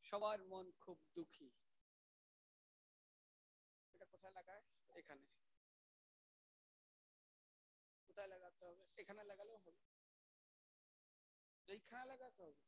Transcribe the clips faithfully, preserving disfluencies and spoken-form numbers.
সবার মন খুব দুঃখী। এটা কোথায় লাগায়? এখানে। কোথায় লাগাতে হবে? এখানে লাগালেও হবে, এইখানে লাগাতে হবে।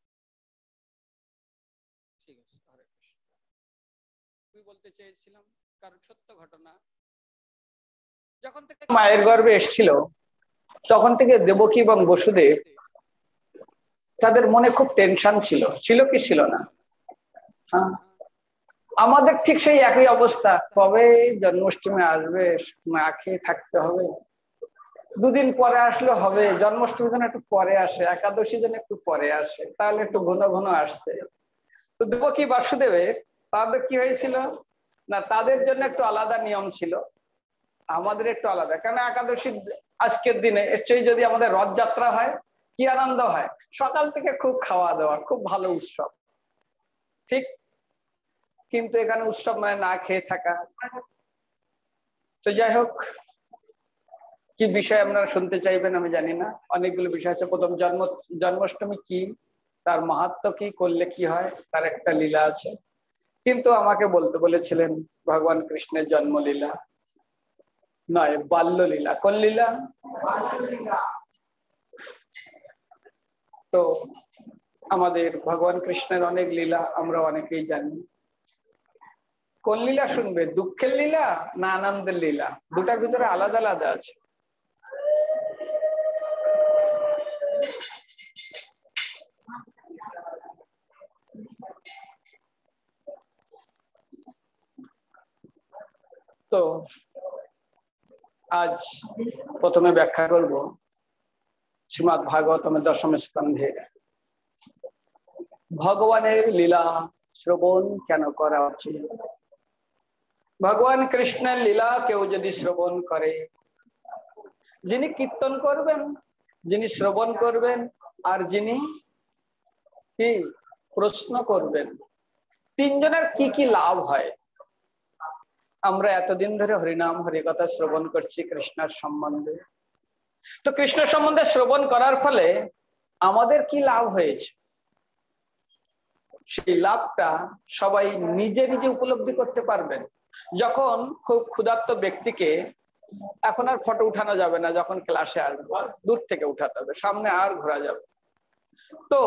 ঠিক আছে, হরে কৃষ্ণ। আমি বলতে চেয়েছিলাম, কারণ সত্য ঘটনা, যখন থেকে মায়ের গর্ভে এসেছিল তখন থেকে দেবকী এবং বসুদেব তাদের মনে খুব টেনশন ছিল। ছিল কি ছিল না? হ্যাঁ, আমাদের ঠিক সেই একই অবস্থা। কবে জন্মাষ্টমী আসবে, না খেয়ে থাকতে হবে, দুদিন পরে আসলে হবে, জন্মাষ্টমী যেন একটু পরে আসে, একাদশী যেন একটু পরে আসে, তাহলে একটু ঘন ঘন আসছে। তো দেবকী বাসুদেবের তাদের কি হয়েছিল না, তাদের জন্য একটু আলাদা নিয়ম ছিল, আমাদের একটু আলাদা। কেন একাদশী আজকের দিনে সেই যদি আমাদের রথযাত্রা হয়, কি আনন্দ হয়, সকাল থেকে খুব খাওয়া দাওয়া, খুব ভালো উৎসব, ঠিক। কিন্তু এখানে উৎসব মানে না খেয়ে থাকা। তো যাই হোক, কি বিষয় আপনারা শুনতে চাইবেন আমি জানি না, অনেকগুলো বিষয় আছে। প্রথম, জন্ম জন্মাষ্টমী কি, তার মাহাত্ম্য কি, করলে কি হয়, তার একটা লীলা আছে। কিন্তু আমাকে বলতে বলেছিলেন ভগবান কৃষ্ণের জন্মলীলা নয়, বাল্যলীলা। কোন লীলা? তো আমাদের ভগবান কৃষ্ণের অনেক লীলা আমরা অনেকেই জানি। কোন লীলা শুনবে? দুঃখের লীলা না আনন্দের লীলা? দুটার ভিতরে আলাদা আলাদা আছে। তো আজ প্রথমে ব্যাখ্যা করব শ্রীমদ্ ভাগবতমের দশম স্কন্ধে ভগবানের লীলা শ্রবণ কেন করা উচিত। ভগবান কৃষ্ণের লীলা কেউ যদি শ্রবণ করে, যিনি কীর্তন করবেন, যিনি শ্রবণ করবেন, আর যিনি কি প্রশ্ন করবেন, তিনজনের কি কি লাভ হয়। আমরা এতদিন ধরে হরিনাম হরিকথা শ্রবণ করছি কৃষ্ণের সম্বন্ধে। তো কৃষ্ণ সম্বন্ধে শ্রবণ করার ফলে আমাদের কি লাভ হয়েছে, সেই লাভটা সবাই নিজে নিজে উপলব্ধি করতে পারবেন। যখন খুব ক্ষুধার্ত ব্যক্তিকে, এখন আর ফটো উঠানো যাবে না, যখন ক্লাসে আসবে দূর থেকে উঠাতে হবে, সামনে আর ঘোরা যাবে। তো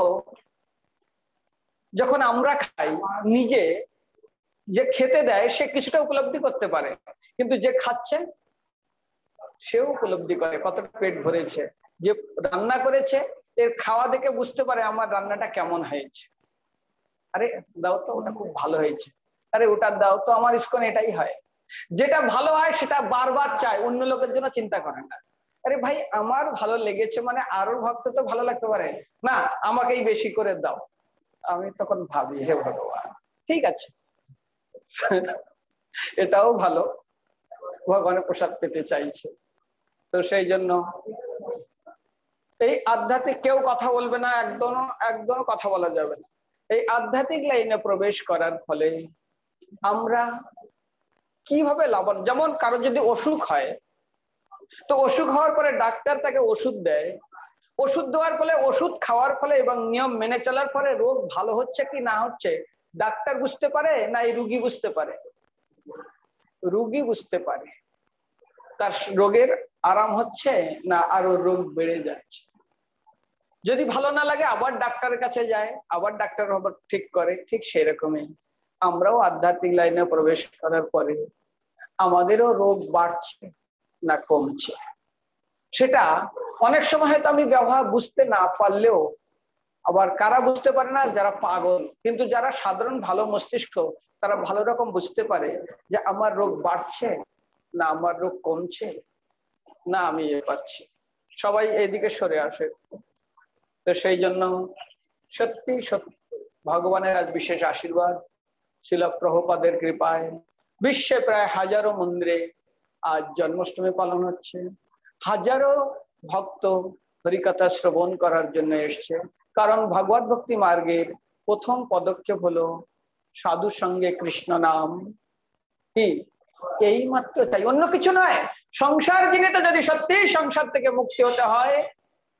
যখন আমরা খাই, নিজে যে খেতে দেয় সে কিছুটা উপলব্ধি করতে পারে, কিন্তু যে খাচ্ছে সেও উপলব্ধি করে কতটা পেট ভরেছে। যে রান্না করেছে এর খাওয়া দেখে বুঝতে পারে আমার রান্নাটা কেমন হয়েছে। আরে দাও তো, ওটা খুব ভালো হয়েছে, আরে ওটা দাও তো, আমার ইস্কন এটাই হয়। যেটা ভালো হয় সেটা বারবার চায়, অন্য লোকের জন্য চিন্তা করে না। আরে ভাই আমার ভালো লেগেছে মানে আরো ভক্ত তো ভালো লাগতে পারে না, আমাকেই বেশি করে দাও। আমি তখন ভাবি, হে ভগবান, ঠিক আছে এটাও ভালো, ভগবানের প্রসাদ পেতে চাইছে। তো সেই জন্য এই আধ্যাত্মিক কেউ কথা বলবে না, একদম একদম কথা বলা যাবে না। এই আধ্যাত্মিক লাইনে প্রবেশ করার ফলে আমরা কিভাবে লাভবান, যেমন কারো যদি অসুখ হয়, তো অসুখ হওয়ার পরে ডাক্তার তাকে ওষুধ দেয়, ওষুধ দেওয়ার ফলে, ওষুধ খাওয়ার ফলে এবং নিয়ম মেনে চলার পরে রোগ ভালো হচ্ছে কি না হচ্ছে ডাক্তার বুঝতে পারে না এই রুগী বুঝতে পারে? রুগী বুঝতে পারে তার রোগের আরাম হচ্ছে না আরো রোগ বেড়ে যাচ্ছে। যদি ভালো না লাগে আবার ডাক্তারের কাছে যায়, আবার ডাক্তার আবার ঠিক করে। ঠিক সেরকমই আমরাও আধ্যাত্মিক লাইনে প্রবেশ করার পরে আমাদেরও রোগ বাড়ছে না কমছে, সেটা অনেক সময় হয়তো আমি ব্যবহার বুঝতে না পারলেও, আবার কারা বুঝতে পারে না, যারা পাগল। কিন্তু যারা সাধারণ ভালো মস্তিষ্ক তারা ভালো রকম বুঝতে পারে যে আমার রোগ বাড়ছে না আমার রোগ কমছে, না আমি এ পাচ্ছি। সবাই এইদিকে সরে আসে। তো সেই জন্য সত্যি সত্যি ভগবানের আজ বিশেষ আশীর্বাদ, শিল প্রভুপাদের কৃপায় বিশ্বে প্রায় হাজারো মন্দিরে আজ জন্মাষ্টমী পালন হচ্ছে। হাজারো ভক্ত হরিকথা শ্রবণ করার জন্য এসছে। কারণ ভগবত ভক্তি মার্গের প্রথম পদক্ষেপ হলো সাধু সঙ্গে কৃষ্ণ নাম। কি এই মাত্র চাই, অন্য কিছু নয়। সংসার জীবিত যদি সত্যি সংসার থেকে মুক্তি হতে হয়, আর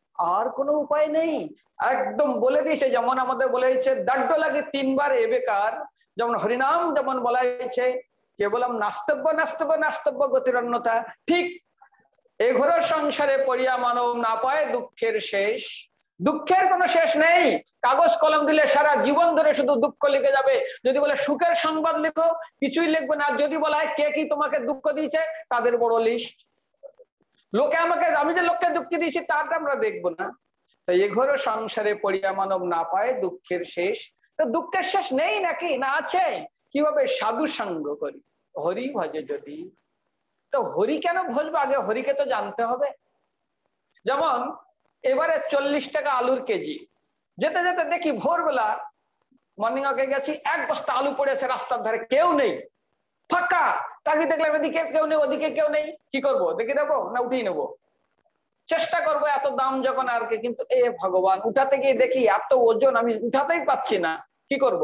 আর কোনো উপায় নেই, একদম বলে দিয়েছে। যেমন আমাদের বলে দিয়েছে দাড্ড লাগে তিনবার এ বেকার, যেমন হরিনাম যেমন বলা হয়েছে কেবলম নাস্তব্য নাস্তব্য নাস্তব্য গতির অন্যথা, ঠিক এ ঘোর সংসারে পড়িয়া মানব না পায় দুঃখের শেষ। দুঃখের কোনো শেষ নেই, কাগজ কলম দিলে সারা জীবন ধরে শুধু দুঃখ লিখে যাবে। যদি বলে সুখের সংবাদ লিখো, কিছুই লিখবে না। যদি বলা হয় কে কি তোমাকে দুঃখ দিয়েছে, তাদের বড় লিস্ট। লোকে আমাকে, আমি যে লোককে দুঃখ দিয়েছি তারটা আমরা দেখবো না। তো এ ঘোর সংসারে পড়িয়া মানব না পায় দুঃখের শেষ। তো দুঃখের শেষ নেই নাকি, না আছে। কিভাবে? সাধু সঙ্গ করি, হরি ভজে যদি। তো হরি কেন ভজবো? আগে হরিকে তো জানতে হবে। যেমন এবারে চল্লিশ টাকা আলুর কেজি, যেতে যেতে দেখি ভোরবেলা মর্নিং ওয়াকে গেছি, এক বস্তা আলু পড়েছে রাস্তার ধারে, কেউ নেই, ফাঁকা। তাকে দেখলাম এদিকে কেউ নেই, ওদিকে কেউ নেই, কি করবো? দেখে দেবো না উঠিয়ে নেবো? চেষ্টা করবো, এত দাম যখন আর কি। কিন্তু এ ভগবান, উঠাতে গিয়ে দেখি এত ওজন, আমি উঠাতেই পাচ্ছি না, কি করব?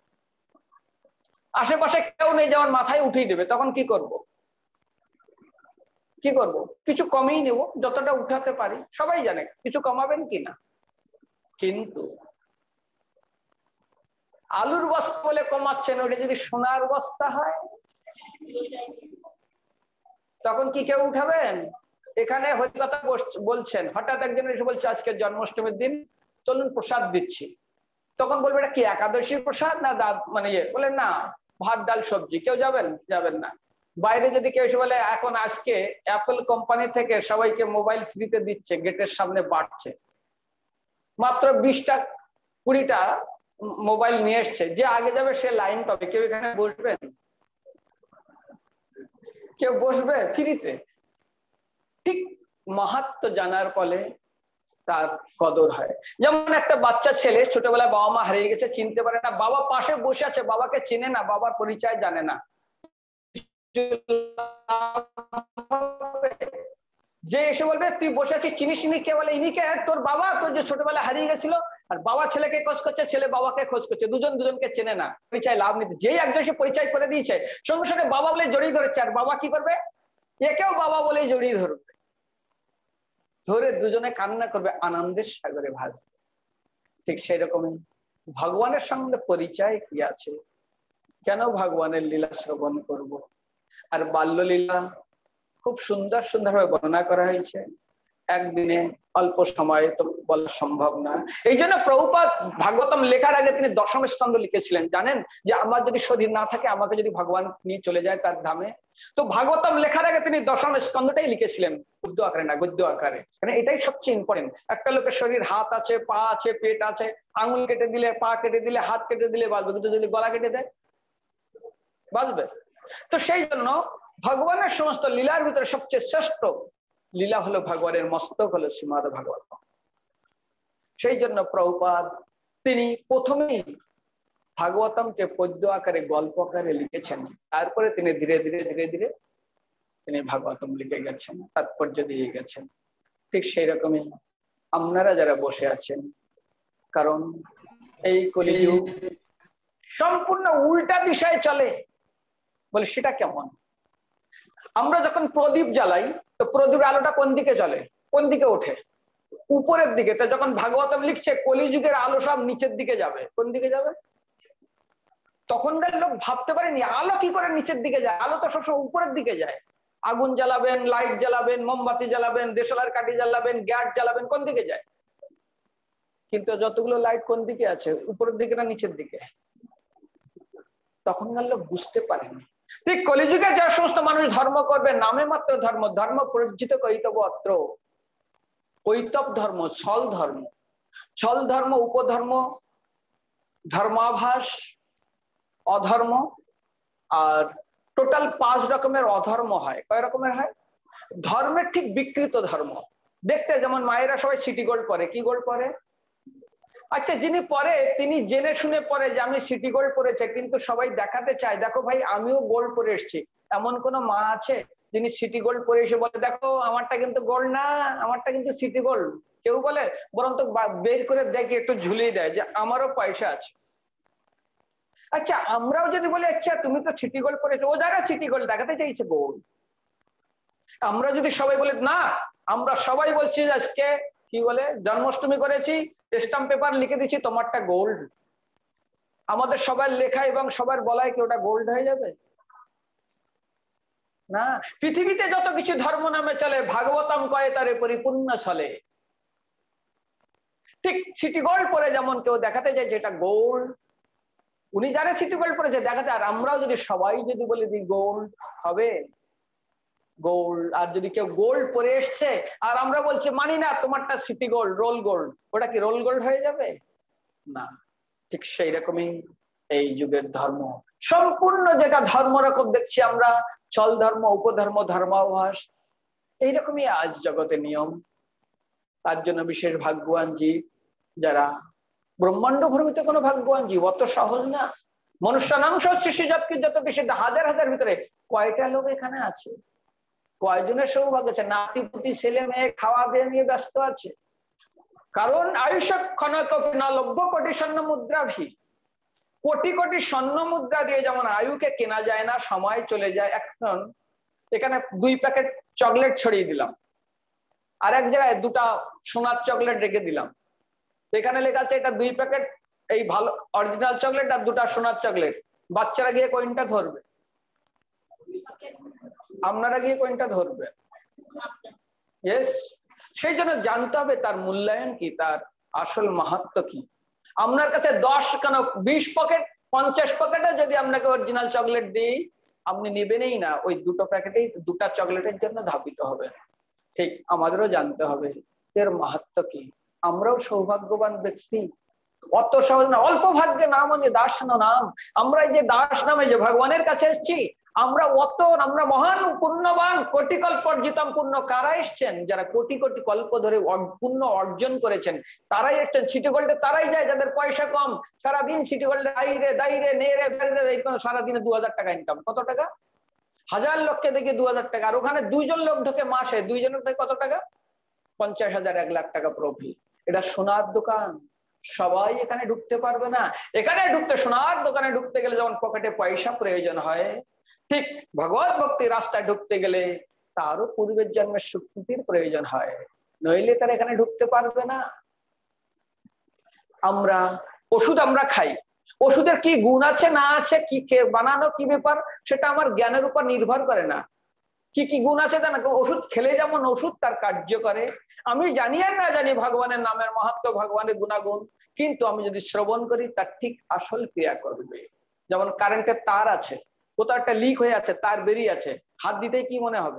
আশেপাশে কেউ নেই, যেমন মাথায় উঠিয়ে দেবে, তখন কি করব? কি করব? কিছু কমিয়ে নেব, যতটা উঠাতে পারি। সবাই জানে কিছু কমাবেন কিনা। কিন্তু আলুর বস্তা বলে কমাচ্ছেন, ওটা যদি সোনার বস্তা হয় তখন কি কেউ উঠাবেন? এখানে হরিকথা বলছেন, হঠাৎ একজন এসে বলছে আজকে জন্মাষ্টমীর দিন, চলুন প্রসাদ দিচ্ছি। তখন বলবে এটা কি একাদশী প্রসাদ না দাঁত মানে ইয়ে? বলে না, ভাত ডাল সবজি। কেউ যাবেন? যাবেন না। বাইরে যদি কেউ এসে বলে এখন আজকে অ্যাপল কোম্পানি থেকে সবাইকে মোবাইল ফ্রিতে দিচ্ছে, গেটের সামনে বাড়ছে, মাত্র বিশটা কুড়িটা মোবাইল নিয়ে এসছে, যে আগে যাবে সে লাইন পাবে। কেউ এখানে বসবেন? কেউ বসবে ফ্রিতে? ঠিক মাহাত্ম্য জানার ফলে তার কদর হয়। যেমন একটা বাচ্চা ছেলে ছোটবেলায় বাবা মা হারিয়ে গেছে, চিনতে পারে না, বাবা পাশে বসে আছে, বাবাকে চেনে না, বাবার পরিচয় জানে না। যে এসে বলবে তুই বসে আছিস চিনিস নি, কে বলে ইনি কে? তোর বাবা, তোর যে ছোটবেলায় হারিয়ে গেছিল। আর বাবা ছেলেকে খোঁজ করছে, ছেলে বাবাকে খোঁজ করছে, দুজন দুজনকে চেনে না, পরিচয় লাভ নিতে। যেই একজন সে পরিচয় করে দিয়েছে, সঙ্গে সঙ্গে বাবা বলে জড়িয়ে ধরেছে। আর বাবা কি করবে? একেও বাবা বলেই জড়িয়ে ধরবে, ধরে দুজনে কান্না করবে, আনন্দের সাগরে ভাসবে। ঠিক সেই রকমই ভগবানের সঙ্গে পরিচয় কি আছে? কেন ভগবানের লীলা শ্রবণ করব? আর বাল্যলীলা খুব সুন্দর সুন্দরভাবে বর্ণনা করা হয়েছে, একদিনে অল্প সময়ে তো বলা সম্ভব না। এই জন্য প্রভুপাদ ভাগবতম লেখার আগে তিনি দশম স্কন্ধ লিখেছিলেন। জানেন যে আমার যদি শরীর না থাকে, আমাকে যদি ভগবান নিয়ে চলে যায় তার ধামে, তো ভাগবতম লেখার আগে তিনি দশম স্কন্ধটাই লিখেছিলেন গদ্য আকারে, না গদ্য আকারে। মানে এটাই সবচেয়ে ইম্পর্টেন্ট। একটা লোকের শরীর, হাত আছে, পা আছে, পেট আছে, আঙুল কেটে দিলে, পা কেটে দিলে, হাত কেটে দিলে বাঁচবে, কিন্তু যদি গলা কেটে দেয় বাঁচবে? তো সেই জন্য ভগবানের সমস্ত লীলার ভিতরে সবচেয়ে শ্রেষ্ঠ লীলা হলো ভগবানের মস্তক, হলো শ্রীমদ ভাগবত। সেই জন্য প্রভুপাদ তিনি প্রথমেই ভাগবতমকে পদ্য আকারে, গল্প আকারে লিখেছেন, তারপরে তিনি ধীরে ধীরে ধীরে ধীরে তিনি ভাগবতম লিখে গেছেন, তাৎপর্য দিয়ে গেছেন। ঠিক সেই রকমই আপনারা যারা বসে আছেন, কারণ এই কলিযুগ সম্পূর্ণ উল্টা দিশায় চলে। বলে সেটা কেমন? আমরা যখন প্রদীপ জ্বালাই, তো প্রদীপের আলোটা কোন দিকে চলে, কোন দিকে ওঠে? উপরের দিকে। তো যখন ভাগবতম লিখছে কলিযুগের আলো সব নিচের দিকে যাবে, কোন দিকে যাবে? তখনকার লোক ভাবতে পারেনি আলো কি করে নিচের দিকে যায়, আলো তো সবসময় উপরের দিকে যায়। আগুন জ্বালাবেন, লাইট জ্বালাবেন, মোমবাতি জ্বালাবেন, দেশলার কাঠি জ্বালাবেন, গ্যাস জ্বালাবেন, কোন দিকে যায়? কিন্তু যতগুলো লাইট কোন দিকে আছে, উপরের দিকে না নিচের দিকে? তখনকার লোক বুঝতে পারেনি। ঠিক কলিযুগে যে সমস্ত মানুষ ধর্ম করবে, নামে মাত্র ধর্ম, ধর্ম পরিচিত কৈতব অত্র। কৈতব ধর্ম, ছল ধর্ম, ছল ধর্ম, উপধর্ম, ধর্মাভাস, অধর্ম, আর টোটাল পাঁচ রকমের অধর্ম হয়। কয় রকমের হয়? ধর্মের ঠিক বিকৃত ধর্ম। দেখতে যেমন মায়েরা সবাই সিটি গোল্ড পরে, কি গোল্ড পরে? আচ্ছা, যিনি পরে তিনি জেনে শুনে পরে যে আমি সিটি গোল্ড পরেছে, কিন্তু সবাই দেখাতে চায় দেখো ভাই আমিও গোল্ড পরে এসেছি। এমন কোন মা আছে যিনি সিটি গোল্ড পরে এসে বলে দেখো আমারটা কিন্তু গোল্ড না, আমারটা কিন্তু সিটি গোল্ড? কেউ বলে? বরং তো বের করে দেখে একটু ঝুলিয়ে দেয় যে আমারও পয়সা আছে। আচ্ছা, আমরাও যদি বলি আচ্ছা তুমি তো সিটি গোল্ড পরেছো, ও যারা সিটি গোল্ড দেখাতে চাইছে গোল্ড। আমরা যদি সবাই বলি না, আমরা সবাই বলছি আজকে কি বলে জন্মাষ্টমী করেছি, স্ট্যাম্প পেপার লিখে দিচ্ছি তোমারটা গোল্ড। আমাদের সবার লেখা এবং সবার বলায় কি ওটা গোল্ড হয়ে যাবে? না। পৃথিবীতে যত কিছু ধর্ম নামে চলে ভাগবতম কয়ে তারে পরিপূর্ণ চলে। ঠিক সিটি গোল্ড পরে যেমন কেউ দেখাতে যায় যেটা গোল্ড, উনি যারা সিটি গোল্ড পরেছে দেখাতে, আর আমরাও যদি সবাই যদি বলে দিই গোল্ড হবে গোল্ড, আর যদি কেউ গোল্ড পরে এসছে আর আমরা বলছি মানি না তোমারটা সিটি গোল্ড রোল গোল্ড, ওটা কি রোল গোল্ড হয়ে যাবে? না। ঠিক সেই রকমই এই যুগের ধর্ম, সম্পূর্ণ যেটা ধর্ম রকম দেখছি আমরা, চল ধর্ম, উপধর্ম, ধর্মাভাস, এইরকমই আজ জগতের নিয়ম। তার জন্য বিশেষ ভাগ্যবান জীব যারা ব্রহ্মাণ্ড ভ্রমিত কোনো ভাগ্যবান জীব, অত সহজ না। মনুষ্যাংশ শিশু জাতকে যত বেশি হাজার হাজার ভিতরে কয়টা লোক এখানে আছে, কয়জনের সৌভাগ্য আছে নাতি পুতি ছেলে মেয়ে খাওয়া দিয়ে নিয়ে ব্যস্ত আছে। কারণ আয়ুষ ক্ষণক না লভ্য কোটি স্বর্ণ মুদ্রা ভি, কোটি কোটি স্বর্ণ মুদ্রা দিয়ে যেমন আয়ুকে কেনা যায় না, সময় চলে যায়। এখন এখানে দুই প্যাকেট চকলেট ছড়িয়ে দিলাম, আর এক জায়গায় দুটা সোনার চকলেট রেখে দিলাম, এখানে লেখা আছে এটা দুই প্যাকেট এই ভালো অরিজিনাল চকলেট আর দুটা সোনার চকলেট, বাচ্চারা গিয়ে কোনটা ধরবে? আপনারা গিয়ে কোনটা ধরবে? ইয়েস। সেই জন্য জানতে হবে তার মূল্যায়ন কি, তার আসল মাহাত্ম্য কি। আপনার কাছে দশ কেন বিশ পকেট পঞ্চাশ পকেটে যদি আপনাকে অরিজিনাল চকলেট দিই আপনি নেবেনই না, ওই দুটো প্যাকেটেই দুটা চকলেটের জন্য ধাবিত হবে। ঠিক আমাদেরও জানতে হবে এর মাহাত্ম্য কি। আমরাও সৌভাগ্যবান ব্যক্তি, অত সহজ না। অল্প ভাগ্যে নাম যে দাস নাম, আমরা এই যে দাস নামে যে ভগবানের কাছে এসেছি, আমরা অত আমরা মহান পুণ্যবান, কোটি কল্প অর্জিতম পুণ্য। কারা এসছেন? যারা কোটি কোটি কল্প ধরে পুণ্য অর্জন করেছেন, তারাই এসছেন সিটি গোল্ডে। তারাই যায় যাদের পয়সা কম, সারাদিন সিটি গোল্ডে দাইরে দাইরে নেড়ে বেড়ে, সারাদিনে দু হাজার টাকা ইনকাম। কত টাকা? হাজার লোককে দেখে দু হাজার টাকা, আর ওখানে দুইজন লোক ঢোকে মাসে, দুইজনের থেকে কত টাকা? পঞ্চাশ হাজার এক লাখ টাকা প্রফিট। এটা সোনার দোকান, সবাই এখানে ঢুকতে পারবে না। এখানে ঢুকতে, সোনার দোকানে ঢুকতে গেলে যেমন পকেটে পয়সা প্রয়োজন হয়, ঠিক ভগবত ভক্তির রাস্তায় ঢুকতে গেলে তারও পূর্বের জন্মের স্বীকৃতির প্রয়োজন হয়, নইলে তারা এখানে ঢুকতে পারবে না। আমরা ওষুধ আমরা খাই, ওষুধের কি গুণ আছে না আছে, কি বানানো কি ব্যাপার, সেটা আমার জ্ঞানের উপর নির্ভর করে না। কি কি গুণ আছে তা না, ওষুধ খেলে যেমন ওষুধ তার কার্য করে, আমি জানি আর না জানি ভগবানের নামের মাহাত্ম্য, ভগবানের গুণাগুণ, কিন্তু আমি যদি শ্রবণ করি তার ঠিক আসল ক্রিয়া করবে। যেমন কারেন্টের তার আছে, কোথাও একটা লিক হয়ে আছে, তার বেরিয়ে আছে, হাত দিতেই কি মনে হবে?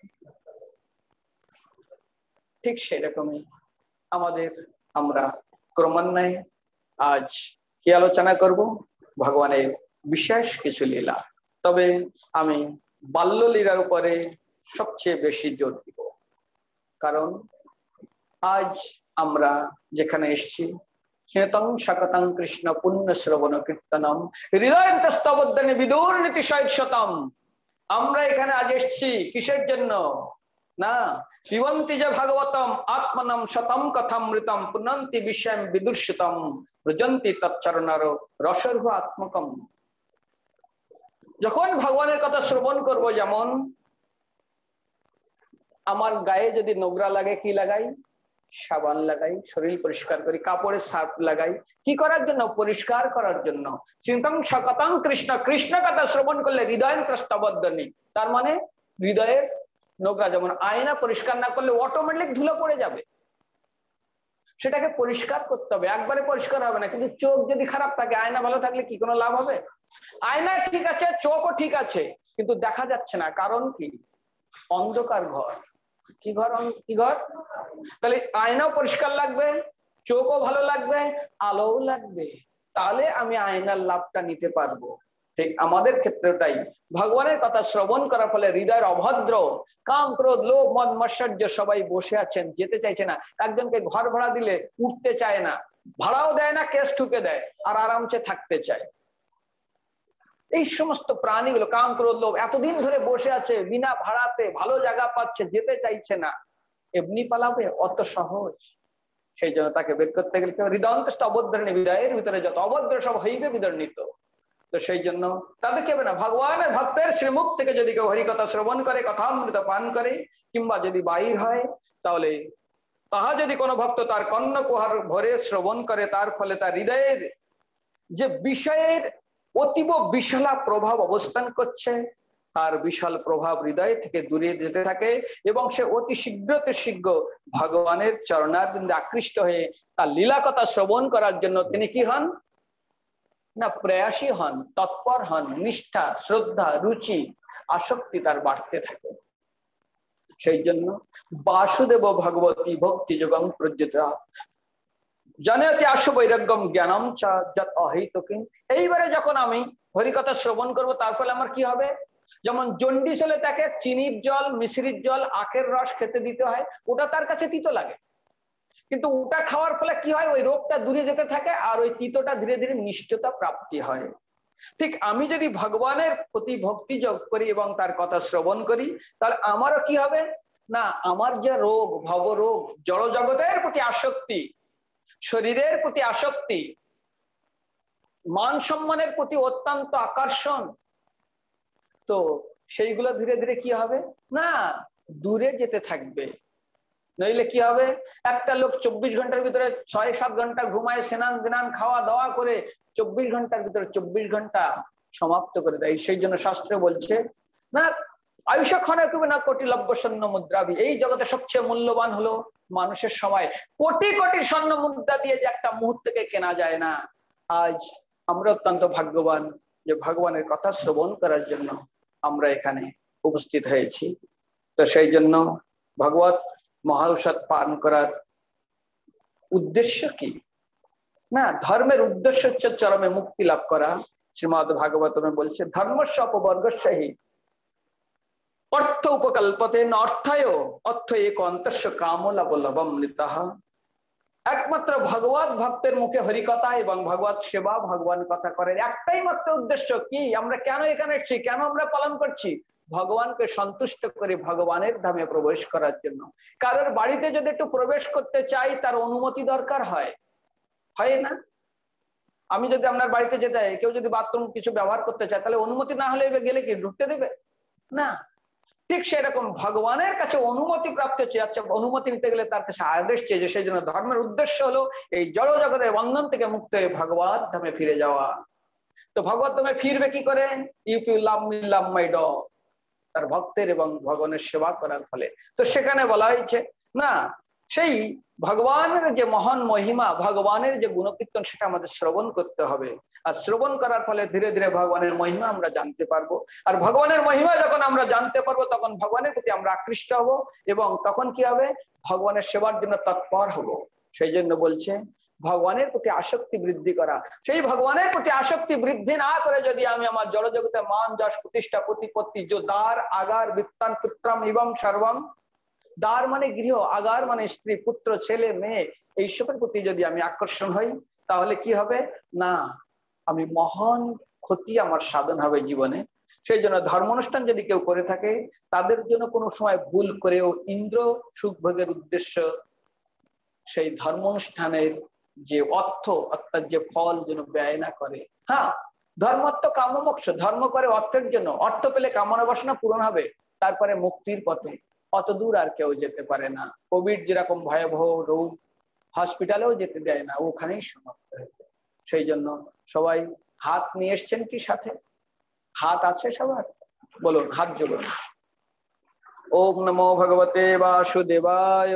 ঠিক সেরকমই আমাদের, আমরা ক্রমান্বয়ে আজ কি আলোচনা করব? ভগবানের বিশেষ কিছু লীলা। তবে আমি বাল্য লীলার উপরে সবচেয়ে বেশি জোর দিব, কারণ আজ আমরা যেখানে এসেছি, স্নেতং শাকতং কৃষ্ণ পুণ্য শ্রবণ কীর্তনম হৃদয়ন্তস্তবদ্ধানে বিদুর নীতি শতম। আমরা এখানে আজ এসেছি কিসের জন্য? না পিবন্তি যে ভাগবতম আত্মনম শতম কথামৃতম পুনন্তি বিশ্বম বিদুষিতম রুজন্তি তচ্চরণার রসর্ভ আত্মকম। যখন ভগবানের কথা শ্রবণ করব, যেমন আমার গায়ে যদি নোংরা লাগে কি লাগাই? সাবান লাগাই, শরীর পরিষ্কার করি, কাপড়ে সার্ফ লাগাই, কি করার জন্য? পরিষ্কার করার জন্য। চিন্তং সকতং কৃষ্ণ, কৃষ্ণ কথা শ্রবণ করলে হৃদয়ন্তস্তবদ্ধনি, তার মানে হৃদয়ের নোংরা, যেমন আয়না পরিষ্কার না করলে অটোমেটিক ধুলো পড়ে যাবে, সেটাকে পরিষ্কার করতে হবে। একবারে পরিষ্কার হবে না, কিন্তু চোখ যদি খারাপ থাকে, আয়না ভালো থাকলে কি কোনো লাভ হবে? আয়না ঠিক আছে, চোখও ঠিক আছে, কিন্তু দেখা যাচ্ছে না, কারণ কি? অন্ধকার ঘর। কি ঘর? কি ঘর? তাহলে আয়নাও পরিষ্কার লাগবে, চোখও ভালো লাগবে, আলোও লাগবে, তাহলে আমি আয়নার লাভটা নিতে পারবো। ঠিক আমাদের ক্ষেত্রটাই, ভগবানের কথা শ্রবণ করার ফলে হৃদয়ের অভদ্র কাম ক্রোধ লোভ মদ মৎসর্য সবাই বসে আছেন, যেতে চাইছে না। একজনকে ঘর ভাড়া দিলে উঠতে চায় না, ভাড়াও দেয় না, কেস ঠুকে দেয়, আর আরামসে থাকতে চায়। এই সমস্ত প্রাণীগুলো কাম ক্রোধ লোভ এতদিন ধরে বসে আছে বিনা ভাড়াতে, ভালো জায়গা পাচ্ছে, যেতে চাইছে না, এমনি পালাবে? অত সহজ? সেই জন্য তাকে বের করতে গেলে হৃদয়ন্তস্থ অবদ্ধরণী, হৃদয়ের ভিতরে যত অভদ্র সব হইবে বিদর্ণিত। তো সেই জন্য তাদের কি হবে না, ভগবানের ভক্তের শ্রীমুখ থেকে যদি কেউ হরিকথা শ্রবণ করে, কথামৃত পান করে, কিংবা যদি বাহির হয়, তাহলে তাহা যদি কোনো ভক্ত তার কর্ণকুহর ভরে শ্রবণ করে, তার ফলে তার হৃদয়ের যে বিষয়ের অতীব বিশালা প্রভাব অবস্থান করছে, তার বিশাল প্রভাব হৃদয় থেকে দূরে যেতে থাকে এবং সে অতি শীঘ্রতে শীঘ্র ভগবানের চরণারবিন্দে আকৃষ্ট হয়ে তার লীলা কথা শ্রবণ করার জন্য তিনি কি হন না, প্রয়াসী হন, তৎপর হন, নিষ্ঠা, শ্রদ্ধা, রুচি, আসক্তি তার বাড়তে থাকে। সেই জন্য বাসুদেব ভগবতী ভক্তি যোগং প্রজ্যোতা জানাতে আসো বৈরাগ্যম জ্ঞানম চা যত অহিতকিং। এইবারে যখন আমি হরিকথা শ্রবণ করব, তার ফলে আমার কি হবে, যেমন জন্ডিস হলে তাকে চিনির জল, মিশ্রির জল, আখের রস খেতে দিতে হয়, ওটা তার কাছে তিতো লাগে, কিন্তু ওটা খাওয়ার ফলে কি হয়, ওই রোগটা দূরে যেতে থাকে আর ওই তিতোটা ধীরে ধীরে মিষ্টতা প্রাপ্তি হয়। ঠিক আমি যদি ভগবানের প্রতি ভক্তি যোগ করি এবং তার কথা শ্রবণ করি, তাহলে আমারও কি হবে না, আমার যে রোগ, ভবরোগ, জড় জগতের প্রতি আসক্তি, শরীরের প্রতি আসক্তি, মান সম্মানের প্রতি অত্যন্ত আকর্ষণ, তো সেইগুলো ধীরে ধীরে কি হবে না, দূরে যেতে থাকবে। নইলে কি হবে, একটা লোক চব্বিশ ঘন্টার ভিতরে ছয় সাত ঘন্টা ঘুমায়, স্নান দিনান খাওয়া দাওয়া করে চব্বিশ ঘন্টার ভিতরে চব্বিশ ঘন্টা সমাপ্ত করে দেয়। সেই জন্য শাস্ত্রে বলছে না, আয়ুষ ক্ষণে কবি না কোটি লব্য স্বর্ণ মুদ্রাবি, এই জগতে সবচেয়ে মূল্যবান হলো মানুষের সময়। কোটি কোটি স্বর্ণ মুদ্রা দিয়ে যে একটা মুহূর্তকে কেনা যায় না। আজ আমরা অত্যন্ত ভাগ্যবান যে ভগবানের কথা শ্রবণ করার জন্য আমরা এখানে উপস্থিত হয়েছি। তো সেই জন্য ভগবত মহাঔষধ পান করার উদ্দেশ্য কি না, ধর্মের উদ্দেশ্য হচ্ছে চরমে মুক্তি লাভ করা। শ্রীমদ ভাগবতমে বলছে ধর্মস্য অপবর্গস্যহি অর্থ উপকল্পতে অর্থায় অর্থ এক অন্তস্য কামলাবলভম নিতাহ। একমাত্র ভগবত ভক্তের মুখে হরিকথা এবং ভগবত সেবা, ভগবান কথা করার একটাই মাত্র উদ্দেশ্য কি, আমরা কেন এখানে এসেছি, কেন আমরা পালন করছি, ভগবানকে সন্তুষ্ট করে ভগবানের ধামে প্রবেশ করার জন্য। কারোর বাড়িতে যদি একটু প্রবেশ করতে চাই, তার অনুমতি দরকার হয়, হয় না? আমি যদি আপনার বাড়িতে যেতে হয়, কেউ যদি বাথরুম কিছু ব্যবহার করতে চায়, তাহলে অনুমতি না হলে গেলে কি ঢুকতে দেবে না? ঠিক সেরকম ভগবানের কাছে অনুমতি প্রাপ্ত হচ্ছে, আচ্ছা অনুমতি নিতে গেলে তার কাছে আদেশ চেয়েছে। সেই জন্য ধর্মের উদ্দেশ্য হলো এই জড় জগতের বন্ধন থেকে মুক্ত হয়ে ভগবত ধামে ফিরে যাওয়া। তো ভগবত ধামে ফিরবে কি করে, if you love me love my dog, তার ভক্তের এবং ভগবানের সেবা করার ফলে। তো সেখানে বলা হয়েছে না, সেই ভগবানের যে মহান মহিমা, ভগবানের যে গুণকীর্তন, সেটা আমাদের শ্রবণ করতে হবে। আর শ্রবণ করার ফলে ধীরে ধীরে ভগবানের মহিমা আমরা জানতে পারবো। আর ভগবানের মহিমা যখন আমরা জানতে পারবো, তখন ভগবানের প্রতি আমরা আকৃষ্ট হব এবং তখন কি হবে, ভগবানের সেবার জন্য তৎপর হব। সেই জন্য বলছে ভগবানের প্রতি আসক্তি বৃদ্ধি করা। সেই ভগবানের প্রতি আসক্তি বৃদ্ধি না করে যদি আমি আমার জড়জগতে মান যশ প্রতিষ্ঠা প্রতিপত্তি, जो দ্বার আগার বিত্তান পুত্রম এবং সর্বম, দ্বার মানে গৃহ, আগার মানে স্ত্রী, পুত্র, ছেলে, মেয়ে, এইসবের প্রতি যদি আমি আকর্ষণ হই, তাহলে কি হবে না, আমি মহান ক্ষতি আমার সাধন হবে জীবনে। সেই জন্য ধর্ম অনুষ্ঠান যদি কেউ করে থাকে, তাদের জন্য কোনো সময় ভুল করেও ইন্দ্র সুখ ভোগের উদ্দেশ্য সেই ধর্ম অনুষ্ঠানের যে অর্থ অর্থাৎ যে ফল যেন ব্যয় না করে। হ্যাঁ, ধর্মার্থ কাম মোক্ষ, ধর্ম করে অর্থের জন্য, অর্থ পেলে কামনা বাসনা পূরণ হবে, তারপরে মুক্তির পথে অত দূর আর কেউ যেতে পারে না। কোভিড যেরকম ভয়াবহ রোগ, হসপিটালেও যেতে দেয় না, ওখানেই সমাপ্ত হয়েছে। সেই জন্য সবাই হাত নিয়ে এসছেন কি সাথে? হাত আছে সবার? বলুন, হাত জোড়ুন। ওম নমো ভগবতে বাসুদেবায়।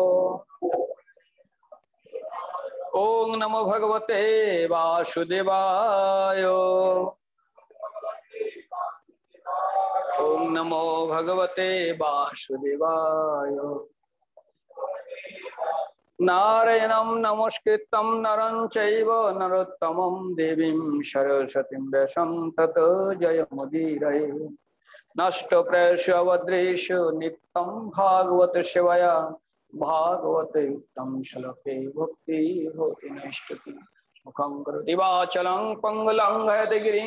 ওম নমো ভগবতে বাসুদেবায়। ওম নমো ভগবতে বাসুদেবায়। নারায়ণং নমস্কৃত্যং নরং চৈব নরোত্তমং দেবীং সরস্বতীং ব্যাসং ততো জয়মুদীরয়ে। নষ্টপ্রায়স্য ভদ্রেষু নিত্যং ভাগবত সেবয়া ভাগবতে উত্তম শ্লোকে ভক্তি হোতি নৈষ্ঠতি। মুখং কरोति वाचालं पंगुलं हयते गिरिं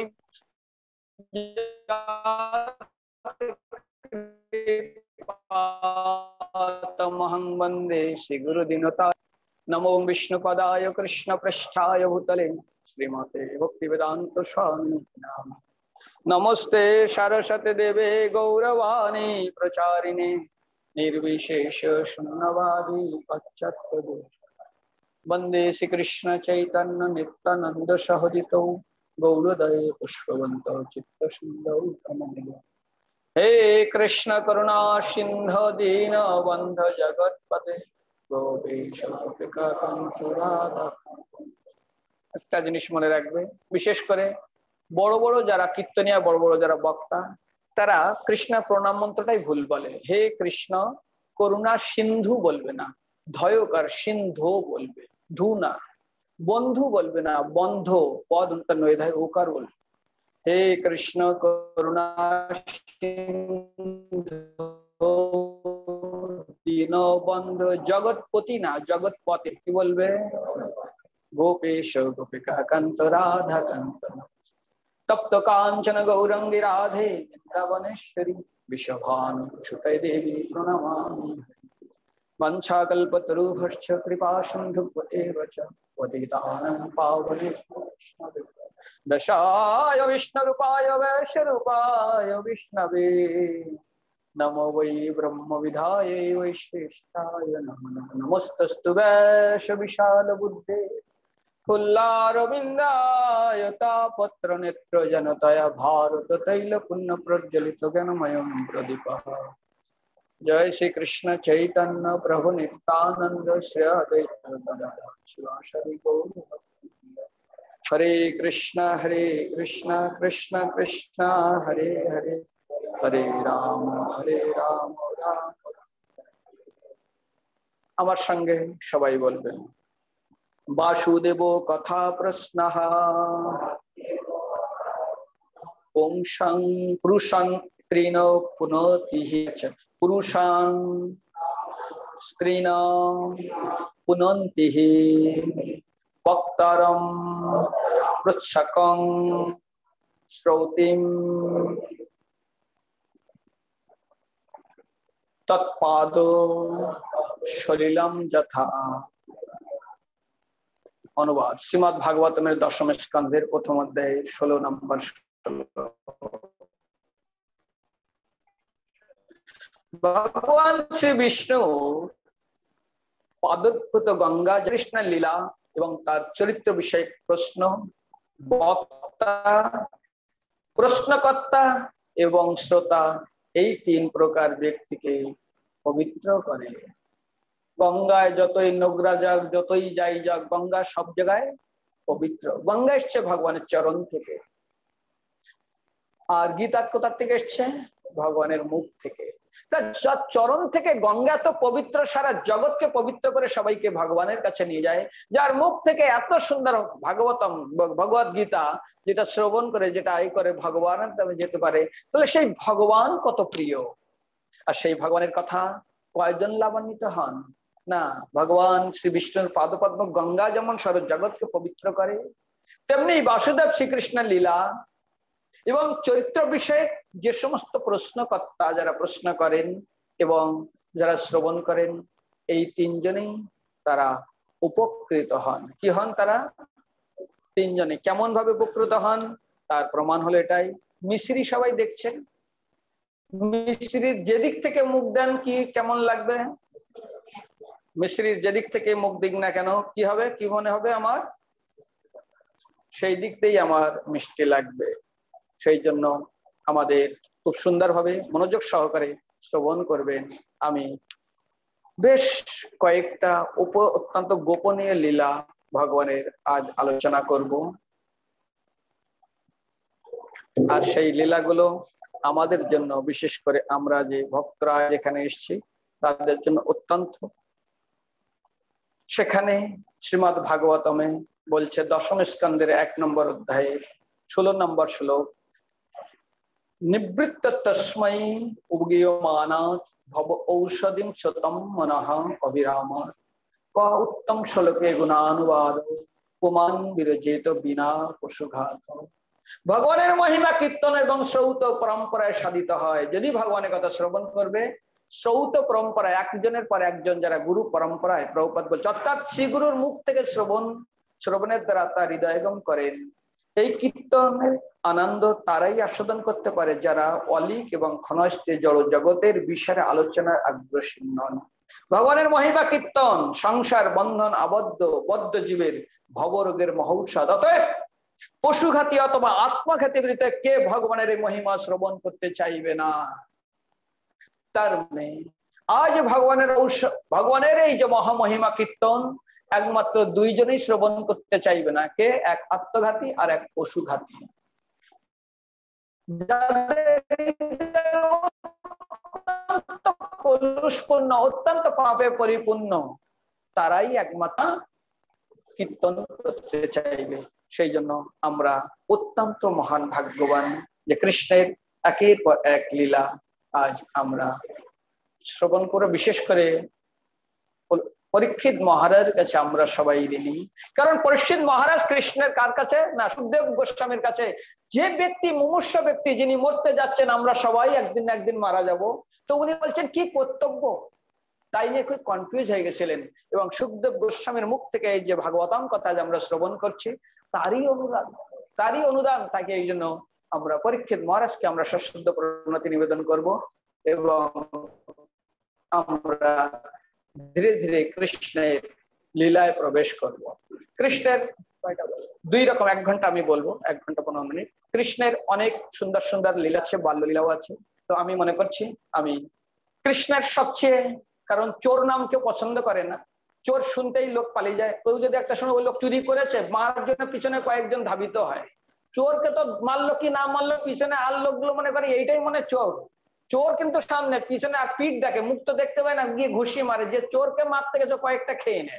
तमहं वन्दे श्रीगुरुदीनता। नमो विष्णुपदाय कृष्णपृष्ठाय भूतले श्रीमते भक्तिवेदांत स्वामिने नाम। नमस्ते सरस्वती देवे गौरवाणी प्रचारिणे निर्विशेष शून्यवादी पाश्चात्य वंदे श्री कृष्ण चैतन्य नित्यानंद सहोदितो गौरदय पुष्पवंत चित्तसुंदर कमनीय हे कृष्ण करुणा सिंधु दीन बंध जगतपते गोपेश गोपिका कांत राधा। একটা জিনিস মনে রাখবে, বিশেষ করে বড় বড় যারা কীর্তনিয়া, বড় বড় যারা বক্তা, তারা কৃষ্ণ প্রণাম মন্ত্রটাই ভুল বলে। হে কৃষ্ণ করুণা সিন্ধু বলবে না, ধয়কার সিন্ধু বলবে, ধু না। বন্ধু বলবে না, বন্ধ, পদ নয় ওকার বলবে। হে কৃষ্ণ করুণা সিন্ধু দীনবন্ধ জগৎপতি না, জগৎপতি কি বলবে? गोपेश गोपिका कांत राधा कांत तप्त कांचन गौरंगी राधे वृंदावनेश्वरी विश्वभानुसुते देवी प्रणमामि। वंशाकल्पतरुभ्यश्च कृपा सिन्धुभ्येव च पतितानां पावनेभ्यो वैष्णवेभ्यो दशाय विष्णुरूपाय वैश्यरूपाय विष्णवे नमो वै ब्रह्मविधाय वैश्रेष्ठाय नमो नमस्तस्तु वैश्य विशाल बुद्धे फुल्लारविन्दाय तापत्र नेत्र जनतया भारत तैल पुण्य प्रज्वलित ज्ञानमयं प्रदीपः। जय श्री कृष्ण चैतन्य प्रभु नित्यानंद श्री अद्वैत गदाधर शिवासादि गौर भक्तवृंद। हरे कृष्ण हरे कृष्ण कृष्ण कृष्ण हरे हरे हरे राम हरे राम राम। আমার সঙ্গে সবাই বলবেন वासुदेव कथा प्रश्न पुंसां पुरुषां स्त्रीण पुनोति पुरुषां स्त्रीण पुनन्ति वक्तारं पृच्छकं श्रोतिं तत्पादो सलिलं यथा। अनुवाद श्रीमद् भागवतमेर दशम स्कंधेर प्रथम अध्याय षोलो नम्बर भगवान श्री विष्णु पादोत्पत गंगा कृष्ण लीला एवं तार चरित्र विषय प्रश्न वक्ता प्रश्नकर्ता एवं श्रोता এই तीन प्रकार व्यक्ति के पवित्र करे। गंगाय যতই নোংরা যাক, যতই যাই যাক, গঙ্গা সব জায়গায় পবিত্র। গঙ্গা এসছে ভগবানের চরণ থেকে, আর গীতা কোথা থেকে এসছে? ভগবানের মুখ থেকে। তা চরণ থেকে গঙ্গা তো পবিত্র, সারা জগৎকে পবিত্র করে সবাইকে ভগবানের কাছে নিয়ে যায়। যার মুখ থেকে এত সুন্দর ভাগবতম ভগবত গীতা যেটা শ্রবণ করে, যেটা এই করে ভগবানের নামে যেতে পারে, তাহলে সেই ভগবান কত প্রিয়। আর সেই ভগবানের কথা কয়জন লাভান্বিত হন না? ভগবান শ্রী বিষ্ণুর পাদপদ্ম গঙ্গা যেমন সারা জগৎকে পবিত্র করে, তেমনি বাসুদেব শ্রীকৃষ্ণ লীলা এবং চরিত্র বিষয়ে যে সমস্ত প্রশ্নকর্তা যারা প্রশ্ন করেন এবং যারা শ্রবণ করেন, এই তিনজনেই তারা উপকৃত হন। কি হন তারা? তিনজনে কেমন ভাবে উপকৃত হন তার প্রমাণ হলো এটাই। মিশ্রি সবাই দেখছেন, মিশ্রির যেদিক থেকে মুখ দেন কি কেমন লাগবে? মিশ্রির যেদিক থেকে মুখ দিক না কেন কি হবে, কি মনে হবে? আমার সেই দিক দিয়েই আমার মিষ্টি লাগবে। সেই জন্য আমাদের খুব সুন্দরভাবে মনোযোগ সহকারে শ্রবণ করবেন। আমি বেশ কয়েকটা উপ অত্যন্ত গোপনীয় লীলা ভগবানের আজ আলোচনা করব, আর সেই লীলাগুলো আমাদের জন্য, বিশেষ করে আমরা যে ভক্তরা যেখানে এসেছি তাদের জন্য অত্যন্ত। সেখানে শ্রীমদ্ ভাগবতমে বলছে দশম স্কন্ধের এক নম্বর অধ্যায়ের ষোলো নম্বর শ্লোক, নিবৃত্ত তস্मै উগীয়মানাৎ ভব ঔষধিম শতম মনঃ অবিরাম ক উত্তম শ্লোকে গুণানুবাদ পুমান বিরজেত বিনা পশুঘাত। ভগবানের মহিমা কীর্তন এবং শ্রৌত পরম্পরায় সাধিত হয়। যদি ভগবানের কথা শ্রবণ করবে, শ্রৌত পরম্পরায় একজনের পর একজন যারা গুরু পরম্পরায়, প্রভুপাদ বলছে, অর্থাৎ শ্রী গুরুর মুখ থেকে শ্রবণ শ্রবণের দ্বারা তার হৃদয়গম করেন, এই কীর্তনের আনন্দ তারাই আস্বাদন করতে পারে যারা অলিক এবং ক্ষণস্থে জড় জগতের বিষয়ে আলোচনার আগ্রসী নন। ভগবানের মহিমা কীর্তন সংসার বন্ধন আবদ্ধ বদ্ধ জীবের ভবরোগের মহৌষধ। অতএব পশুঘাতী অথবা আত্মঘাতী ব্যতীত কে ভগবানের এই মহিমা শ্রবণ করতে চাইবে না? তার মানে আজ ভগবানের ভগবানের এই যে মহামহিমা কীর্তন একমাত্র দুইজনেই শ্রবণ করতে চাইবে না। কে? এক আত্মঘাতী আর এক পশুঘাতী। কলুষপূর্ণ অত্যন্ত পাপে পরিপূর্ণ তারাই একমাত্র কীর্তন করতে চাইবে। সেই জন্য আমরা অত্যন্ত মহান ভাগ্যবান যে কৃষ্ণের একের পর এক লীলা আজ আমরা শ্রবণ করে, বিশেষ করে পরীক্ষিত মহারাজের কাছে আমরা সবাই ঋণী। কারণ পরীক্ষিত মহারাজ কৃষ্ণের কার কাছে? না, সুখদেব গোস্বামীর কাছে। যে ব্যক্তি মুমূর্ষ ব্যক্তি, যিনি মরতে যাচ্ছেন, আমরা সবাই একদিন না একদিন মারা যাব, তো উনি বলছেন কি কর্তব্য, তাই নিয়ে খুব কনফিউজ হয়ে গেছিলেন। এবং সুখদেব গোস্বামীর মুখ থেকে এই যে ভাগবতম কথা আমরা শ্রবণ করছি তারই অনুদান, তারই অনুদান তাকে। এই জন্য আমরা পরীক্ষিত মহারাজকে আমরা সশ্রদ্ধ প্রণতি নিবেদন করব এবং আমরা ধীরে ধীরে কৃষ্ণের লীলায় প্রবেশ করব। কৃষ্ণের দুই রকম, এক ঘন্টা আমি বলবো, এক ঘন্টা পনেরো মিনিট। কৃষ্ণের অনেক সুন্দর সুন্দর লীলা আছে, বাল্য লীলাও আছে। তো আমি মনে করছি আমি কৃষ্ণের সবচেয়ে, কারণ চোর নাম কেউ পছন্দ করে না, চোর শুনতেই লোক পালিয়ে যায়। কেউ যদি একটা শুনে ওই লোক চুরি করেছে, মারার জন্য পিছনে কয়েকজন ধাবিত হয়। চোরকে তো মারলো কি না মারলো, পিছনে আর লোকগুলো মনে করে এইটাই মনে চোর। চোর কিন্তু সামনে, পিছনে আর পিঠ ডাকে, মুখ তো দেখতে পায় না, গিয়ে ঘুষি মারে। যে চোরকে মারতে গেছে কয়েকটা খেয়ে নেয়।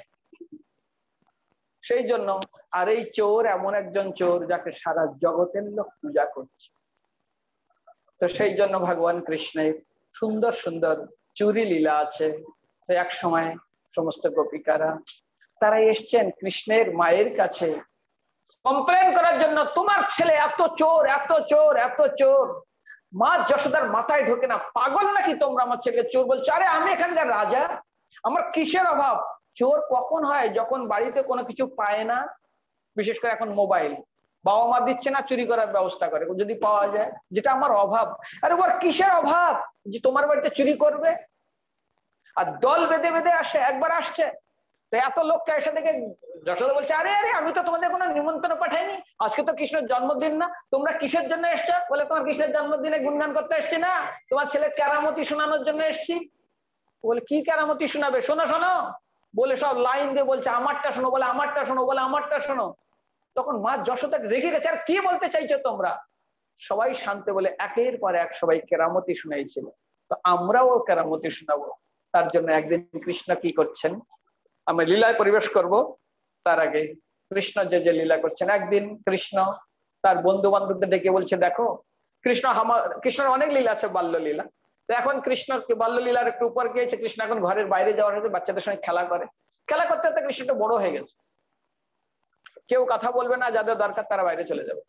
সেই জন্য আর এই চোর এমন একজন চোর যাকে সারা জগতের লোক পূজা করছে। তো সেই জন্য ভগবান কৃষ্ণের সুন্দর সুন্দর চুরি লীলা আছে। তো এক সময় সমস্ত গোপিকারা তারা এসছেন কৃষ্ণের মায়ের কাছে কমপ্লেন করার জন্য, তোমার ছেলে এত চোর, এত চোর, এত চোর। মা যশোদার মাথায় ঢোকে না, পাগল নাকি তোমরা আমার ছেলেকে চোর বলছো? আরে আমি এখানকার রাজা, আমার কিসের অভাব? চোর কখন হয়? যখন বাড়িতে কোনো কিছু পায় না, বিশেষ করে এখন মোবাইল, বাবা মা দিচ্ছে না, চুরি করার ব্যবস্থা করে যদি পাওয়া যায়, যেটা আমার অভাব। আরে ওর কিসের অভাব যে তোমার বাড়িতে চুরি করবে? আর দল বেঁধে বেঁধে আসে, একবার আসছে তো এত লোককে এসে দেখে যশোদা বলছে, আরে আরে আমি তো তোমাদের কোনো নিমন্ত্রণ পাঠাইনি, আজকে তো কৃষ্ণের জন্মদিন না, তোমরা কিসের জন্য এসছো? বলে তোমার কৃষ্ণের জন্মদিনে গুণগান করতে এসছি না, তোমার ছেলে কেরামতি শোনানোর জন্য এসছি। বলে কি কেরামতি শোনাবে? শোনো শোনো বলে সব লাইন দিয়ে বলছে, আমারটা শোনো, বলে আমারটা শোনো, বলে আমারটা শোনো। তখন মা যশোদা রেগে গেছে, আর কি বলতে চাইছো তোমরা? সবাই শান্তে বলে একের পর এক সবাই কেরামতি শুনাইছিল, তো আমরাও কেরামতি শোনাবো। তার জন্য একদিন কৃষ্ণ কি করছেন, আমরা লীলায় পরিবেশ করব। তার আগে কৃষ্ণ যে যে লীলা করছেন, একদিন কৃষ্ণ তার বন্ধু বান্ধবদের ডেকে বলছে, দেখো কৃষ্ণ আমার, কৃষ্ণের অনেক লীলা আছে বাল্য লীলা, তো এখন কৃষ্ণর বাল্য লীলার একটু উপর গিয়েছে। কৃষ্ণ এখন ঘরের বাইরে যাওয়ার হয়তো বাচ্চাদের সঙ্গে খেলা করে, খেলা করতে করতে কৃষ্ণটা বড় হয়ে গেছে, কেউ কথা বলবে না, যাদের দরকার তারা বাইরে চলে যাবে।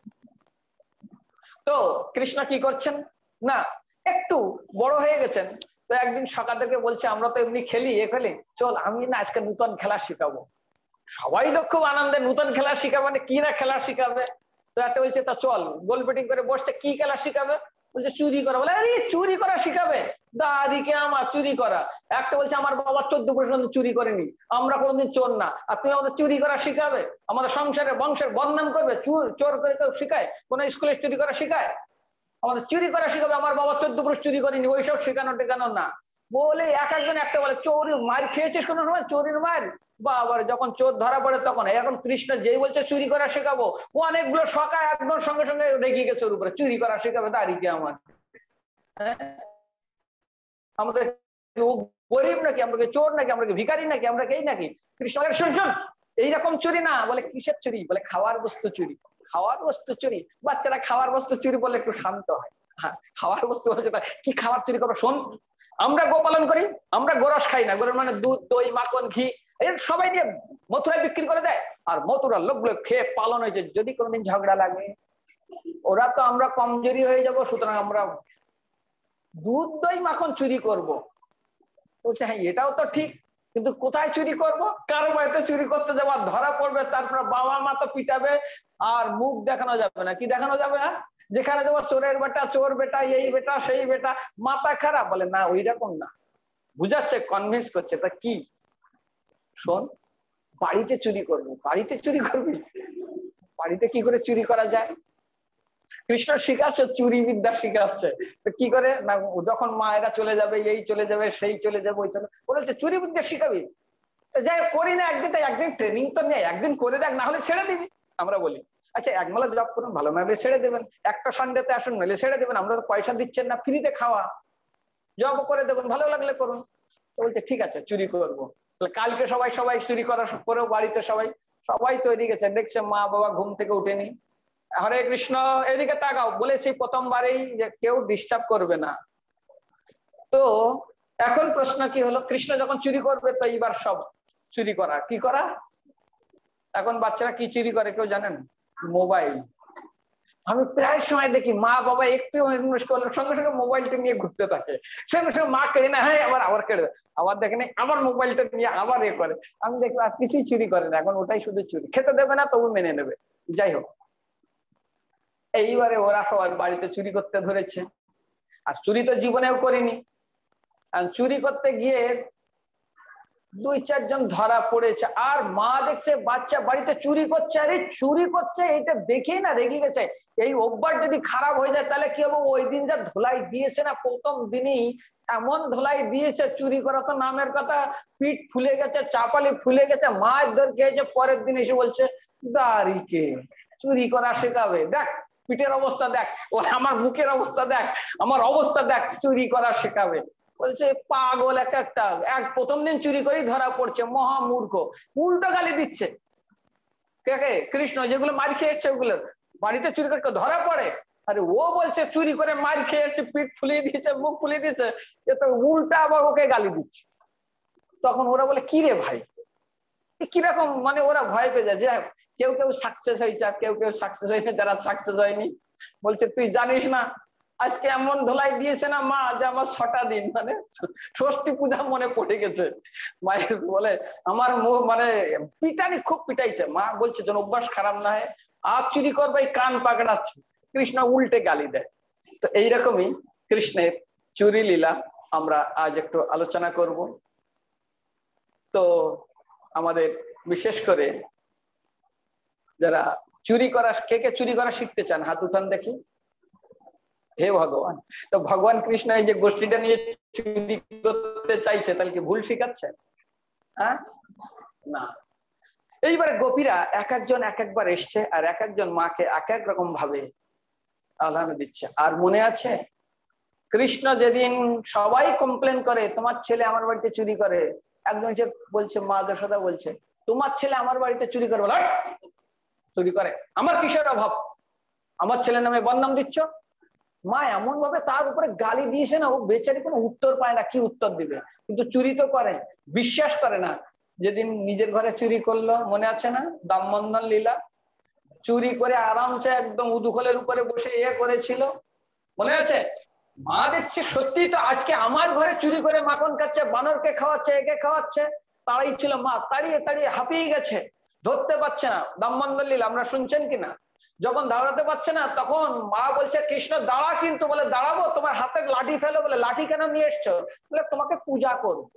তো কৃষ্ণ কি করছেন না, একটু বড় হয়ে গেছেন, তো একদিন সকাল থেকে বলছে, আমরা তো এমনি খেলি, এ খেলি, চল আমি না আজকে নূতন খেলা শিখাবো। সবাই তো খুব আনন্দে, নূতন খেলা শিখাবে, মানে কি না খেলা শিখাবে। তো একটা বলছে, তা চল, গোল বেটিং করে বসছে, কি খেলা শিখাবে? বলছে চুরি করা। বলে আরে চুরি করা শিখাবে? দাদিকে আমার চুরি করা। একটা বলছে, আমার বাবা চোদ্দ পর্যন্ত চুরি করেনি, আমরা কোনোদিন চোর না, আর তুমি আমাদের চুরি করা শিখাবে? আমাদের সংসারে বংশের বদনাম করবে? চোর চোর করে কেউ শিখায়? কোন স্কুলে চুরি করা শিখায়? আমাদের চুরি করা শিখাবে? আমার বাবা চোদ্দ পুরুষ চুরি করেনি, ওইসব শেখানো টেকানো না। বলে এক একজন একটা বলে, চোরের মার খেয়েছিস কোনো সময়? চোরের মার? বা আবার যখন চোর ধরা পড়ে তখন। এখন কৃষ্ণ যেই বলছে চুরি করা শেখাবো, ও অনেকগুলো সকায় একদম সঙ্গে সঙ্গে রেগে গেছে ওর উপরে, চুরি করা শেখাবে দাঁড়িয়ে আমার। আমাদের গরিব নাকি, আমরা চোর নাকি, আমরা ভিখারি নাকি, আমরা এই নাকি? কৃষ্ণ শুন শুন, এইরকম চুরি না। বলে কিসের চুরি? বলে খাওয়ার বস্তু চুরি। খাওয়ার বস্তু চুরি? বাচ্চারা খাওয়ার বস্তু চুরি বলে একটু শান্ত হয়। হ্যাঁ, খাওয়ার বস্তু বলছে, কি খাবার চুরি করবো? শোন, আমরা গো পালন করি, আমরা গোরস খাই না, গোরের মানে দুধ দই মাখন ঘি এর সবাই নিয়ে মথুরায় বিক্রি করে দেয়, আর মথুরার লোকগুলো খেয়ে পালন হয়েছে। যদি কোনোদিন ঝগড়া লাগে, ওরা তো আমরা কমজোরি হয়ে যাব, সুতরাং আমরা দুধ দই মাখন চুরি করবো। বলছে হ্যাঁ এটাও তো ঠিক, কিন্তু কোথায় চুরি করব? কারো বাড়িতে চুরি করতে যাবো, ধরা পড়বে, তারপর বাবা মা তো পিটাবে, আর মুখ দেখানো যাবে না। কি দেখানো যাবে? না যেখানে যাবো চোরের বেটা, চোর বেটা, এই বেটা, সেই বেটা, মাথা খারাপ। বলে না, ওই রকম না, বুঝাচ্ছে, কনভিন্স করছে। তা কি? শোন, বাড়িতে চুরি করবো। বাড়িতে চুরি করবি? বাড়িতে কি করে চুরি করা যায়? কৃষ্ণ শিখাচ্ছে, চুরি বিদ্যা শিখাচ্ছে। তো কি করে না, যখন মায়েরা চলে যাবে, এই চলে যাবে, সেই চলে যাবে, ওই চলে, বলেছে চুরি বিদ্যা শিখাবি। যাই করি না একদিন, তাই একদিন ট্রেনিং তো নেই, একদিন করে দেখ, না হলে ছেড়ে দিবি। আমরা বলি আচ্ছা এক মালা জব করুন, ভালো না ছেড়ে দেবেন, একটা সানডেতে আসুন, মেলে ছেড়ে দেবেন, আমরা তো পয়সা দিচ্ছেন না, ফ্রিতে খাওয়া, জব করে দেবেন, ভালো লাগলে করুন। তো বলছে ঠিক আছে চুরি করবো। কালকে সবাই সবাই চুরি করার পরেও বাড়িতে সবাই সবাই তৈরি গেছে, দেখছে মা বাবা ঘুম থেকে উঠেনি। হরে কৃষ্ণ, এদিকে তাকাও, বলেছি প্রথমবারেই যে কেউ ডিস্টার্ব করবে না। তো এখন প্রশ্ন কি হলো, কৃষ্ণ যখন চুরি করবে তো এইবার সব চুরি করা, কি করা? এখন বাচ্চারা কি চুরি করে কেউ জানেন? মোবাইল। আমি প্রায় সময় দেখি মা বাবা একটু ইনভেস্ট করলে সঙ্গে সঙ্গে মোবাইলটা নিয়ে ঘুরতে থাকে, সঙ্গে সঙ্গে মা কেড়ে না, হ্যাঁ আবার আবার কেড়ে, আবার দেখেন আবার মোবাইলটা নিয়ে আবার এ করে। আমি দেখি আর কিছুই চুরি করে না, এখন ওটাই শুধু চুরি। খেতে দেবে না তবু মেনে নেবে। যাই হোক, এইবারে ওরা সবাই বাড়িতে চুরি করতে ধরেছে। আর চুরি তো জীবনেও করিনি, আর চুরি করতে গিয়ে দুই চারজন ধরা পড়েছে। আর মা দেখছে বাচ্চা বাড়িতে চুরি করছে, আরে চুরি করছে, এটা দেখেই না রেগে গেছে। এই অভ্যাস যদি খারাপ হয়ে যায় তাহলে কি হবে? ওই দিন যা ধুলাই দিয়েছে না, প্রথম দিনই এমন ধুলাই দিয়েছে, চুরি করা তো নামের কথা, পিঠ ফুলে গেছে, চাপালি ফুলে গেছে, মাছ ধর খেয়েছে। পরের দিন এসে বলছে দাঁড়িকে চুরি করা শেখাবে, দেখ পিঠের অবস্থা দেখ, ও আমার বুকের অবস্থা দেখ, আমার অবস্থা দেখ, চুরি করা শেখাবে। বলছে পাগল এক একটা, এক প্রথম দিন চুরি করেই ধরা পড়ছে, মহা মূর্খ, উল্টো গালি দিচ্ছে। কে কে? কৃষ্ণ। যেগুলো মার খেয়েছে ওগুলো বাড়িতে চুরি করে ধরা পড়ে, আরে ও বলছে চুরি করে মার খেয়েছে, পিঠ ফুলিয়ে দিয়েছে, মুখ ফুলিয়ে দিয়েছে, এ তো উল্টা আবার ওকে গালি দিচ্ছে। তখন ওরা বলে কি রে ভাই, কিরকম, মানে ওরা ভয় পেয়ে যায় যে কেউ কেউ সাকসেস হয়েছে আর কেউ কেউ সাকসেস হয়নি। যারা সাকসেস হয়নি বলছে তুই জানিস না আজকে এমন ধোলাই দিয়েছে না মা, যে আমার ছটা দিন মানে ষষ্ঠী পূজা মনে পড়ে গেছে। মায়ের বলে আমার মুখ মানে পিটানি খুব পিটাইছে। মা বলছে যেন অভ্যাস খারাপ না হয়, আর চুরি করবে কান পাকড়াচ্ছে। কৃষ্ণ উল্টে গালি দেয়। তো এইরকমই কৃষ্ণের চুরি লীলা আমরা আজ একটু আলোচনা করব। তো আমাদের বিশেষ করে যারা চুরি করা, কে কে চুরি করা শিখতে চান হাত উঠান দেখি। হে ভগবান, তো ভগবান কৃষ্ণ এই যে গোষ্ঠীটা নিয়ে চুরি করতে চাইছে, তাহলে কি ভুল শিখাচ্ছে? হ্যাঁ না। এইবারে গোপীরা এক একজন এক একবার এসছে, আর এক একজন মাকে এক এক রকম ভাবে আহ্বান দিচ্ছে। আর মনে আছে কৃষ্ণ যেদিন সবাই কমপ্লেন করে তোমার ছেলে আমার বাড়িতে চুরি করে, একজন বলছে, মা যশোদা বলছে তোমার ছেলে আমার বাড়িতে চুরি করে, বল চুরি করে, আমার কিসের অভাব, আমার ছেলের নামে বদনাম দিচ্ছ। মা এমন ভাবে তার উপরে গালি দিয়েছে না, ও বেচারি কোনো উত্তর পায় না, কি উত্তর দিবে। কিন্তু চুরি তো করে, বিশ্বাস করে না। যেদিন নিজের ঘরে চুরি করলো, মনে আছে না দামবন্ধন লীলা, চুরি করে আরামসে একদম উদুখলের উপরে বসে ইয়ে করেছিল, মনে আছে? মা দেখছে সত্যি তো আজকে আমার ঘরে চুরি করে মাখন খাচ্ছে, বানরকে খাওয়াচ্ছে, একে খাওয়াচ্ছে। তাড়াই ছিল মা, তাড়িয়ে তাড়িয়ে হাঁপিয়ে গেছে, ধরতে পারছে না। দামবন্ধন লীলা আমরা শুনছেন কিনা? যখন দাঁড়াতে পারছে না তখন মা বলছে কৃষ্ণ দাঁড়া, কিন্তু বলে দাঁড়াবো, তোমার হাতে লাঠি ফেলো। বলে লাঠি কেন নিয়ে এসছো? বলে তোমাকে পূজা করবো।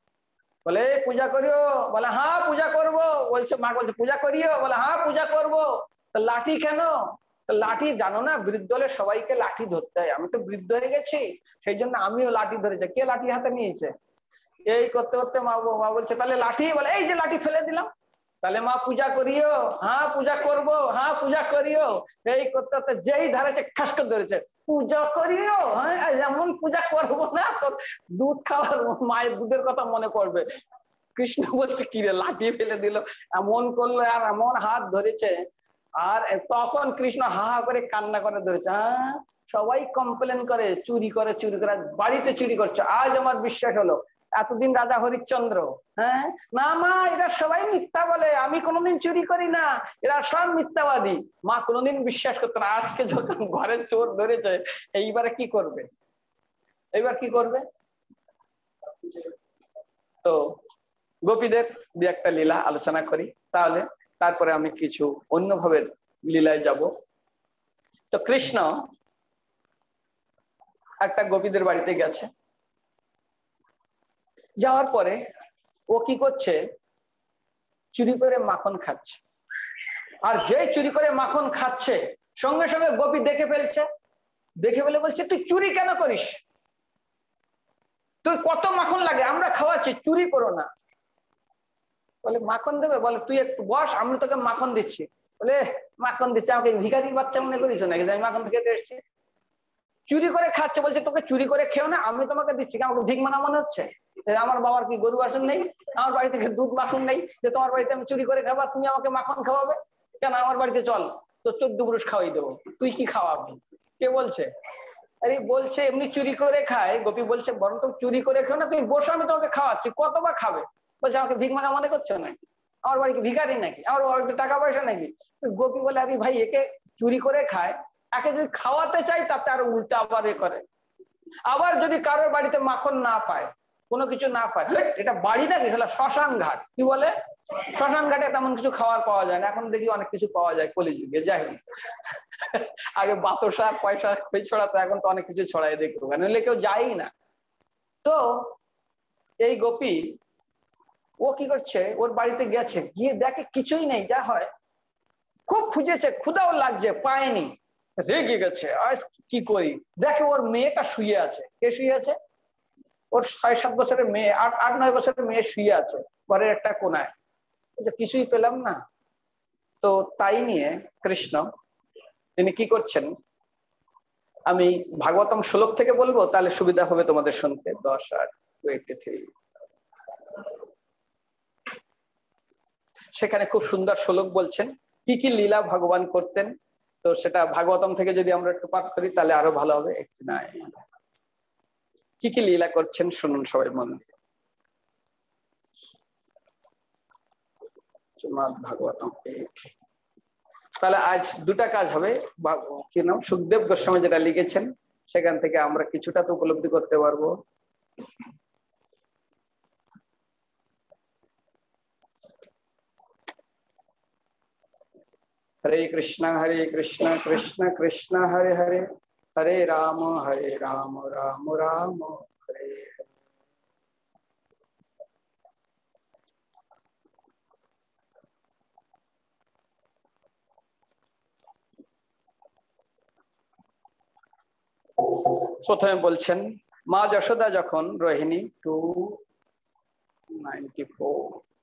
বলে পূজা করিও? বলে হ্যাঁ পূজা করবো। বলছে মা বলছে পূজা করিও? বলে হ্যাঁ পূজা করবো। লাঠি কেন? লাঠি জানো না, বৃদ্ধ হলে সবাইকে লাঠি ধরতে হয়, আমি তো বৃদ্ধ হয়ে গেছি সেই জন্য আমিও লাঠি ধরেছি। কে লাঠি হাতে নিয়েছে? এই করতে করতে মা মা বলছে তাহলে লাঠি? বলে এই যে লাঠি ফেলে দিলাম। তাহলে মা পূজা করিও? হ্যাঁ পূজা করবো। হ্যাঁ পূজা করিও। এই করতে করতে যেই ধরেছে খাস করে ধরেছে, পূজা করিও? হ্যাঁ এমন পূজা করবো না তোর দুধ খাওয়ার মায়ের দুধের কথা মনে পড়বে। কৃষ্ণ বলছে কিরে লাঠি ফেলে দিল, এমন করলো আর এমন হাত ধরেছে। আর তখন কৃষ্ণ হা হা করে কান্না করে ধরেছে। হ্যাঁ সবাই কমপ্লেন করে চুরি করে চুরি করে, বাড়িতে চুরি করছে, আজ আমার বিশ্বাস হলো। এতদিন রাজা হরিশ্চন্দ্র, হ্যাঁ না মা এরা সবাই মিথ্যা বলে, আমি কোনোদিন চুরি করি না, এরা সব মিথ্যাবাদী। মা কোনোদিন বিশ্বাস করতো না। আজকে যখন ঘরে চোর ধরেছে, এইবারে কি করবে? এইবার কি করবে? তো গোপীদের দু একটা লীলা আলোচনা করি, তাহলে তারপরে আমি কিছু অন্যভাবে লীলায় যাব। তো কৃষ্ণ একটা গোপীদের বাড়িতে গেছে, যাওয়ার পরে ও কি করছে, চুরি করে মাখন খাচ্ছে। আর যে চুরি করে মাখন খাচ্ছে সঙ্গে সঙ্গে গোপী দেখে ফেলছে, দেখে ফেলে বলছে তুই চুরি কেন করিস, তুই কত মাখন লাগে, আমরা খাওয়াচ্ছি, চুরি করো না। বলে মাখন দেবে, বলে তুই একটু বস আমি তোকে মাখন দিচ্ছি। বলে মাখন দিচ্ছে, আমাকে ভিখারির বাচ্চা মনে করিস নাকি আমি মাখন খেতে এসেছি? চুরি করে খাচ্ছে, বলছে তোকে চুরি করে খেও না, আমি তোমাকে দিচ্ছি, আমাকে ভিক মানা মনে হচ্ছে? আমার বাবার কি গরু আসন নেই, আমার বাড়ি থেকে দুধ মাখন নেই যে তোমার বাড়িতে আমি চুরি করে খাবো, তুমি আমাকে মাখন খাওয়াবে কেন? আমার বাড়িতে চল, তো চোদ্দ পুরুষ খাওয়াই দেবো, তুই কি খাওয়াবি? কে বলছে? আরে বলছে এমনি চুরি করে খায়। গোপী বলছে বরং তুমি চুরি করে খেও না, তুমি বসো আমি তোমাকে খাওয়াচ্ছি, কতবার খাবে? বলছে আমাকে ভিক মানা মনে করছো নাকি, আমার বাড়ি কি ভিখারি নাকি, আমার বাড়িতে টাকা পয়সা নাকি? গোপী বলে আরে ভাই একে চুরি করে খায়, একে যদি খাওয়াতে চাই তাতে আরো উল্টা আবার এ করে। আবার যদি কারোর বাড়িতে মাখন না পায়, কোনো কিছু না পায়, এটা বাড়ি নাকি, সেটা শ্মশান ঘাট। কি বলে? শ্মশান ঘাটে তেমন কিছু খাওয়ার পাওয়া যায় না, এখন দেখি অনেক কিছু পাওয়া যায় কলিযুগে। যাই হোক, আগে বাতাসা পয়সা খই ছড়াতো, এখন তো অনেক কিছু ছড়াই দেখবো, নইলে কেউ যায়ই না। তো এই গোপী ও কি করছে, ওর বাড়িতে গেছে, গিয়ে দেখে কিছুই নেই। যা হয় খুব খুঁজেছে, ক্ষুধাও লাগছে, পায়নি, রেগে গেছে, আজ কি করি। দেখে ওর মেয়েটা শুয়ে আছে। কে শুয়ে আছে? ওর ছয় সাত বছরের মেয়ে, আট আট নয় বছরের মেয়ে শুয়ে আছে ঘরের একটা কোনায়। কিছুই পেলাম না। তো তাই নিয়ে কৃষ্ণ তিনি কি করছেন, আমি ভাগবতম শ্লোক থেকে বলবো, তাহলে সুবিধা হবে তোমাদের শুনতে। দশ আট এইটি থ্রি, সেখানে খুব সুন্দর শ্লোক বলছেন কি কি লীলা ভগবান করতেন। তো সেটা ভাগবতম থেকে যদি আমরা একটু পাঠ করি তাহলে আরো ভালো হবে। একটু নাই, কি কি লীলা করছেন শুনুন সবাই মন দিয়ে। ভাগবতম এইট, তাহলে আজ দুটা কাজ হবে। কি নাম, সুখদেব গোস্বামী যেটা লিখেছেন সেখান থেকে আমরা কিছুটা তো উপলব্ধি করতে পারবো। हरे कृष्णा हरे कृष्णा कृष्ण कृष्ण हरे हरे, हरे राम हरे राम राम राम हरे हरे। প্রথমে বলছেন মা যশোদা যখন রোহিণী টু নাইনটি ফোর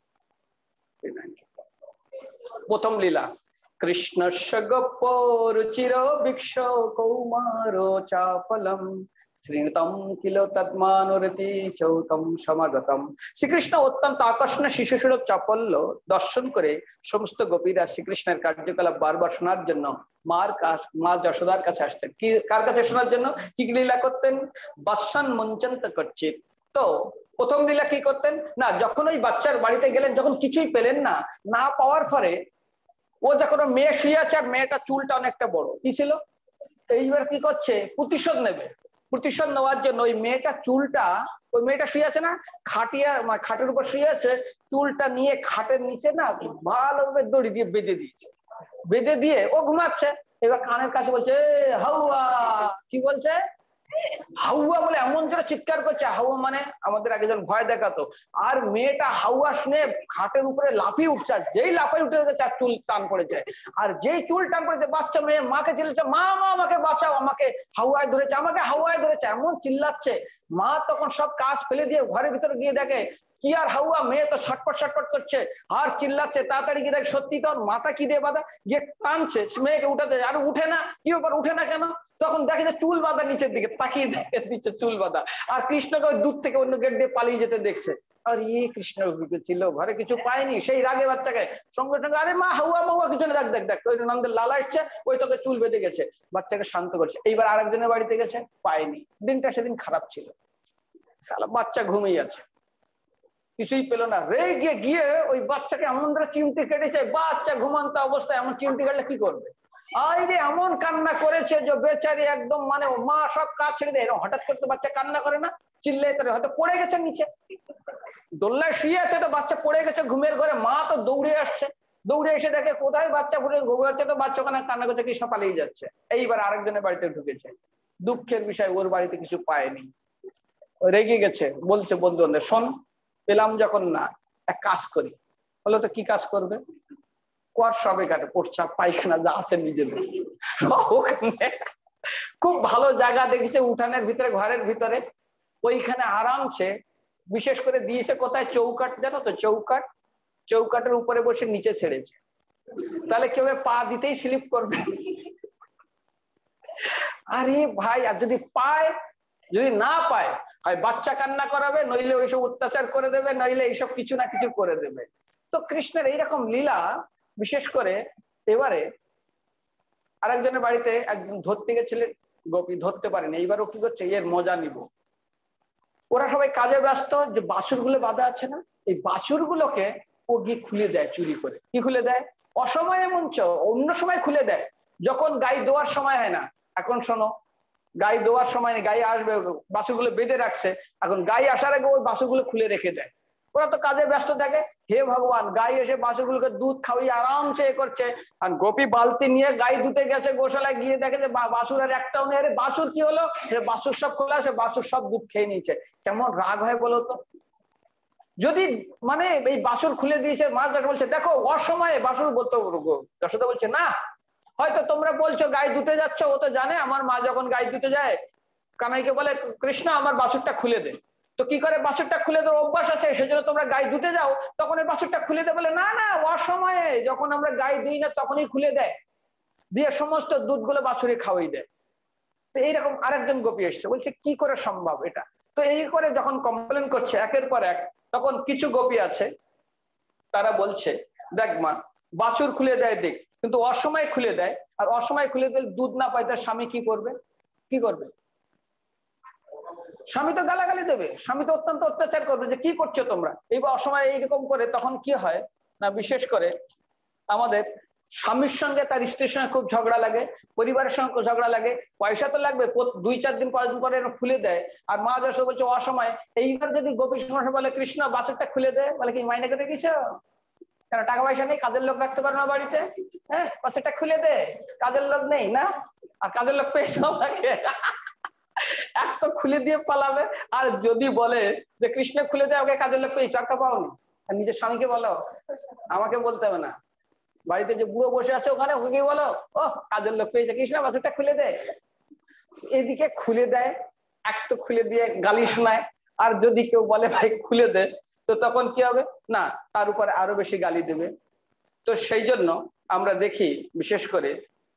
প্রথম লীলা, কৃষ্ণস্য গোপরুচির বৃক্ষ কৌমার চাপলম শ্রীতম কিল তদ্মানুরতি চৌতম সমাগতম। শ্রীকৃষ্ণ অত্যন্ত আকর্ষণীয় শিশুসুলভ চাপল্য দর্শন করে সমস্ত গোপীরা শ্রীকৃষ্ণের কার্যকলাপ বারবার শোনার জন্য মার কাছ মা যশোদার কাছে আসতেন। কি কার কাছে শোনার জন্য? কি লীলা করতেন? বৎসন মঞ্চন্ত করছে। তো প্রথম লীলা কি করতেন না, যখন ওই বাচ্চার বাড়িতে গেলেন, যখন কিছুই পেলেন না, না পাওয়ার পরে ও যখন মেয়ে শুয়ে আছে আর মেয়েটা চুলটা অনেকটা বড়, কি ছিল, এইবার কি করছে, প্রতিশোধ নেবে। প্রতিশোধ নেওয়ার জন্য ওই মেয়েটা চুলটা, ওই মেয়েটা শুয়ে আছে না খাটিয়া, মানে খাটের উপর শুয়ে আছে, চুলটা নিয়ে খাটের নিচে না ভালোভাবে দড়ি দিয়ে বেঁধে দিয়েছে। বেঁধে দিয়ে ও ঘুমাচ্ছে, এবার কানের কাছে বলছে হাউয়া। কি বলছে? হাউয়া বলে এমন জোরে চিৎকার করছে। হাউয়া মানে আমাদের আগে যখন ভয় দেখাতো, আর মেয়েটা হাউয়া শুনে খাটের উপরে লাফিয়ে উঠছে, যেই লাফিয়ে উঠে গেছে আর চুল টান পড়েছে। আর যেই চুল টান পড়েছে বাচ্চা মেয়ে মাকে চিল্লাচ্ছে, মা মা আমাকে বাঁচাও, আমাকে হাওয়ায় ধরেছে, আমাকে হাওয়ায় ধরেছে, এমন চিল্লাচ্ছে। মা তখন সব কাজ ফেলে দিয়ে ঘরের ভিতরে গিয়ে দেখে কি আর হাওয়া, মেয়ে তো ছটপট ছটপট করছে আর চিল্লাচ্ছে। তাড়াতাড়ি গিয়ে দেখে সত্যি তোর মাথা কি দিয়ে বাঁধা, যে টানছে মেয়েকে উঠাতে, আর উঠে না। কি ব্যাপার, উঠে না কেন? তখন দেখে যে চুল বাঁধা নিচের দিকে, তাকিয়ে দেখে নিচে চুল বাঁধা, আর কৃষ্ণকে ওই দূর থেকে অন্য গেট দিয়ে পালিয়ে যেতে দেখছে। আর ইয়ে কৃষ্ণ ছিল ঘরে, কিছু পায়নি, সেই রাগে বাচ্চাকে সঙ্গে সঙ্গে আরে মা হাওয়া মাওয়া কিছু না, দেখ দেখ দেখ ওই নন্দের লালা এসছে, ওই তোকে চুল বেঁধে গেছে, বাচ্চাকে শান্ত করছে। এইবার আরেকজনের বাড়িতে গেছে, পায়নি। দিনটা সেদিন খারাপ ছিল, বাচ্চা ঘুমিয়ে আছে, কিছুই পেল না। রেগে গিয়ে ওই বাচ্চাকে এমন ধরে চিমটি কেটেছে, বাচ্চা ঘুমান্ত অবস্থায় এমন চিমটি কাটলে কি করবে? আরে এমন কান্না করেছে যে বেচারি একদম, মানে মা সব কাজ ছেড়ে দেয়, হঠাৎ করতে বাচ্চা কান্না করে না, চিল্লাই করে, হয়তো পড়ে গেছে নিচে, দোলনায় শুয়ে আছে তো বাচ্চা পড়ে গেছে ঘুমের ঘরে, মা তো দৌড়ে আসছে, দৌড়ে এসে দেখে কোথায় বাচ্চা ঘুরে ঘুমাচ্ছে, তো বাচ্চা ওখানে কান্না করছে, কৃষ্ণ পালিয়ে যাচ্ছে। এইবার আরেকজনের বাড়িতে ঢুকেছে, দুঃখের বিষয় ওর বাড়িতে কিছু পায়নি, রেগে গেছে, বলছে বন্ধু বান্ধব শোন, পেলাম যখন না, এক কাজ করি। বলো তো কি কাজ করবে? কোয়ার সব এখানে প্রস্রাব পায়খানা যা আছে নিজেদের ওখানে, খুব ভালো জায়গা দেখেছে উঠানের ভিতরে, ঘরের ভিতরে, ওইখানে আরামসে, বিশেষ করে দিয়েছে কোথায়, চৌকাট, জানো তো চৌকাট, চৌকাটের উপরে বসে নিচে ছেড়েছে, তাহলে কেউ পা দিতেই স্লিপ করবে। আরে ভাই, আর যদি পায়, যদি না পায়, হয় বাচ্চা কান্না করাবে, নইলে ওইসব অত্যাচার করে দেবে, নইলে এইসব কিছু না কিছু করে দেবে। তো কৃষ্ণের এইরকম লীলা, বিশেষ করে এবারে আরেকজনের বাড়িতে একজন ধরতে গেছিলেন, গোপী ধরতে পারেনি, এইবার ও কি করছে, এর মজা নিব। ওরা সবাই কাজে ব্যস্ত, যে বাছুর গুলো বাঁধা আছে না, এই বাছুর গুলোকে ও গিয়ে খুলে দেয় চুরি করে। কি খুলে দেয়? অসময়ে মঞ্চ, অন্য সময় খুলে দেয়, যখন গাই দোয়ার সময় হয় না। এখন শোনো, গাই দোয়ার সময় গাই আসবে, বাছুরগুলো বেঁধে রাখছে, এখন গাই আসার আগে ওই বাছুরগুলো খুলে রেখে দেয়। ওরা তো কাজে ব্যস্ত থাকে, হে ভগবান, গাই এসে বাছুরগুলোকে দুধ খাওয়িয়ে আরামসে এ করছে, আর গোপী বালতি নিয়ে গাই দুতে গেছে গোশালায়, গিয়ে দেখে যে বাছুর আর একটাও নেই। আরে বাছুর কি হলো? বাছুর সব খোলা আছে, বাছুর সব দুধ খেয়ে নিয়েছে। কেমন রাগ হয় বলো তো? যদি মানে এই বাছুর খুলে দিয়েছে, মা যশোদা বলছে দেখো অসময়ে বাছুর, বলতো যশোদা বলছে না, হয়তো তোমরা বলছো গাই দুতে যাচ্ছ, ও তো জানে আমার মা যখন গাই দুতে যায় কানাইকে বলে কৃষ্ণ আমার বাছুরটা খুলে দে, তো কি করে বাছুরটা খুলে দেওয়ার অভ্যাস আছে, সেজন্য তোমরা গাই দুতে যাও, তখন এই বাছুরটা খুলে দে। বলে না না, অসময়ে যখন আমরা গাই দুই না তখনই খুলে দেয়, দিয়ে সমস্ত দুধগুলো বাছুরে খাওয়াই দেয়। তো এইরকম আরেকজন গোপী এসছে, বলছে কি করে সম্ভব এটা? তো এই করে যখন কমপ্লেন করছে একের পর এক, তখন কিছু গোপী আছে, তারা বলছে দেখ মা, বাছুর খুলে দেয় দেখ, কিন্তু অসময়ে খুলে দেয়, আর অসময়ে খুলে দিলে দুধ না পায়, তার স্বামী কি করবে? কি করবে? স্বামী তো গালাগালি দেবে, স্বামী তো অত্যন্ত অত্যাচার করবে, যে কি করছো তোমরা। এইবার অসময়ে এইরকম করে, তখন কি হয় না, বিশেষ করে আমাদের স্বামীর সঙ্গে তার স্ত্রীর সঙ্গে খুব ঝগড়া লাগে, পরিবারের সঙ্গে ঝগড়া লাগে, পয়সা তো লাগবে, দুই চার দিন পাঁচ দিন পরে খুলে দেয়। আর মা যশোদা বলছে অসময়। এইবার যদি গোপী সমস্যা বলে কৃষ্ণ বাছুরটা খুলে দেয়, বলে কি মাইনে করে দিয়েছ? কেন টাকা পয়সা নেই, কাজের লোক রাখতে পারো না বাড়িতে? হ্যাঁ, বাছুরটা খুলে দে, কাজের লোক নেই না, আর কাজের লোক পেয়েছে আমাকে, এক তো খুলে দিয়ে পালাবে, আর যদি বলে যে কৃষ্ণ খুলে দেয়, ওকে কাজের লোক পেয়েছে, একটা পাওনি, আর নিজের স্বামীকে বলো, আমাকে বলতে হবে না, বাড়িতে যে বুড়ো বসে আছে ওখানে ওকে বলো, ও কাজের লোক পেয়েছে, কৃষ্ণ বাছুরটা খুলে দে। এদিকে খুলে দেয়, এক তো খুলে দিয়ে গালি শোনায়, আর যদি কেউ বলে ভাই খুলে দে, তো তখন কি হবে না, তার উপরে আরো বেশি গালি দেবে। তো সেই জন্য আমরা দেখি বিশেষ করে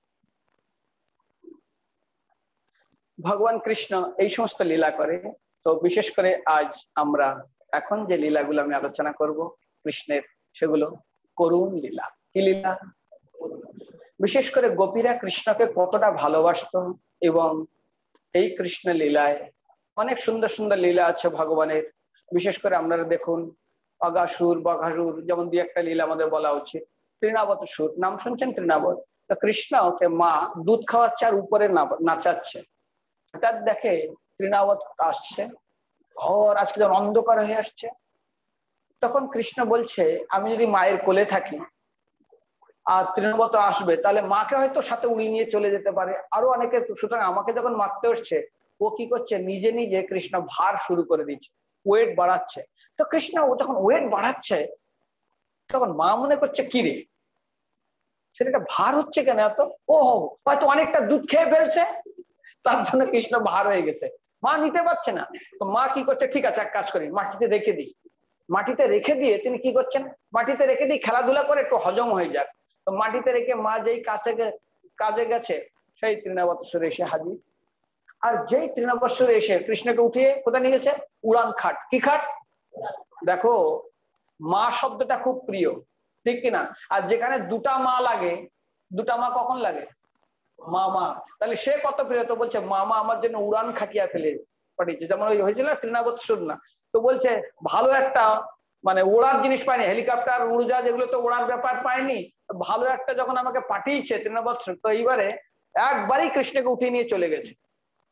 ভগবান কৃষ্ণ এই সমস্ত লীলা করে। তো বিশেষ করে আজ আমরা এখন যে লীলাগুলো আমি আলোচনা করব কৃষ্ণের, সেগুলো করুণ লীলা। কি লীলা? বিশেষ করে গোপীরা কৃষ্ণকে কতটা ভালোবাসত, এবং এই কৃষ্ণ লীলায় অনেক সুন্দর সুন্দর লীলা আছে ভগবানের। বিশেষ করে আপনারা দেখুন অগাসুর বঘাসুর, যেমন দুই একটা লীলা আমাদের বলা উচিত। তৃণাবত সুর, নাম শুনছেন তৃণাবত? তো কৃষ্ণ ওকে মা দুধ খাওয়াচ্ছে আর উপরে নাচাচ্ছে, হঠাৎ দেখে তৃণাবত আসছে, ঘর আজকে যখন অন্ধকার হয়ে আসছে, তখন কৃষ্ণ বলছে আমি যদি মায়ের কোলে থাকি আর তৃণাবত আসবে, তাহলে মাকে হয়তো সাথে উড়িয়ে নিয়ে চলে যেতে পারে, আরো অনেকে, সুতরাং আমাকে যখন মারতে আসছে, ও কি করছে, নিজে নিজে কৃষ্ণ ভার শুরু করে দিচ্ছে, ওয়েট বাড়াচ্ছে। তো কৃষ্ণ ও যখন ওয়েট বাড়াচ্ছে, তখন মা মনে করছে কি রে, সেটা ভার হচ্ছে কেন এত, ও হয়তো অনেকটা দুধ খেয়ে ফেলছে, তার জন্য কৃষ্ণ ভার হয়ে গেছে, মা নিতে পারছে না। তো মা কি করছে, ঠিক আছে এক কাজ করি, মাটিতে রেখে দিই। মাটিতে রেখে দিয়ে তিনি কি করছেন, মাটিতে রেখে দিই, খেলাধুলা করে একটু হজম হয়ে যাক। তো মাটিতে রেখে মা যেই কাছে কাজে গেছে, সেই তৃণবৎসরে এসে হাজির। আর যেই তৃণবৎসরে এসে কৃষ্ণকে উঠিয়ে কোথায় নিয়ে গেছে, উড়ান খাট। কি খাট? দেখো, মা শব্দটা খুব প্রিয়, ঠিক কিনা? আর যেখানে দুটা মা লাগে, দুটা মা কখন লাগে? মামা। তাহলে সে কত প্রিয়, তো বলছে মামা আমার জন্য উড়ান খাটিয়া ফেলে পাঠিয়েছে। যেমন ওই হয়েছিল না তৃণাবৎসর, না তো বলছে ভালো একটা মানে ওড়ার জিনিস পাইনি, হেলিকপ্টার উড়োজাহাজ এগুলো তো ওড়ার ব্যাপার পাইনি, ভালো একটা যখন আমাকে পাঠিয়েছে তৃণাবৎসর, তো এইবারে একবারই কৃষ্ণকে উঠিয়ে নিয়ে চলে গেছে।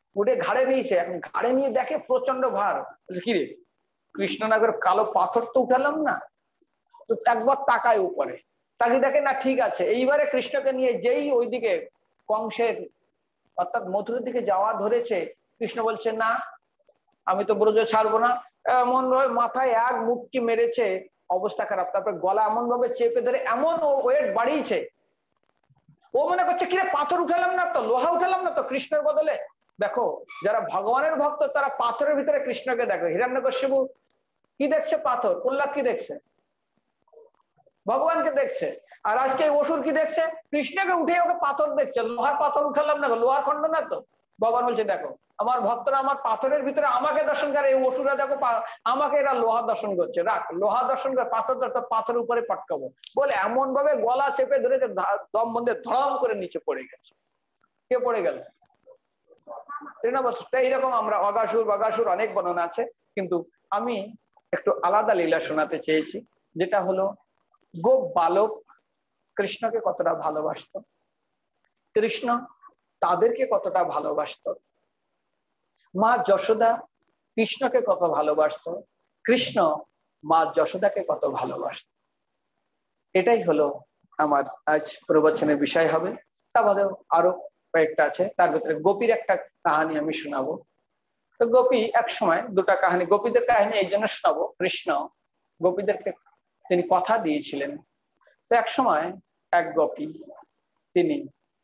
উঠে ঘাড়ে নিয়েছে, এখন ঘাড়ে নিয়ে দেখে প্রচন্ড ভার। কি রে কৃষ্ণনগর কালো পাথর তো উঠালাম না, তো একবার তাকায় উপরে, তাকে দেখে না ঠিক আছে। এইবারে কৃষ্ণকে নিয়ে যেই ওইদিকে কংসের অর্থাৎ মথুরের দিকে যাওয়া ধরেছে, কৃষ্ণ বলছে না আমি তো ব্রজ ছাড়বো না। এমন ভাবে মাথায় এক মুটকি মেরেছে, অবস্থা খারাপ। তারপর গলা এমন ভাবে চেপে ধরে এমন ওয়েট বাড়িয়েছে, ও মনে করছে কিরে পাথর উঠালাম না তো, লোহা উঠালাম না তো কৃষ্ণের বদলে। দেখো যারা ভগবানের ভক্ত তারা পাথরের ভিতরে কৃষ্ণকে দেখো। হিরণ্যকশিপু কি দেখছে? পাথর। প্রহ্লাদ কি দেখছে? ভগবানকে দেখছে। আর আজকে অসুর কি দেখছে? কৃষ্ণকে উঠে ওকে পাথর দেখছে। লোহার পাথর উঠালাম না, লোহার খন্ড না তো। ভগবান বলছে দেখো আমার ভক্তরা আমার পাথরের ভিতরে আমাকে দর্শন করে, এই অসুরা দেখো আমাকে এরা লোহা দর্শন করছে। রাখ লোহা দর্শন করে, পাথর দর্শন, পাথরের উপরে পাটকাবো বলে এমন ভাবে গলা চেপে ধরে দম বন্ধে ধরাম করে নিচে পড়ে গেছে। কে পড়ে গেল? তৃণবৎসটা। এইরকম আমরা অগাসুর বগাসুর অনেক বর্ণনা আছে, কিন্তু আমি একটু আলাদা লীলা শোনাতে চেয়েছি, যেটা হলো গোপ বালক কৃষ্ণকে কতটা ভালোবাসত, কৃষ্ণ তাদেরকে কতটা ভালোবাসত, মা যশোদা কৃষ্ণকে কত ভালোবাসত, কৃষ্ণ মা যশোদাকে কত ভালোবাসত। এটাই হলো আমার আজ প্রবচনের বিষয় হবে। তা বাদেও আরো কয়েকটা আছে, তার ভিতরে গোপীর একটা কাহিনী আমি শোনাবো। তো গোপী এক সময়, দুটা কাহিনী গোপীদের কাহিনী এই জন্য শোনাবো, কৃষ্ণ গোপীদেরকে তিনি কথা দিয়েছিলেন। তো এক সময় এক গোপী তিনি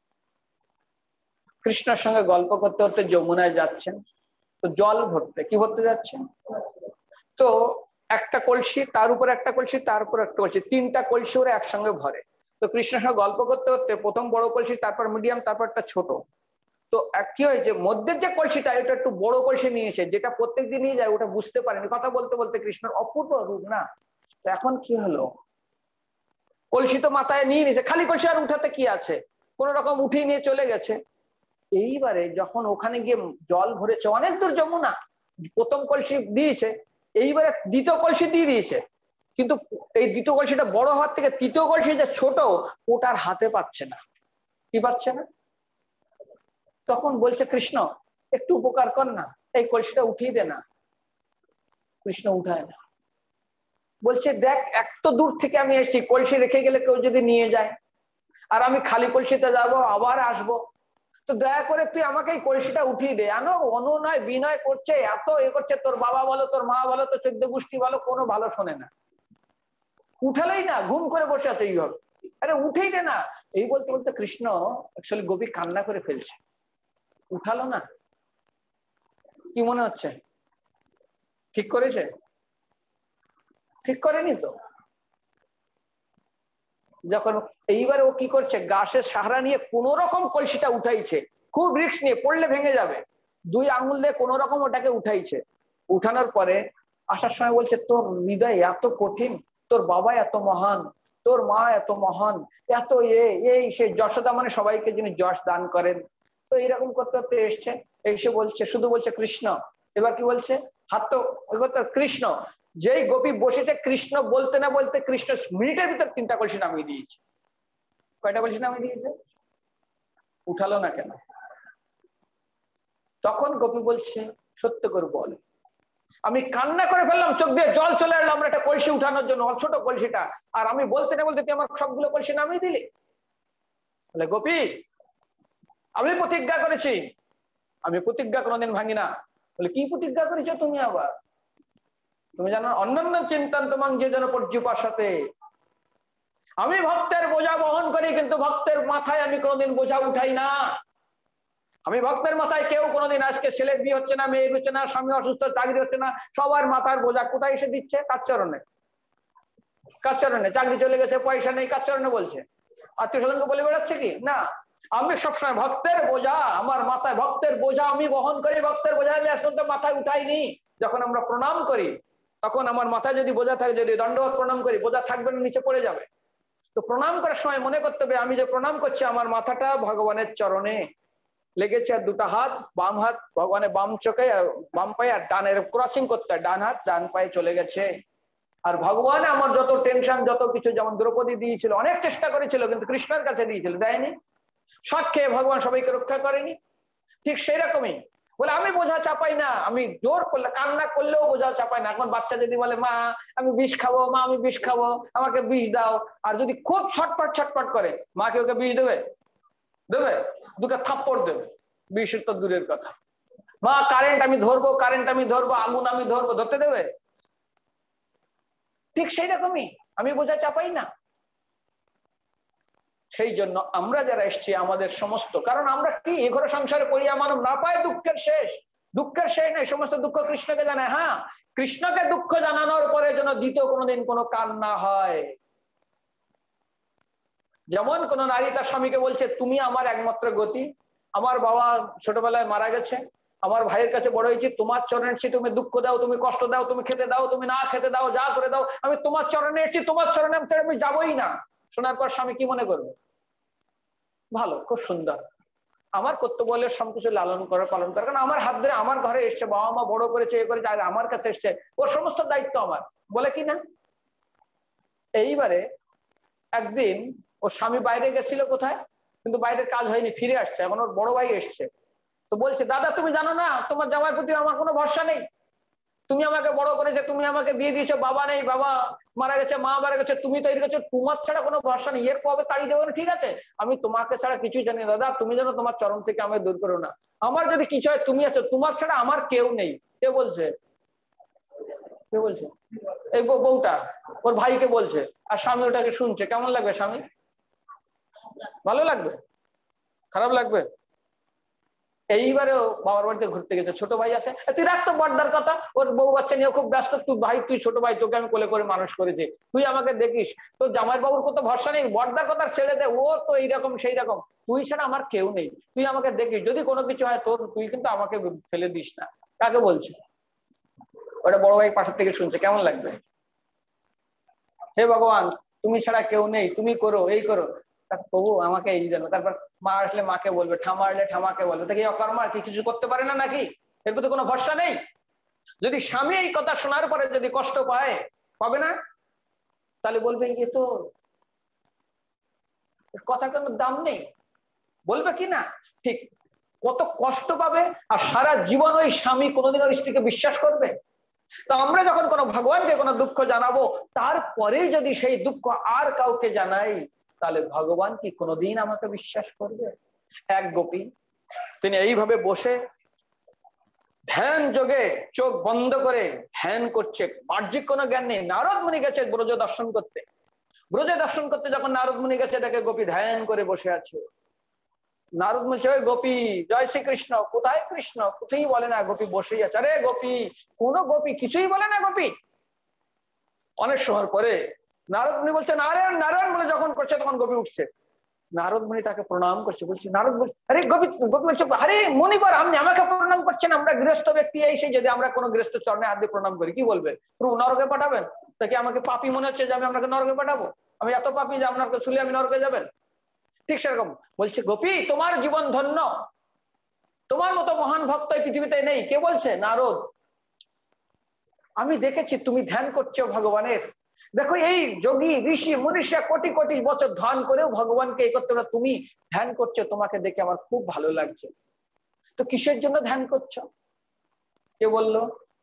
কৃষ্ণের সঙ্গে গল্প করতে করতে যমুনায় যাচ্ছেন। তো জল ভরতে, কি ভরতে যাচ্ছেন, তো একটা কলসি, তার উপর একটা কলসি, তার উপর একটা কলসি, তিনটা কলসি ওরা একসঙ্গে ভরে। তো কৃষ্ণের সঙ্গে গল্প করতে করতে প্রথম বড় কলসি, তারপর মিডিয়াম, তারপর একটা ছোট। তো কি হয়েছে, মধ্যের যে কলসিটা এটা একটু বড় কলসি নিয়েছে, যেটা প্রত্যেকদিন নিয়ে যায়, ওটা বুঝতে পারেনি। কথা বলতে বলতে কৃষ্ণের অপূর্ব রূপ না। তো এখন কি হলো, কলসি তো মাথায় নিয়ে নিয়েছে, খালি কলসি আর উঠাতে কি আছে, কোন রকম উঠিয়ে নিয়ে চলে গেছে। এইবারে যখন ওখানে গিয়ে জল ভরেছে, অনেক দূর যমুনা, প্রথম কলসি দিয়েছে, এইবারে দ্বিতীয় কলসি দিয়ে দিয়েছে, কিন্তু এই দ্বিতীয় কলসিটা বড় হওয়ার থেকে তৃতীয় কলসি যে ছোট, ওটার হাতে পাচ্ছে না। কি পাচ্ছে না? তখন বলছে কৃষ্ণ একটু উপকার কর না, এই কলসিটা উঠিয়ে দে না। কৃষ্ণ উঠায় না, বলছে দেখ এত দূর থেকে আমি এসেছি, কলসি রেখে গেলে কেউ যদি নিয়ে যায়, আর আমি খালি কলসিতে যাবো আবার আসবো, তো দয়া করে তুই আমাকে এই কলসিটা উঠিয়ে দে। আনো অনুনয় বিনয় করছে, এত এ করছে, তোর বাবা বলো, তোর মা বলো, তোর চোদ্দ গোষ্ঠী বলো, কোনো ভালো শোনে না, উঠালেই না, ঘুম করে বসে আছে এইভাবে, আরে উঠেই দে না। এই বলতে বলতে কৃষ্ণ অ্যাকচুয়ালি গোপী কান্না করে ফেলছে, উঠালো না। কি মনে হচ্ছে, ঠিক করেছে? ঠিক করেনি তো। যখন এইবারে ও কি করছে, গাছের সাহারা নিয়ে কোন রকম কলসিটা উঠাইছে, খুব রিস্ক নিয়ে, পড়লে ভেঙে যাবে, দুই আঙুল দিয়ে কোন রকম ওটাকে উঠাইছে। উঠানোর পরে আসার সময় বলছে তোর হৃদয় এত কঠিন, তোর বাবা এত মহান, তোর মা এত মহান, এত এ এই সেই যশোদা মানে সবাইকে যিনি যশ দান করেন। তো এইরকম করতে করতে এসছে, এসে বলছে, শুধু বলছে কৃষ্ণ। এবার কি বলছে, হাত তো কৃষ্ণ, যেই গোপী বসেছে কৃষ্ণ বলতে না বলতে কৃষ্ণ মিনিটের ভিতর তিনটা কলসি নামিয়ে দিয়েছে। কয়টা কলসি নামিয়ে দিয়েছে? উঠালো না কেন? তখন গোপী বলছে সত্য করে বল, আমি কান্না করে ফেললাম, চোখ দিয়ে জল চলে এলো আমরা একটা কলসি উঠানোর জন্য, ছোট কলসিটা, আর আমি বলতে না বলতে তুই আমার সবগুলো কলসি নামিয়ে দিলি। বলে গোপী আমি প্রতিজ্ঞা করেছি, আমি প্রতিজ্ঞা কোনোদিন ভাঙি না। বলে কি প্রতিজ্ঞা করেছো তুমি আবার? তুমি জানো অন্যান্য চিন্তান তোমাং যে যেন পর্যুপাসতে, আমি ভক্তের বোঝা বহন করি, কিন্তু ভক্তের মাথায় আমি কোনোদিন বোঝা উঠাই না। আমি ভক্তের মাথায় কেউ কোনোদিন, আজকে ছেলের বিয়ে হচ্ছে না, মেয়ে হচ্ছে না, স্বামী অসুস্থ, চাকরি হচ্ছে না, সবার মাথার বোঝা কোথায় এসে দিচ্ছে? কার চরণে? কার চরণে? চাকরি চলে গেছে, পয়সা নেই, কার চরণে বলছে? আত্মীয় স্বজনকে বলে বেড়াচ্ছে কি না? আমি সবসময় ভক্তের বোঝা আমার মাথায়, ভক্তের বোঝা আমি বহন করি, ভক্তের বোঝা আমি আজ পর্যন্ত মাথায় উঠাইনি। যখন আমরা প্রণাম করি তখন আমার মাথায় যদি বোঝা থাকে, যদি দণ্ডবত প্রণাম করি, বোঝা থাকবে না, নিচে পড়ে যাবে। তো প্রণাম করার সময় মনে করতে হবে আমি যে প্রণাম করছি আমার মাথাটা ভগবানের চরণে লেগেছে, আর দুটা হাত, বাম হাত ভগবানের বাম চোখে, বাম পায়ে, আর ডানের ক্রসিং করতে হয়, ডান হাত ডান পায়ে চলে গেছে। আর ভগবান আমার যত টেনশন যত কিছু, যেমন দ্রৌপদী দিয়েছিল, অনেক চেষ্টা করেছিল কিন্তু কৃষ্ণের কাছে দিয়েছিল, দেয়নি, সাক্ষে ভগবান সবাইকে রক্ষা করেনি। ঠিক সেই রকমই বলে আমি বোঝা চাপাই না, আমি জোর করলে কান্না করলেও বোঝা চাপাই না। এখন বাচ্চা যদি বলে মা আমি বিষ খাবো, মা আমি বিষ খাবো, আমাকে বিষ দাও, আর যদি খুব ছটপট ছটপট করে, মা কি ওকে বিষ দেবে? দেবে? দুটো থাপ্পড় দেবে। বিষের তো দূরের কথা। মা কারেন্ট আমি ধরবো, কারেন্ট আমি ধরবো, আগুন আমি ধরবো, ধরতে দেবে? ঠিক সেই রকমই আমি বোঝা চাপাই না। সেই জন্য আমরা যারা এসছি আমাদের সমস্ত, কারণ আমরা কি এ ঘরে সংসারে করিয়া মানব না পায় দুঃখের শেষ। দুঃখের শেষ নেই, সমস্ত দুঃখ কৃষ্ণকে জানে। হ্যাঁ, কৃষ্ণকে দুঃখ জানানোর পরে যেন দ্বিতীয় কোনোদিন কোনো কান্না হয়। যেমন কোন নারী তার স্বামীকে বলছে তুমি আমার একমাত্র গতি, আমার বাবা ছোটবেলায় মারা গেছে, আমার ভাইয়ের কাছে বড় হয়েছি, তোমার চরণে এসেছি, তুমি দুঃখ দাও, তুমি কষ্ট দাও, তুমি খেতে দাও, তুমি না খেতে দাও, যা করে দাও, আমি তোমার চরণে এসেছি, তোমার চরণে আমি যাবোই না। শোনার পর স্বামী কি মনে করবে? ভালো, খুব সুন্দর, আমার কর্তব্য বলে সবকিছু লালন করে পালন করে, কারণ আমার হাত ধরে আমার ঘরে এসছে, বাবা মা বড় করেছে, এ করেছে, আর আমার কাছে এসছে, ওর সমস্ত দায়িত্ব আমার, বলে কি না? এইবারে একদিন ওর স্বামী বাইরে গেছিল কোথায়, কিন্তু বাইরের কাজ হয়নি, ফিরে আসছে, এখন ওর বড় ভাই এসছে, তো বলছে দাদা তুমি জানো না তোমার জামাইয়ের প্রতি আমার কোনো ভরসা নেই, তুমি আমাকে বড় করেছে, তুমি আমাকে বিয়ে দিয়েছো, বাবা নেই, বাবা মারা গেছে, মা মারা গেছে, তুমি তৈরি করছো, তোমার ছাড়া কোনো ভরসা নেই, এর কবে তাড়িয়ে দেবো না, ঠিক আছে আমি তোমাকে ছাড়া কিছুই জানি না, দাদা তুমি যেন তোমার চরণ থেকে আমাকে দূর করো না, আমার যদি কিছু হয় তুমি আছো, তোমার ছাড়া আমার কেউ নেই। কে বলছে? কে বলছে? এই বউটা ওর ভাইকে বলছে, আর স্বামী ওটাকে শুনছে। কেমন লাগবে স্বামী? ভালো লাগবে? খারাপ লাগবে? এইবারেও বাবার বাড়িতে ঘুরতে গেছে, ছোট ভাই আছে, তুই রাখতো বড়দার কথা, ওর বউ বাচ্চা নিয়ে খুব ব্যস্ত, তুই ভাই, তুই ছোট ভাই, তোকে আমি কোলে করে মানুষ করেছি, তুই আমাকে দেখিস, তোর জামাই বাবুর কত ভরসা নেই, বড়দার কথা ছেড়ে দে, ও তো এইরকম সেই রকম, তুই ছাড়া আমার কেউ নেই, তুই আমাকে দেখিস, যদি কোনো কিছু হয় তোর, তুই কিন্তু আমাকে ফেলে দিস না। কাকে বলছে? ওটা বড় ভাই পাশের থেকে শুনছে। কেমন লাগবে? হে ভগবান তুমি ছাড়া কেউ নেই, তুমি করো, এই করো, প্রভু আমাকে এই জানো। তারপর মা আসলে মাকে বলবে, ঠামা আসলে ঠামাকে বলবে, দেখি অকর্মা কি কিছু করতে পারে না নাকি, এর প্রতি কোনো ভরসা নেই। যদি স্বামী এই কথা শোনার পরে যদি কষ্ট পায়, পাবে না, তাহলে বলবে এ তো কথা কোনো দাম নেই, বলবে কি না? ঠিক কত কষ্ট পাবে, আর সারা জীবন ওই স্বামী কোনোদিন ওই স্ত্রীকে বিশ্বাস করবে? তো আমরা যখন কোনো ভগবানকে কোনো দুঃখ জানাবো, তারপরে যদি সেই দুঃখ আর কাউকে জানাই, তাহলে ভগবান কি কোনোদিন আমাকে বিশ্বাস করবে? এক গোপী তিনি এইভাবে বসে ধ্যান যোগে চোখ বন্ধ করে ধ্যান করছে, বাহ্যিক কোনো জ্ঞান নেই। নারদ মুনি গেছে ব্রজ দর্শন করতে, ব্রজ দর্শন করতে যখন নারদ মুনি গেছে, দেখে গোপী ধ্যান করে বসে আছে। নারদ মুনি বলছে, গোপী জয় শ্রীকৃষ্ণ, কোথায় কৃষ্ণ? কোথায় বলে না, গোপী বসেই আছে। আরে গোপী, কোন গোপী কিছুই বলে না গোপী। অনেক সময় পরে নারদ মুনি বলছে নারায়ণ নারায়ণ বলে যখন করছে, তখন গোপী উঠছে। নারদ মুনি তাকে প্রণাম করছে, বলছে নারদ বলছে, আরে গোপী, গোপী বলছে আরে মুনিবর আপনি আমাকে প্রণাম করছেন, আমরা গৃহস্থ ব্যক্তি, এসে যদি আমরা কোনো গৃহস্থ চরণে হাত দিয়ে প্রণাম করি, কি বলবে? প্রভু নরকে পাঠাবেন? তাকে আমাকে পাপী মনে হচ্ছে যে আমি আপনাকে নরকে পাঠাবো? আমি এত পাপী যে আপনার ছুলে আমি নরকে যাবেন? ঠিক সেরকম বলছে, গোপী তোমার জীবন ধন্য, তোমার মতো মহান ভক্ত এই পৃথিবীতে নেই। কে বলছে? নারদ। আমি দেখেছি তুমি ধ্যান করছো ভগবানের, দেখো এই যোগী ঋষি মনীষা কোটি কোটি বছর ধ্যান করেও ভগবানকে এই করতে না, তুমি ধ্যান করছো, তোমাকে দেখে আমার খুব ভালো লাগছে। তো কিসের জন্য ধ্যান করছো? কে বললো?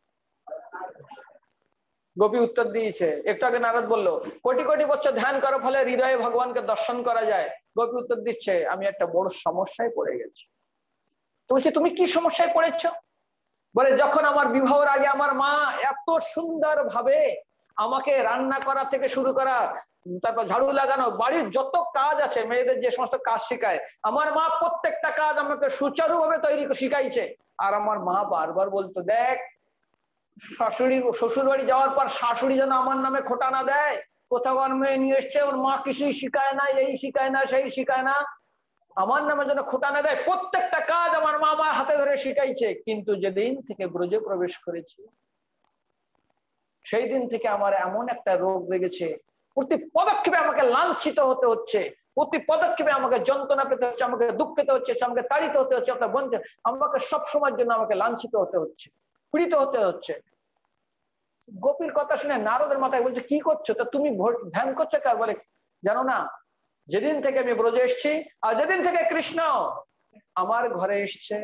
গোপী উত্তর দিয়েছে। একটু আগে নারদ বললো কোটি কোটি বছর ধ্যান করার ফলে হৃদয়ে ভগবানকে দর্শন করা যায়। গোপী উত্তর দিচ্ছে, আমি একটা বড় সমস্যায় পড়ে গেছি। তো বলছে তুমি কি সমস্যায় পড়েছ? বলে যখন আমার বিবাহের আগে আমার মা এত সুন্দর ভাবে আমাকে রান্না করা থেকে শুরু করা, তারপর ঝাড়ু লাগানো, বাড়ির যত কাজ আছে, মেয়েদের যে সমস্ত কাজ শিখায়, আমার মা প্রত্যেকটা কাজ আমাকে সুচারুভাবে তৈরি শিখাইছে। আর আমার মা বারবার বলতো, দেখ শাশুড়ি শ্বশুর বাড়ি যাওয়ার পর শাশুড়ি যেন আমার নামে খোটা না দেয়, কোথাও মেয়ে নিয়ে এসছে, ওর মা কিছুই শিখায় না, এই শিখায় না, সেই শিখায় না, আমার নামে যেন খোটা না দেয়। প্রত্যেকটা কাজ আমার মা মা হাতে ধরে শিখাইছে। কিন্তু যেদিন থেকে ব্রজে প্রবেশ করেছি, সেই দিন থেকে আমার এমন একটা রোগ লেগেছে, প্রতি পদক্ষেপে আমাকে লাঞ্ছিত হতে হচ্ছে, প্রতি পদক্ষেপে আমাকে যন্ত্রণা পেতে হচ্ছে, আমাকে দুঃখ পেতে হচ্ছে, আমাকে তাড়িত হতে হচ্ছে, আপনার বন্ধু আমাকে সবসময়ের জন্য আমাকে লাঞ্ছিত হতে হচ্ছে, পীড়িত হতে হচ্ছে। গোপীর কথা শুনে নারদের মাথায় বলছে, কি করছো? তা তুমি ধ্যান করছো কার? বলে জানো না, যেদিন থেকে আমি ব্রজে এসেছি, আর যেদিন থেকে কৃষ্ণ আমার ঘরে এসছে,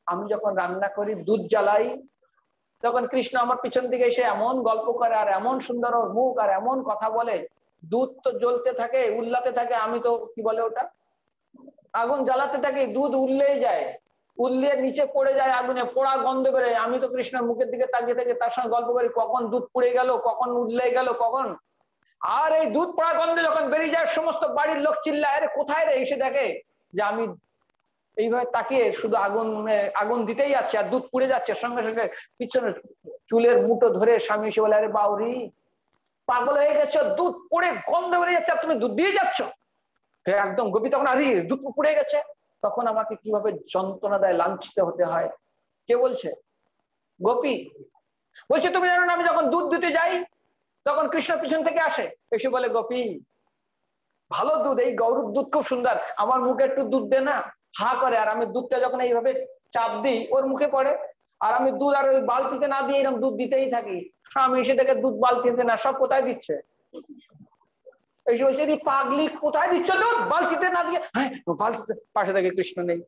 আমি যখন রান্না করি দুধ জ্বালাই, তখন কৃষ্ণ আমার পিছন দিকে এসে এমন গল্প করে আর এমন সুন্দর ওর মুখ আর এমন কথা বলে, দুধ তো জ্বলতে থাকে উল্লাতে থাকে, আমি তো কি বলে ওটা আগুন জ্বালাতে থাকি, দুধ উল্লেই যায়, উল্লিয়ে নিচে পড়ে যায়, আগুনে পোড়া গন্ধ বেরোয়। আমি তো কৃষ্ণের মুখের দিকে তাকিয়ে থেকে তার সঙ্গে গল্প করি, কখন দুধ পুড়ে গেল, কখন উল্লে গেল, কখন। আর এই দুধ পোড়া গন্ধ যখন বেরিয়ে যায়, সমস্ত বাড়ির লোক চিল্লায়, আরে কোথায় রে, এসে দেখে যে আমি এইভাবে তাকিয়ে শুধু আগুন আগুন দিতেই যাচ্ছে আর দুধ পুড়ে যাচ্ছে। সঙ্গে সঙ্গে পিছনে চুলের মুঠো ধরে স্বামী এসে বলে, আরে বাউরি পাগল হয়ে গেছো, দুধ পুড়ে গন্ধ বেরিয়ে যাচ্ছে আর তুমি দুধ দিয়ে যাচ্ছ। একদম গোপী তখন আরে দুধ পুড়ে গেছে, তখন আমাকে কিভাবে যন্ত্রণা দেয়, লাঞ্ছিত হতে হয়। কে বলছে? গোপী বলছে, তুমি জানো না আমি যখন দুধ দিতে যাই তখন কৃষ্ণ পিছন থেকে আসে, এসে বলে, গোপী ভালো দুধ, এই গৌরব দুধ খুব সুন্দর, আমার মুখে একটু দুধ দে না। হা করে, আর আমি দুধটা যখন এইভাবে চাপ দিই ওর মুখে পড়ে, আর আমি দুধ আর ওই বালতিতে না দিয়ে এরকম দুধ দিতেই থাকি। স্বামী এসে দেখে দুধ বালতিতে না, সব কোথায় দিচ্ছে? এসে বলছে, পাগলি কোথায় দিচ্ছ দুধ, বালতিতে না দিয়ে? হ্যাঁ বালতিতে। পাশে থেকে কৃষ্ণ নেই।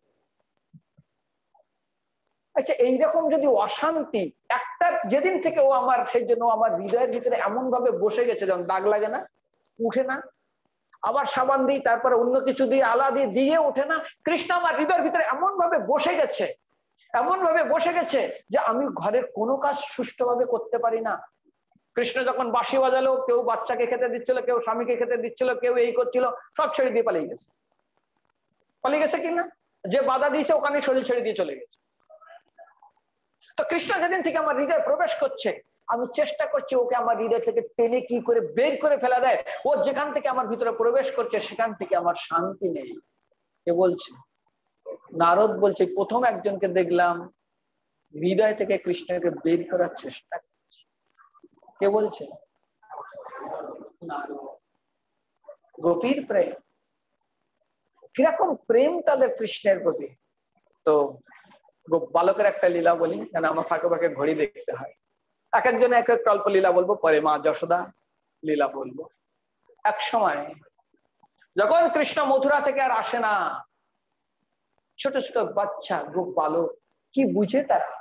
আচ্ছা, এইরকম যদি অশান্তি একটা যেদিন থেকে ও আমার, সেই জন্য আমার হৃদয়ের ভিতরে এমন ভাবে বসে গেছে, যখন দাগ লাগে না, উঠে না, আবার সাবান দিই, তারপরে অন্য কিছু দিয়ে আলা দিয়ে দিয়ে ওঠে না। কৃষ্ণ আমার হৃদয়ের ভিতরে এমন ভাবে বসে গেছে, এমন ভাবে বসে গেছে যে আমি ঘরের কোনো কাজ সুষ্ঠুভাবে করতে পারি না। কৃষ্ণ যখন বাঁশি বাজালো, কেউ বাচ্চাকে খেতে দিচ্ছিল, কেউ স্বামীকে খেতে দিচ্ছিল, কেউ এই করছিল, সব ছেড়ে দিয়ে পালিয়ে গেছে। পালিয়ে গেছে কিনা, যে বাধা দিয়েছে ওখানে শরীর ছেড়ে দিয়ে চলে গেছে। তো কৃষ্ণ যেদিন থেকে আমার হৃদয়ে প্রবেশ করছে, আমি চেষ্টা করছি ওকে আমার হৃদয় থেকে টেনে কি করে বের করে ফেলা দেয়। ও যেখান থেকে আমার ভিতরে প্রবেশ করছে সেখান থেকে আমার শান্তি নেই। কে বলছে? নারদ বলছে, প্রথম একজনকে দেখলাম হৃদয় থেকে কৃষ্ণকে বের করার চেষ্টা করছে। কে বলছে? নারদ। গোপীর প্রেম, কিরকম প্রেম তাদের কৃষ্ণের প্রতি। তো বালকের একটা লীলা বলি, কেন আমার ফাঁকে ফাঁকে ঘড়ি দেখতে হয়। এক একজনে এক এক গল্প লীলা বলবো, পরে মা যশোদা লীলা বলবো। এক সময় যখন কৃষ্ণ মথুরা থেকে আর আসে না, ছোট ছোট বাচ্চা গোপ বালক, কি বুঝে তারা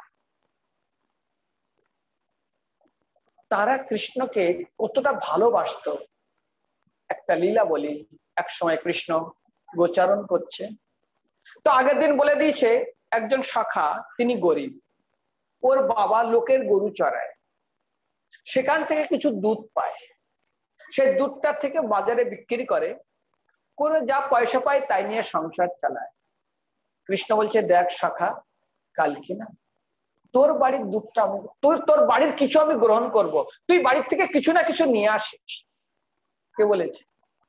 তারা কৃষ্ণকে কতটা ভালোবাসতো। একটা লীলা বলি। এক সময় কৃষ্ণ গোচারণ করছে, তো আগের দিন বলে দিয়েছে একজন শাখা, তিনি গরিব, ওর বাবা লোকের গরু চড়ায়, সেখান থেকে কিছু দুধ পায়, সেই দুধটার থেকে বাজারে বিক্রি করে, করে যা পয়সা পায় তাই নিয়ে সংসার চালায়। কৃষ্ণ বলছে, দেখ শাখা, কালকে না তোর বাড়ির দুধটা আমি, তোর তোর বাড়ির কিছু আমি গ্রহণ করব, তুই বাড়ির থেকে কিছু না কিছু নিয়ে আসিস। কে বলেছে?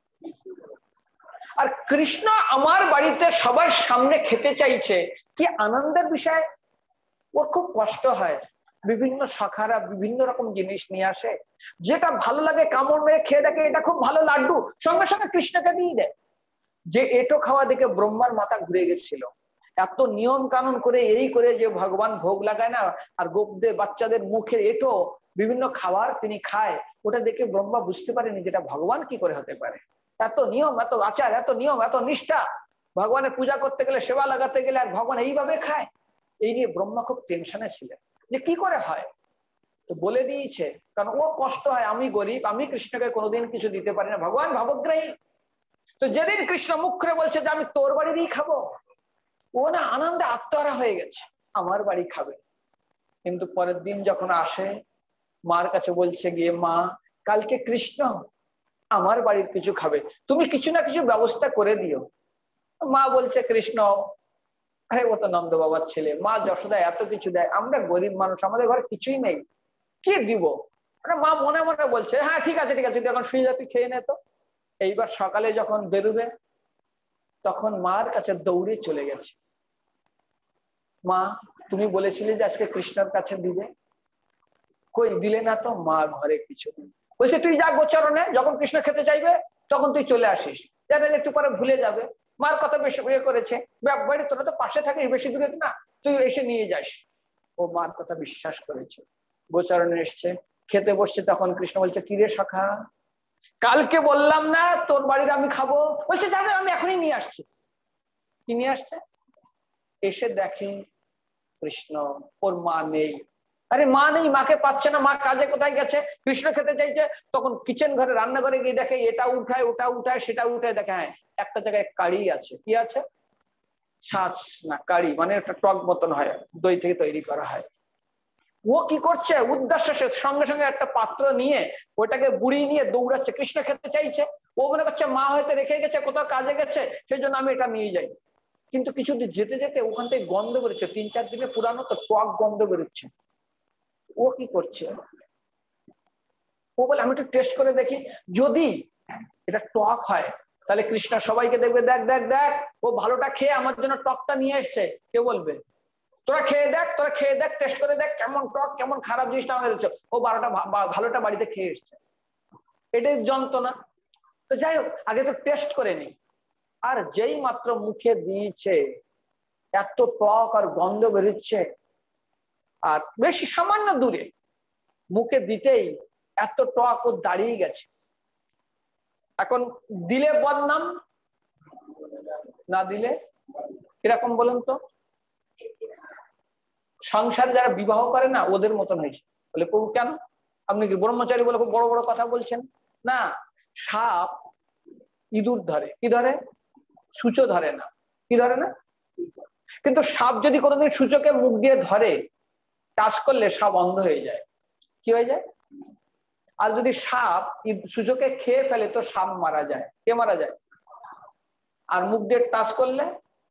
আর কৃষ্ণ আমার বাড়িতে সবার সামনে খেতে চাইছে, কি আনন্দের বিষয়। ওর খুব কষ্ট হয়, বিভিন্ন শাখারা বিভিন্ন রকম জিনিস নিয়ে আসে, যেটা ভালো লাগে কামড় মেরে খেয়ে দেখে এটা খুব ভালো লাড্ডু, সঙ্গে সঙ্গে কৃষ্ণকে দিয়ে দেয়। যে এটো খাওয়া দেখে ব্রহ্মার মাথা ঘুরে গেছিল। এত নিয়ম কানুন করে এই করে যে ভগবান ভোগ লাগায় না, আর গোপদের বাচ্চাদের মুখের এটো বিভিন্ন খাবার তিনি খায়, ওটা দেখে ব্রহ্মা বুঝতে পারেনি যেটা ভগবান কি করে হতে পারে। এত নিয়ম, এত আচার, এত নিয়ম, এত নিষ্ঠা, ভগবানের পূজা করতে গেলে, সেবা লাগাতে গেলে, আর ভগবান এইভাবে খায়। এই নিয়ে ব্রহ্মা খুব টেনশনে ছিলেন যে কি করে হয়। তো বলে দিয়েছে, কারণ ও কষ্ট হয়, আমি গরিব, আমি কৃষ্ণকে কোনোদিন কিছু দিতে পারি না, ভগবান ভাবগ্রাহী। তো যেদিন কৃষ্ণ মুখ করে বলছে যে আমি তোর বাড়িরই খাবো, ও না আনন্দে আত্মহারা হয়ে গেছে, আমার বাড়ি খাবে। কিন্তু পরের দিন যখন আসে, মার কাছে বলছে গিয়ে, মা কালকে কৃষ্ণ আমার বাড়ির কিছু খাবে, তুমি কিছু না কিছু ব্যবস্থা করে দিও। মা বলছে, কৃষ্ণ আরে ও তো নন্দ বাবার ছেলে, মা যশোদা এত কিছু দেয়, আমরা গরিব মানুষ, আমাদের ঘরে কিছুই নেই, কি দিব। মা মনে মনে বলছে, হ্যাঁ ঠিক আছে ঠিক আছে, এখন শুয়ে যাতে খেয়ে নে। তো এইবার সকালে যখন বেরোবে, তখন মার কাছে দৌড়ে চলে গেছে, মা তুমি বলেছিলে যে আজকে কৃষ্ণর কাছে দিবে, কই দিলে না তো। মা ঘরে কিছু নেই। বলছে, তুই যা গোচরণে, যখন কৃষ্ণ খেতে চাইবে তখন তুই চলে আসিস, জানে একটু পরে ভুলে যাবে। মার কথা বেশি ইয়ে করেছে, বাড়ি তোরা তো পাশে থাকিস, বেশি দূরে না, তুই এসে নিয়ে যাস। ও মার কথা বিশ্বাস করেছে, গোচরণে এসছে, খেতে বসছে। তখন কৃষ্ণ বলছে, কিরে সখা, কালকে বললাম না তোর বাড়ির আমি খাবো? বলছে, যাদের আমি এখনই নিয়ে আসছি। কি নিয়ে আসছে? এসে দেখে কৃষ্ণ ওর মা নেই, আরে মা নেই, মাকে পাচ্ছে না, মা কাজে কোথায় গেছে, কৃষ্ণ খেতে চাইছে, তখন কিচেন ঘরে রান্নাঘরে গিয়ে দেখে এটা উঠায় ওটা উঠায় সেটা উঠায়, দেখে হ্যাঁ একটা জায়গায় কারি আছে, কি আছে, ছাঁচ না কারি মানে একটা টক মতন হয়, দই থেকে তৈরি করা হয়। ও কি করছে, উদ্দেশ্য সঙ্গে সঙ্গে একটা পাত্র নিয়ে ওটাকে বুড়ি নিয়ে দৌড়াচ্ছে, কৃষ্ণ খেতে চাইছে, ও মনে করছে মা হয়তো রেখে গেছে কোথাও কাজে গেছে, সেই জন্য আমি এটা নিয়ে যাই। কিন্তু কিছুদিন যেতে যেতে ওখান থেকে গন্ধ বেরোচ্ছে, তিন চার দিনে পুরানো তো, টক গন্ধ বেরোচ্ছে। ও কি করছে, ও বলে আমি একটু টেস্ট করে দেখি, যদি এটা টক হয় তাহলে কৃষ্ণ সবাইকে দেখবে, দেখ দেখ দেখ ও ভালোটা খেয়ে আমার জন্য টকটা নিয়ে এসছে, কে বলবে তোরা খেয়ে দেখ, তোরা খেয়ে দেখ, টেস্ট করে দেখ কেমন টক কেমন খারাপ জিনিসটা আমাকে দিচ্ছ, ও বারোটা ভালোটা বাড়িতে খেয়ে এসছে, এটাই যন্ত্রণা। তো যাই হোক আগে তো টেস্ট করে নি, আর যেই মাত্র মুখে দিয়েছে এত টক আর গন্ধ বেরোচ্ছে, আর বেশি সামান্য দূরে মুখে দিতেই এত টক ও দাঁড়িয়ে গেছে। এখন দিলে বদনাম, না দিলে কিরকম বলুন তো, সংসারে যারা বিবাহ করে না ওদের মতন হয়েছে। বলে প্রভু কেন, আপনি কি ব্রহ্মচারী বলে খুব বড় বড় কথা বলছেন? না, সাপ ইঁদুর ধরে, কি ধরে, সূচো ধরে না, কি ধরে না, কিন্তু সাপ যদি কোনোদিন সূচকে মুখ দিয়ে ধরে, টাচ করলে সাপ অন্ধ হয়ে যায়, কি হয়ে যায়? আর যদি সাপ সূচকে খেয়ে ফেলে তো সাপ মারা যায়, কে মারা যায়? আর মুখ দিয়ে টাচ করলে,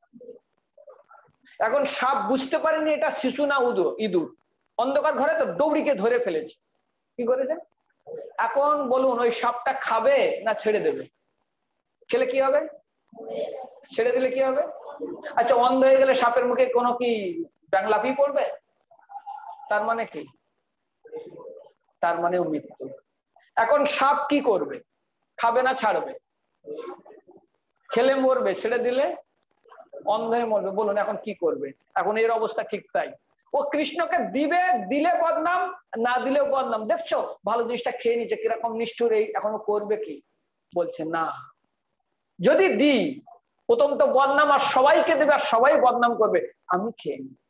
এখন সাপ বুঝতে পারেনি এটা শিশু না উদু ইঁদুর, অন্ধকার ঘরে তো দৌড়িকে ধরে ফেলেছে, কি করেছে? এখন বলুন ওই সাপটা খাবে না ছেড়ে দেবে? খেলে কি হবে, ছেড়ে দিলে কি হবে? আচ্ছা অন্ধ হয়ে গেলে সাপের মুখে কোনো কি ডাংলাপি পড়বে? তার মানে কি, তার মানে মৃত্যু। এখন সাপ কি করবে, খাবে না ছাড়বে? খেলে মরবে, ছেড়ে দিলে অন্ধ হয়ে মরবে। বলুন এখন কি করবে? এখন এর অবস্থা ঠিক তাই, ও কৃষ্ণকে দিবে, দিলে বদনাম, না দিলেও বদনাম। দেখছো ভালো জিনিসটা খেয়ে নিচ্ছে কিরকম নিষ্ঠুর, এই এখনো করবে কি? বলছে না, যদি দিই প্রথম তো বদনাম, আর সবাইকে দেবে আর সবাই বদনাম করবে, আমি খেয়ে নি।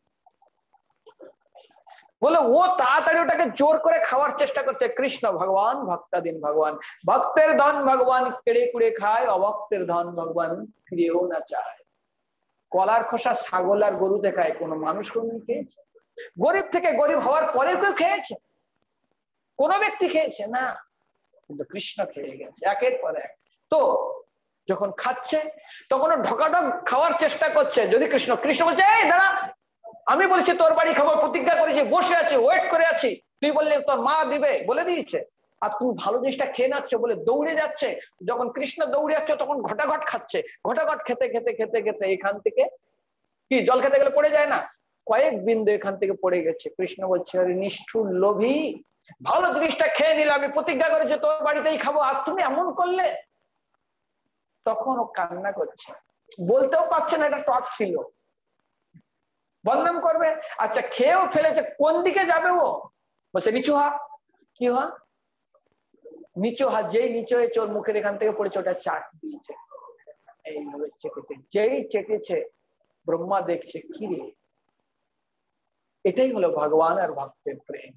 বলে ও তাড়াতাড়ি ওটাকে জোর করে খাওয়ার চেষ্টা করছে। কৃষ্ণ ভগবান ভক্তাধীন ভগবান, ভক্তের ধন ভগবান কেড়ে কুড়ে খায়, অভক্তের ধন ভগবান ফিরেও না চায়। কলার খোসা ছাগল আর গরুতে খায়, কোনো মানুষ কোনদিন খেয়েছে? গরিব থেকে গরিব হওয়ার পরে কেউ খেয়েছে? কোন ব্যক্তি খেয়েছে না, কিন্তু কৃষ্ণ খেয়ে গেছে একের পর এক। তো যখন খাচ্ছে তখন ঢকাঢক খাওয়ার চেষ্টা করছে, যদি কৃষ্ণ কৃষ্ণ বলছে এই দাঁড়া, আমি বলছি তোর বাড়ি খাবার, প্রতিজ্ঞা করেছি, বসে আছি, ওয়েট করে আছি, তুই বললে তোর মা দিবে, বলে দিয়েছে, আর তুমি ভালো জিনিসটা খেয়ে নাচ্ছ বলে দৌড়ে যাচ্ছে। যখন কৃষ্ণ দৌড়ে যাচ্ছে তখন ঘটাঘট খাচ্ছে, ঘটাঘট খেতে খেতে খেতে খেতে এখান থেকে কি জল খেতে গেলে পড়ে যায় না, কয়েক বিন্দু এখান থেকে পড়ে গেছে। কৃষ্ণ বলছে আরে নিষ্ঠুর লোভী, ভালো জিনিসটা খেয়ে নিলে, আমি প্রতিজ্ঞা করেছি তোর বাড়িতেই খাবো, আর তুমি এমন করলে। তখন ও কান্না করছে, বলতেও পারছে না এটা টক ছিল, বদনাম করবে। আচ্ছা খেয়েও ফেলেছে, কোন দিকে যাবে ও? বলছে নিচু হা, কি হা, নিচু হা। যেই নিচু হয়েছে ওর মুখের এখান থেকে পড়েছে, ওটা চাট দিয়েছে, এইভাবে চেটেছে, যেই চেটেছে ব্রহ্মা দেখছে কি রে, এটাই হলো ভগবান আর ভক্তের প্রেম।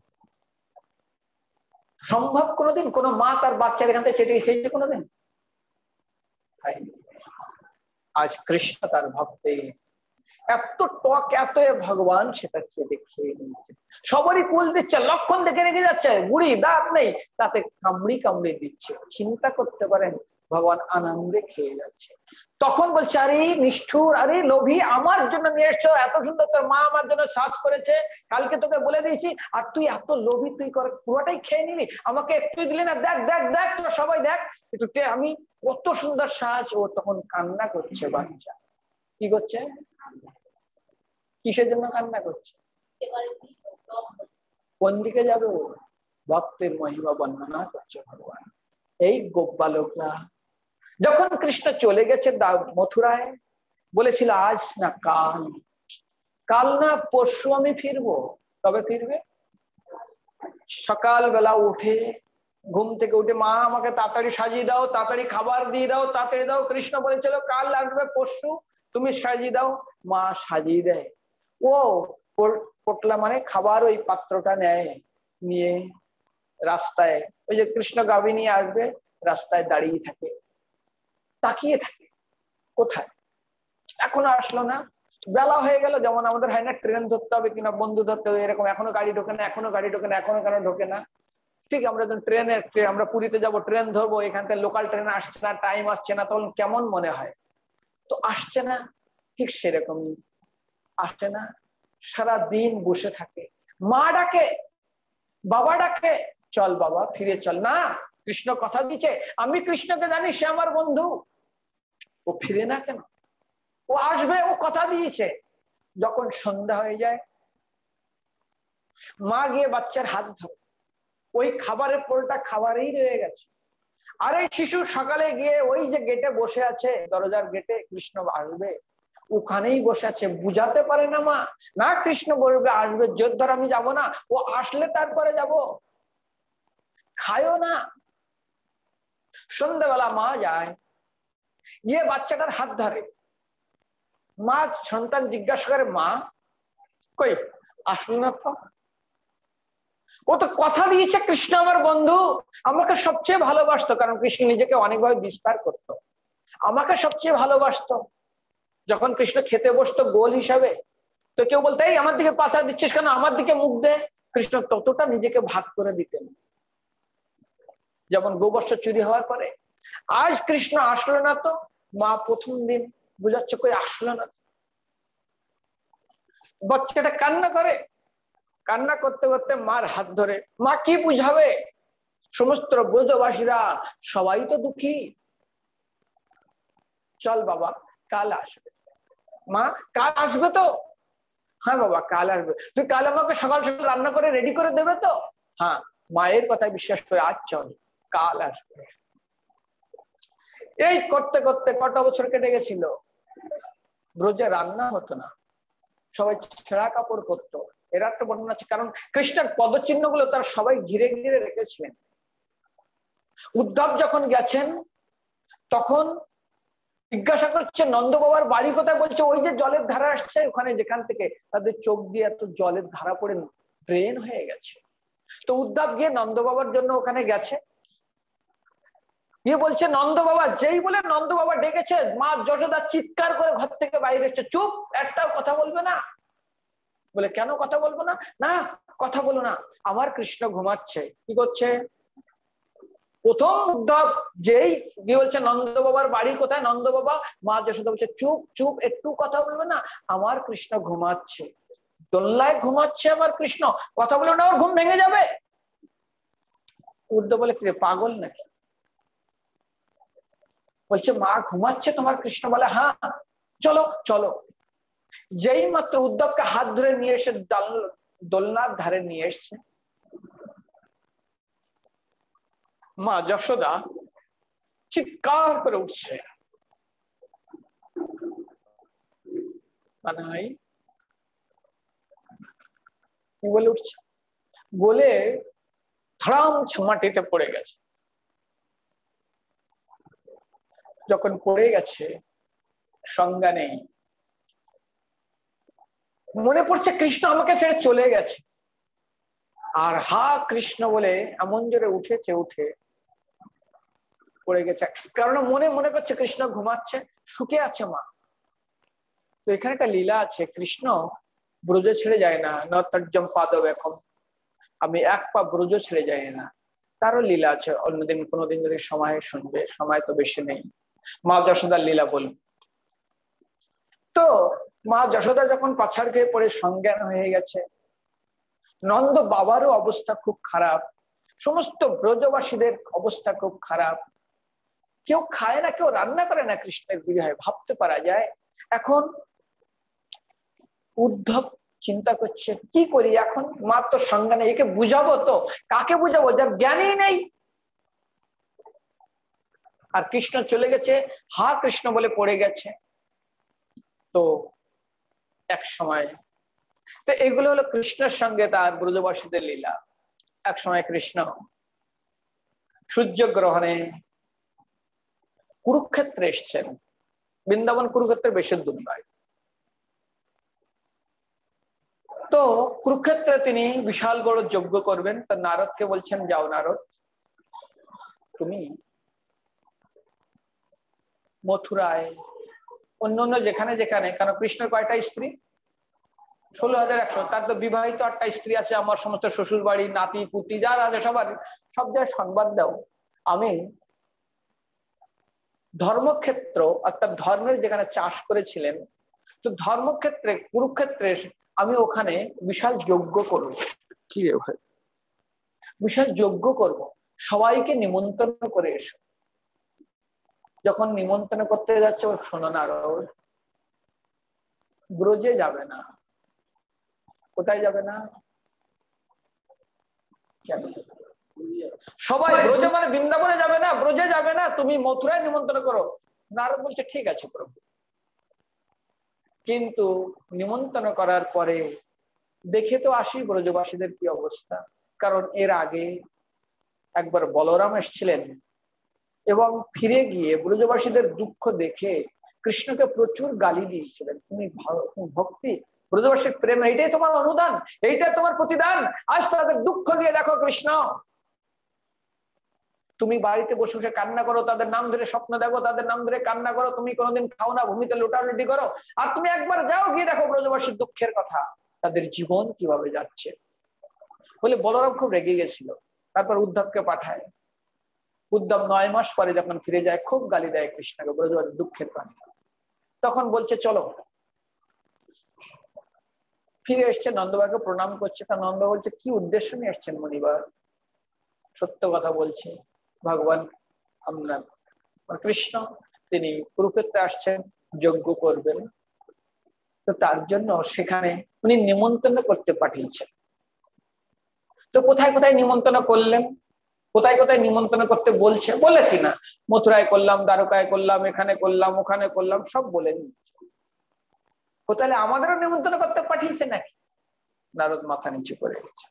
সম্ভব কোনোদিন কোন মা তার বাচ্চার এখান থেকে চেটে খেয়েছে কোনোদিন? আজ কৃষ্ণ তার ভক্তের এত টক এত ভগবান সেটা চেটে খেয়ে নিচ্ছে, সবারই কুল দিচ্ছে, লক্ষণ দেখে রেখে যাচ্ছে, বুড়ি দাঁত নেই তাতে কামড়ি কামড়ি দিচ্ছে, চিন্তা করতে পারেন ভগবান আনন্দে খেয়ে যাচ্ছে। তখন বলছে আরে নিষ্ঠুর, আরে লোভী, আমার জন্য নিয়ে এসছো, এত সুন্দর তোর মা আমার জন্য সাজ করেছে, কালকে তোকে বলে দিয়েছি, আর তুই এত লোভী, তুই করে পুরোটাই খেয়ে নিলি, আমাকে একটু দিলি না, দেখ দেখ দেখ তোর সবাই দেখ একটু, আমি কত সুন্দর সাজ। ও তখন কান্না করছে, বাচ্চা কি করছে, কিসের জন্য কান্না করছে, কোন দিকে যাবে? ও ভক্তের মহিমা বর্ণনা করছে ভগবান। এই গোপ বালকরা যখন কৃষ্ণ চলে গেছে মথুরায়, বলেছিল আজ না কাল, কাল না পরশু আমি ফিরবো। তবে ফিরবে? সকাল বেলা উঠে ঘুম থেকে উঠে মা আমাকে তাড়াতাড়ি সাজিয়ে দাও, তাড়াতাড়ি খাবার দিয়ে দাও, তাড়াতাড়ি দাও, কৃষ্ণ বলেছিল কাল লাগবে পরশু, তুমি সাজিয়ে দাও। মা সাজিয়ে দেয়, ও পোটলা মানে খাবার ওই পাত্রটা নেয়, নিয়ে রাস্তায় ওই যে কৃষ্ণ গাভী নিয়ে আসবে, রাস্তায় দাঁড়িয়ে থাকে, তাকিয়ে থাকে কোথায়, এখনো আসলো না। বেলা হয়ে গেল, যেমন আমাদের হয় না ট্রেন ধরতে হবে কিনা বন্ধু ধরতে হবে, এরকম এখনো গাড়ি ঢোকে না, এখনো গাড়ি ঢোকে না, এখনো কেন ঢোকে না। ঠিক আমরা যখন ট্রেনে আমরা পুরীতে যাব, ট্রেন ধরবো, এখান থেকে লোকাল ট্রেন আসছে না, টাইম আসছে না, তখন কেমন মনে হয়, তো আসছে না, ঠিক সেরকম আসে না, সারা দিন বসে থাকে। মা ডাকে, বাবা ডাকে, চল বাবা ফিরে চল, না কৃষ্ণ কথা দিচ্ছে, আমি কৃষ্ণকে জানি, সে আমার বন্ধু, ও ফিরে না কেন, ও আসবে, ও কথা দিয়েছে। যখন সন্ধ্যা হয়ে যায়, মা গিয়ে বাচ্চার হাত ধরে, ওই খাবারের পোলটা খাবারেই রয়ে গেছে। আর এই শিশু সকালে গিয়ে ওই যে গেটে বসে আছে, দরজার গেটে, কৃষ্ণ আসবে ওখানেই বসে আছে, বুঝাতে পারে না মা, না কৃষ্ণ বলবে আসবে, যোদ্ধার আমি যাব না, ও আসলে তারপরে যাব, খায়ও না। সন্ধ্যাবেলা মা যায়, গিয়ে বাচ্চাটার হাত ধরে, মা সন্তান জিজ্ঞাসা করে, মা কই আসলো না তো, ও তো কথা দিয়েছে কৃষ্ণ আমার বন্ধু, আমাকে সবচেয়ে ভালোবাসতো, কারণ কৃষ্ণ নিজেকে অনেকভাবে বিস্তার করত, আমাকে সবচেয়ে ভালোবাসতো। যখন কৃষ্ণ খেতে বসতো গোল হিসাবে, তো কেউ বলতো এই আমার দিকে পাছা দিচ্ছিস কেন, আমার দিকে মুখ দে, কৃষ্ণ ততটা নিজেকে ভাগ করে দিতেন। যেমন গোবর্ষ চুরি হওয়ার পরে আজ কৃষ্ণ আসলো না, তো মা প্রথম দিন বুঝাচ্ছে কই আসলো না, বাচ্চাটা কান্না করে, কান্না করতে করতে মার হাত ধরে, মা কি বুঝাবে, সমস্ত ব্রজবাসীরা সবাই তো দুঃখী, চল বাবা কাল আসবে, মা কাল আসবে তো, হ্যাঁ বাবা কাল আসবে, তুই কাল আমাকে সকাল সকাল রান্না করে রেডি করে দেবে তো, হ্যাঁ মায়ের কথা বিশ্বাস করে আজ চল কাল আসবে। এই করতে করতে কত বছর কেটে গেছিল, ব্রজে রান্না হতো না, সবাই ছেঁড়া কাপড় করতো, এর একটা বর্ণনা আছে, কারণ কৃষ্ণের পদচিহ্ন গুলো তারা সবাই ঘিরে ঘিরে রেখেছিলেন। উদ্ধব যখন গেছেন তখন জিজ্ঞাসা করছে নন্দ বাবার বাড়ি কোথায়, বলছে ওই যে জলের ধারা আসছে ওখানে, যেখান থেকে তাদের চোখ দিয়ে এত জলের ধারা পড়ে ড্রেন হয়ে গেছে। তো উদ্ধব গিয়ে নন্দ বাবার জন্য ওখানে গেছে, গিয়ে বলছে নন্দ বাবা, যেই বলে নন্দ বাবা ডেকেছে, মা যশোদা চিৎকার করে ঘর থেকে বাইরে এসছে, চুপ একটাও কথা বলবে না। বলে কেন কথা বলবো না, না কথা বলো না, আমার কৃষ্ণ ঘুমাচ্ছে। কি করছে, প্রথম উদ্ধব যেই গিয়ে বলছে নন্দ বাবার বাড়ি কোথায়, নন্দ বাবা, মা যশোদা বলছে চুপ চুপ একটু কথা বলবে না, আমার কৃষ্ণ ঘুমাচ্ছে, দোলনায় ঘুমাচ্ছে আমার কৃষ্ণ, কথা বলো না ওর ঘুম ভেঙে যাবে। উদ্ধব বলে কি পাগল নাকি, বলছে মা ঘুমাচ্ছে তোমার কৃষ্ণ, বলে হ্যাঁ চলো চলো। যেই মাত্র উদ্ধবকে হাত ধরে নিয়ে এসে দোলনার ধারে নিয়ে এসছে, মা যশোদা চিৎকার করে উঠছে, কি বলে উঠছে, বলে ধরাম মাটিতে পড়ে গেছে। যখন পড়ে গেছে সংজ্ঞা নেই, মনে পড়ছে কৃষ্ণ আমাকে ছেড়ে চলে গেছে, আর হা কৃষ্ণ বলে এমন জোরে উঠেছে, উঠে পড়ে গেছে, কারণ মনে মনে করছে কৃষ্ণ ঘুমাচ্ছে, শুকে আছে মা। তো এখানে একটা লীলা আছে, কৃষ্ণ ব্রজ ছেড়ে যায় না, নর্তর্যম পাদব এখন, আমি এক পা ব্রজ ছেড়ে যাই না, তারও লীলা আছে, অন্যদিন কোনোদিন যদি সময় শুনবে, সময় তো বেশি নেই, মা যশোদার লীলা বলুন। তো মা যশোদা যখন পাছাড় খেয়ে পড়ে সজ্ঞান হয়ে গেছে, নন্দ বাবারও অবস্থা খুব খারাপ, সমস্ত ব্রজবাসীদের অবস্থা খুব খারাপ, কেউ খায় না, কেউ রান্না করে না কৃষ্ণের বিরহে, ভাবতে পারা যায়। এখন উদ্ধব চিন্তা করছে কি করি এখন, মা তো সঙ্গে নেই, একে বুঝাবো তো, কাকে বুঝাবো, যার জ্ঞানই নেই। আর কৃষ্ণ চলে গেছে, হা কৃষ্ণ বলে পড়ে গেছে। তো এক সময়, তো এগুলো হলো কৃষ্ণের সঙ্গে তার ব্রজবাসীদের লীলা। এক সময় কৃষ্ণ সূর্যগ্রহণে কুরুক্ষেত্রে এসছেন, বৃন্দাবন কুরুক্ষেত্রের বেশি দূর নয়। তো কুরুক্ষেত্রে তিনি বিশাল বড় যজ্ঞ করবেন। তো নারদকে বলছেন, যাও নারদ, তুমি মথুরায় অন্য অন্য যেখানে যেখানে, কারণ কৃষ্ণের কয়টা স্ত্রী? ষোলো হাজার একশো। তার তো বিবাহিত আটটা স্ত্রী আছে, আমার সমস্ত শ্বশুর বাড়ি, নাতি পুতি যারা আছে সবার, সব জায়গায় সংবাদ দাও আমি ধর্মক্ষেত্র অর্থাৎ ধর্মের যেখানে চাষ করেছিলেন, তো ধর্মক্ষেত্রে কুরুক্ষেত্রে আমি ওখানে বিশাল যজ্ঞ করব। কি রে ভাই, বিশাল যজ্ঞ করব, সবাইকে নিমন্ত্রণ করে এসো। যখন নিমন্ত্রণ করতে যাচ্ছে, ও শোনো নারদ, ব্রজে যাবে না। কোথায় যাবে না? কেন? সবাই ব্রজে মানে বৃন্দাবনে যাবে না, ব্রজে যাবে না, তুমি মথুরায় নিমন্ত্রণ করো। নারদ বলছে, ঠিক আছে প্রভু। কিন্তু নিমন্ত্রণ করার পরে দেখে তো আসি ব্রজবাসীদের কি অবস্থা। কারণ এর আগে একবার বলরাম এসেছিলেন এবং ফিরে গিয়ে ব্রজবাসীদের দুঃখ দেখে কৃষ্ণকে প্রচুর গালি দিয়েছিলেন। তুমি ভক্তি, ব্রজবাসীর প্রেম, এইটাই তোমার অনুদান, এইটাই তোমার প্রতিদান। আজ তাদের দুঃখ গিয়ে দেখো কৃষ্ণ, তুমি বাড়িতে বসে বসে কান্না করো, তাদের নাম ধরে স্বপ্ন দেখো, তাদের নাম ধরে কান্না করো, তুমি কোনোদিন খাও না, ভূমিতে লোটালুটি করো। আর তুমি একবার যাও, গিয়ে দেখো ব্রজবাসীর দুঃখের কথা, তাদের জীবন কিভাবে যাচ্ছে। বলে বলরাম খুব রেগে গেছিল। তারপর উদ্ধবকে পাঠায়। উদ্ধব নয় মাস পরে যখন ফিরে যায়, খুব গালি দেয় কৃষ্ণকে ব্রজবাসীর দুঃখের কথা। তখন বলছে চলো, ফিরে এসছে, নন্দবাকে প্রণাম করছে। তা নন্দ বলছে, কি উদ্দেশ্য নিয়ে এসছেন মনিবার? সত্য কথা বলছে, ভগবান আমরা কৃষ্ণ তিনি কুরুক্ষেত্রে আসছেন, যজ্ঞ করবেন, তো তার জন্য সেখানে উনি নিমন্ত্রণ করতে পাঠিয়েছেন। তো কোথায় কোথায় নিমন্ত্রণ করলেন, কোথায় কোথায় নিমন্ত্রণ করতে বলছে, বলে কিনা মথুরায় করলাম, দ্বারকায় করলাম, এখানে করলাম, ওখানে করলাম, সব বলে নিচ্ছে। কোথায় আমাদেরও নিমন্ত্রণ করতে পাঠিয়েছে নাকি? নারদ মাথা নিচু করে গেছে।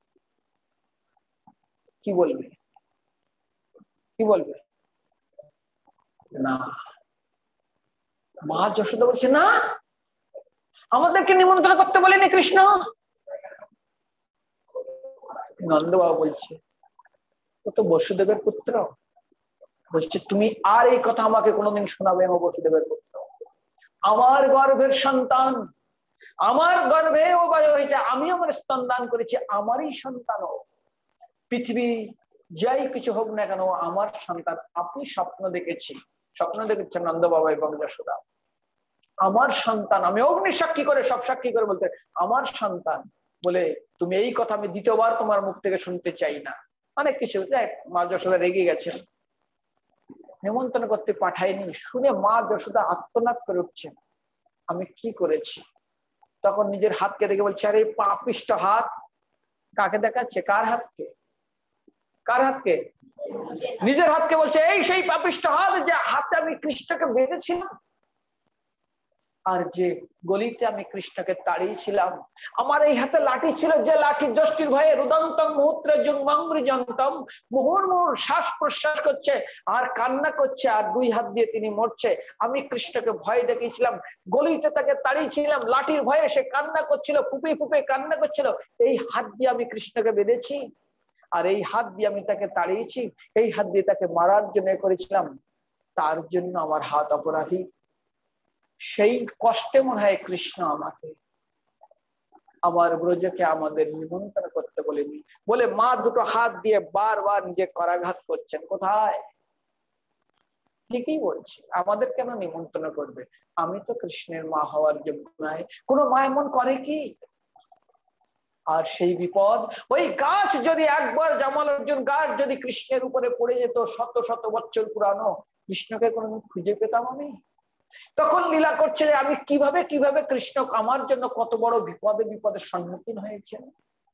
কি বলবে, কি বলবে? না, মা যশোদা বলছে, না, আমাদেরকে নিমন্ত্রণ করতে বলেনি কৃষ্ণ। নন্দবাবু বলছে, ও তো বসুদেবের পুত্র। বলছে, তুমি আর এই কথা আমাকে কোনোদিন শোনাবে না, বসুদেবের পুত্র, আমার গর্ভের সন্তান, আমার গর্ভে ও হয়েছে, আমি আমার স্তনদান করেছি, আমারই সন্তান। পৃথিবী যাই কিছু হোক না কেন, আমার সন্তান। আপনি স্বপ্ন দেখেছি, স্বপ্ন দেখেছেন নন্দবাবা এবং যশোদা, আমার সন্তান, আমি অগ্নি সাক্ষী করে, সব সাক্ষী করে বলতে আমার সন্তান। বলে, তুমি এই কথা আমি দ্বিতীয়বার তোমার মুখ থেকে শুনতে চাই না। অনেক কিছু দেখ, মা যশোদা রেগে গেছেন, নিমন্ত্রণ করতে পাঠায়নি। শুনে মা যশোদা আত্মনাদ করে উঠছেন, আমি কি করেছি। তখন নিজের হাতকে দেখে বলছে, আরে পাপিষ্ট হাত। কাকে দেখাচ্ছে? কার হাতকে? কার হাতকে? নিজের হাতকে বলছে, এই সেই পাপিষ্ট হাত, যে হাতে আমি কৃষ্ণকে বেঁধেছিলাম, আর যে গলিতে আমি কৃষ্ণকে তাড়িয়েছিলাম। আমার এই হাতে লাঠি ছিল, যে লাঠি যষ্টির ভয়ে রুদন্তম মুহূর্তে যুগ্মামৃজন্তম, মুহুর মুহুর শ্বাস প্রশ্বাস করছে আর কান্না করছে, আর দুই হাত দিয়ে তিনি মরছে। আমি কৃষ্ণকে ভয় দেখিয়েছিলাম, গলিতে তাকে তাড়িয়েছিলাম, লাঠির ভয়ে সে কান্না করছিল, ফুপে ফুপে কান্না করছিল। এই হাত দিয়ে আমি কৃষ্ণকে বেঁধেছি, আর এই হাত দিয়ে আমি তাকে তাড়িয়েছি, এই হাত দিয়ে তাকে মারার জন্য করেছিলাম। তার জন্য আমার হাত অপরাধী। সেই কষ্টে মনে হয় কৃষ্ণ আমাকে, আমার ব্রজকে আমাদের নিমন্ত্রণ করতে বলেনি। বলে মা দুটো হাত দিয়ে বারবার নিজে করাঘাত করছেন। কোথায়? ঠিকই বলছি, আমাদের কেন নিমন্ত্রণ করবে? আমি তো কৃষ্ণের মা হওয়ার যোগ্য নাই। কোনো মা এমন করে কি? আর সেই বিপদ, ওই গাছ যদি একবার, জামাল অর্জুন গাছ যদি কৃষ্ণের উপরে পড়ে যেত শত শত বছর পুরানো, কৃষ্ণকে কোনোদিন খুঁজে পেতাম আমি? তখন লীলা করছে যে আমি কিভাবে কিভাবে কৃষ্ণ আমার জন্য কত বড় বিপদে বিপদের সম্মুখীন হয়েছেন।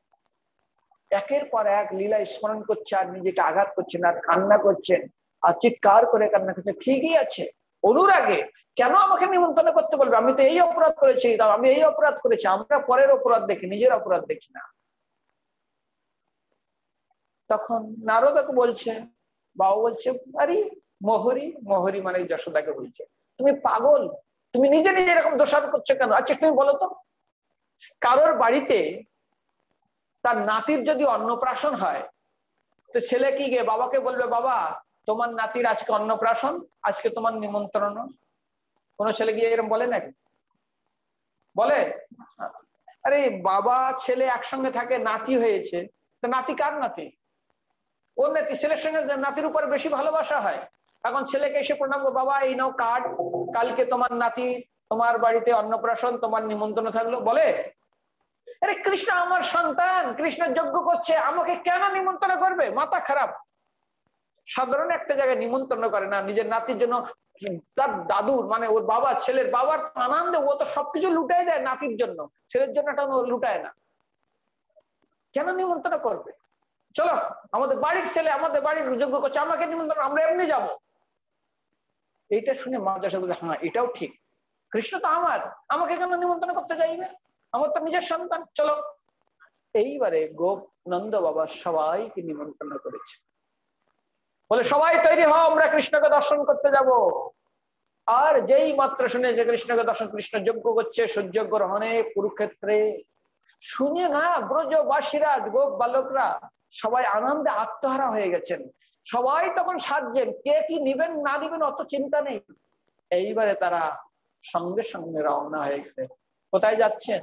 একের পর এক লীলা স্মরণ করছে, আর নিজেকে আঘাত করছেন, আর কান্না করছেন, আর চিৎকার করে কান্না করছে। ঠিকই আছে, অনুরাগে কেন আমাকে নিমন্ত্রণ করতে বলবে? আমি তো এই অপরাধ করেছি, আমি এই অপরাধ করেছি। আমরা পরের অপরাধ দেখি, নিজের অপরাধ দেখি না। তখন নারদকে বলছে, বাবা বলছে, আরে মোহরি, মোহরি মানে যশোদাকে বলছে, তুমি পাগল, তুমি নিজে নিজে এরকম দোষারোপ করছো কেন? আচ্ছা তুমি বলো তো, কারোর বাড়িতে তার নাতির যদি অন্নপ্রাশন হয়, তো ছেলে কি গিয়ে বাবাকে বলবে, বাবা তোমার নাতির আজকে অন্নপ্রাশন, আজকে তোমার নিমন্ত্রণ? কোন ছেলে গিয়ে এরকম বলে নাকি? বলে? আরে বাবা ছেলে একসঙ্গে থাকে, নাতি হয়েছে, তো নাতি কার নাতি? ওর নাতি। ছেলের সঙ্গে নাতির উপর বেশি ভালোবাসা হয়। এখন ছেলেকে এসে প্রণাম করো, বাবা এই নাও কার্ড, কালকে তোমার নাতি তোমার বাড়িতে অন্নপ্রাশন, তোমার নিমন্ত্রণ থাকলো। বলে? আরে কৃষ্ণ আমার সন্তান, কৃষ্ণ যজ্ঞ করছে, আমাকে কেন নিমন্ত্রণ করবে? মাথা খারাপ। সাধারণ একটা জায়গায় নিমন্ত্রণ করে না, নিজের নাতির জন্য। তার দাদুর মানে ওর বাবা, ছেলের বাবার আনন্দে ও তো সবকিছু লুটাই দেয় নাতির জন্য, ছেলের জন্য এটা লুটায় না। কেন নিমন্ত্রণ করবে? চলো আমাদের বাড়ির ছেলে আমাদের বাড়ির যজ্ঞ করছে, আমাকে নিমন্ত্রণ, আমরা এমনি যাবো। এইটা শুনে মা যশোদা বলে, হ্যাঁ এটাও ঠিক, কৃষ্ণ তো আমার, আমাকে কেন নিমন্ত্রণ করতে যাইবে? আমার তো নিজের সন্তান, চলো। এইবারে গোপ নন্দ বাবা সবাইকে নিমন্ত্রণ করেছে, বলে সবাই তৈরি হও, আমরা কৃষ্ণকে দর্শন করতে যাব। আর যেই মাত্র শুনে যে কৃষ্ণকে দর্শন, কৃষ্ণ যজ্ঞ করছে সূর্য গ্রহণে কুরুক্ষেত্রে, শুনে না ব্রজবাসীরা, গোপ বালকরা সবাই আনন্দে আত্মহারা হয়ে গেছেন। সবাই তখন সাজছেন, কে কি নিবেন না নিবেন অত চিন্তা নেই। এইবারে তারা সঙ্গে সঙ্গে রওনা হয়ে গেছে। কোথায় যাচ্ছেন?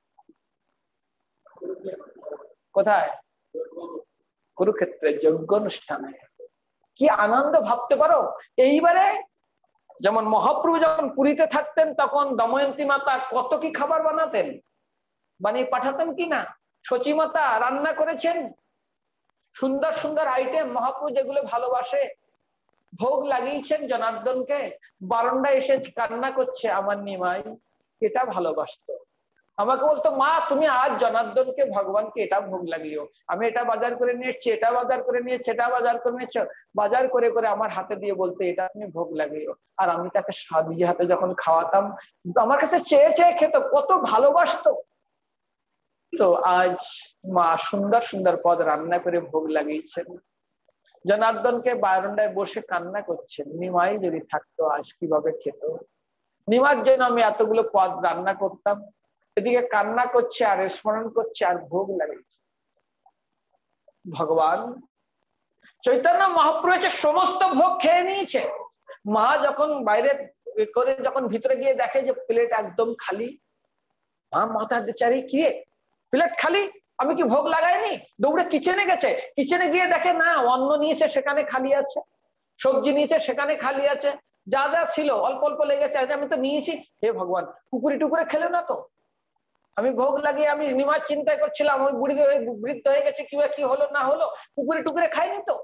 কোথায়? কুরুক্ষেত্রে যজ্ঞ অনুষ্ঠানে। কি আনন্দ ভাবতে পারো। এইবারে যেমন মহাপ্রভু যখন পুরীতে থাকতেন, তখন দময়ন্তী মাতা কত কি খাবার বানাতেন, বানিয়ে পাঠাতেন কি না? সচী মাতা রান্না করেছেন সুন্দর সুন্দর আইটেম, মহাপ্রভু যেগুলো ভালোবাসে ভোগ লাগিয়েছেন জনার্দনকে। বারান্দায় এসে কান্না করছে, আমার নিমাই এটা ভালোবাসতো। আমাকে বলতো, মা তুমি আজ জনার্দনকে ভগবানকে এটা ভোগ লাগিও, আমি এটা বাজার করে নিয়ে এসছি, এটা বাজার করে নিয়েছি, এটা বাজার করে নিয়েছ, বাজার করে করে আমার হাতে দিয়ে বলতে এটা তুমি ভোগ লাগিও। আর আমি তাকে নিজে হাতে যখন খাওয়াতাম, আমার কাছে চেয়ে চেয়ে খেত, কত ভালোবাসতো। তো আজ মা সুন্দর সুন্দর পদ রান্না করে ভোগ লাগিয়েছেন, জনার্দনকে বারান্দায় বসে কান্না করছেন, নিমাই যদি থাকতো আজ কিভাবে খেত। নিমার জন্য আমি এতগুলো পদ রান্না করতাম, এদিকে কান্না করছে আর স্মরণ করছে আর ভোগ লাগিয়েছে। ভগবান চৈতন্য মহাপ্রভু সমস্ত ভোগ খেয়ে নিয়েছে। মা যখন বাইরে করে যখন ভিতরে গিয়ে দেখে যে প্লেট একদম খালি, মা মাথা বিচারি, কি প্লেট খালি, আমি কি ভোগ লাগাইনি? দৌড়ে কিচেনে গেছে, কিচেনে গিয়ে দেখে না, অন্ন নিয়েছে সেখানে খালি আছে, সবজি নিয়েছে সেখানে খালি আছে, যা যা ছিল অল্প অল্প লেগেছে, আমি তো নিয়েছি। হে ভগবান, কুকুরি টুকুরে খেলে না তো? আমি ভোগ লাগিয়ে আমি নিমার চিন্তায় করছিলাম, ওই বুড়ি বৃদ্ধ হয়ে গেছে, কি কি হলো না হলো, কুকুরে টুকুরে খাইনি তো।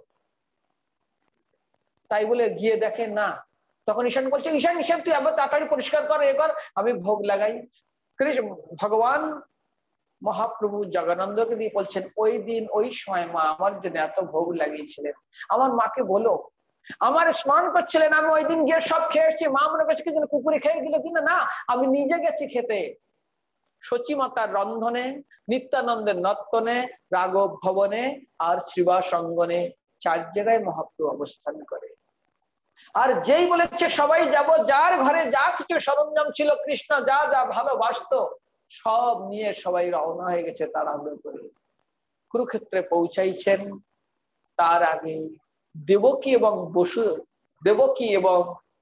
তাই বলে গিয়ে দেখে না, তখন ঈশান বলছে, ঈশান ঈশান তুই আবার তাড়াতাড়ি পরিষ্কার কর, এ কর, আমি ভোগ লাগাই। কৃষ্ণ ভগবান মহাপ্রভু জগন্নাথকে দিয়ে বলছেন, ওই দিন ওই সময় মা আমার জন্য এত ভোগ লাগিয়েছিলেন, আমার মাকে বলো। আমার স্মরণ করছিলেন, আমি ওই দিন গিয়ে সব খেয়ে এসেছি, মা মনে করছে কি যেন কুকুরে খেয়ে দিল কিনা, না আমি নিজে গেছি খেতে। সচী মাতার রন্ধনে, নিত্যানন্দের নর্তনে, রাঘব ভবনে আর শ্রীবাস অঙ্গনে, চার জায়গায় মহাপ্রভু অবস্থান করে। আর যেই বলেছে সবাই যাব, যার ঘরে যা কিছু সরঞ্জাম ছিল, কৃষ্ণ যা যা ভালোবাসতো সব নিয়ে সবাই রওনা হয়ে গেছে তাড়াহুড়ো করে। কুরুক্ষেত্রে পৌঁছাইছেন। তার আগে দেবকী এবং বসু, দেবকী এবং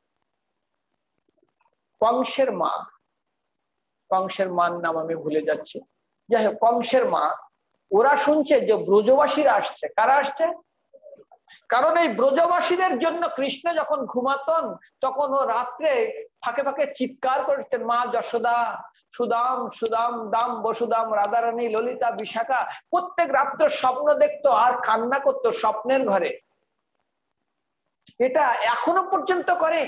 কংসের মা, কংসের মার নাম আমি ভুলে যাচ্ছি, যাই হোক কংসের মা, ওরা শুনছে যে ব্রজবাসীরা আসছে। কারা আসছে? কারণ এই ব্রজবাসীদের জন্য কৃষ্ণ যখন ঘুমাতেন, তখন ও রাত্রে ফাঁকে ফাঁকে চিৎকার করতেন, মা যশোদা, সুদাম সুদাম দাম বসুদাম, রাধারানী, ললিতা, বিশাখা, প্রত্যেক রাত্রে স্বপ্ন দেখতো আর কান্না করতো স্বপ্নের ঘরে। এটা এখনো পর্যন্ত করে।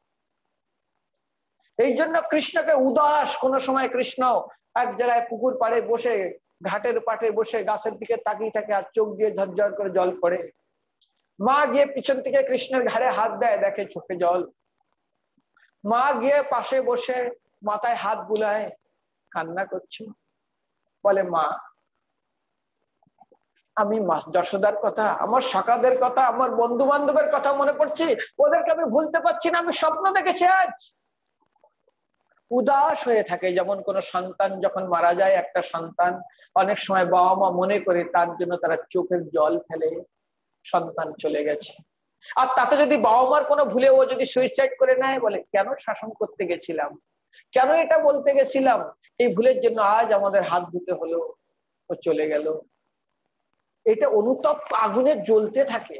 এই জন্য কৃষ্ণকে উদাস, কোন সময় কৃষ্ণ এক জায়গায় পুকুর পাড়ে বসে, ঘাটের পাটে বসে গাছের দিকে তাকিয়ে থাকে আর চোখ দিয়ে ঝরঝর করে জল পড়ে। মা গিয়ে পিছন থেকে কৃষ্ণের ঘাড়ে হাত দেয়, দেখে চোখে জল। মা গিয়ে পাশে বসে মাথায় হাত বুলায়, কান্না করছে, বলে মা আমি যশোদার কথা, আমার সখাদের কথা, আমার বন্ধু বান্ধবের কথা মনে পড়ছে, ওদেরকে আমি ভুলতে পারছি না, আমি স্বপ্ন দেখেছি আজ। উদাস হয়ে থাকে। যেমন কোন সন্তান যখন মারা যায়, একটা সন্তান অনেক সময় বাবা মা মনে করে তার জন্য তারা চোখের জল ফেলে, সন্তান চলে গেছে। আর তাতে যদি বাবা মার কোনো ভুলে ও যদি সুইসাইড করে নেয়, বলে কেন শাসন করতে গেছিলাম, কেন এটা বলতে গেছিলাম, এই ভুলের জন্য আজ আমাদের হাত ধুতে হলো, ও চলে গেল। এটা অনুতাপ আগুনে জ্বলতে থাকে।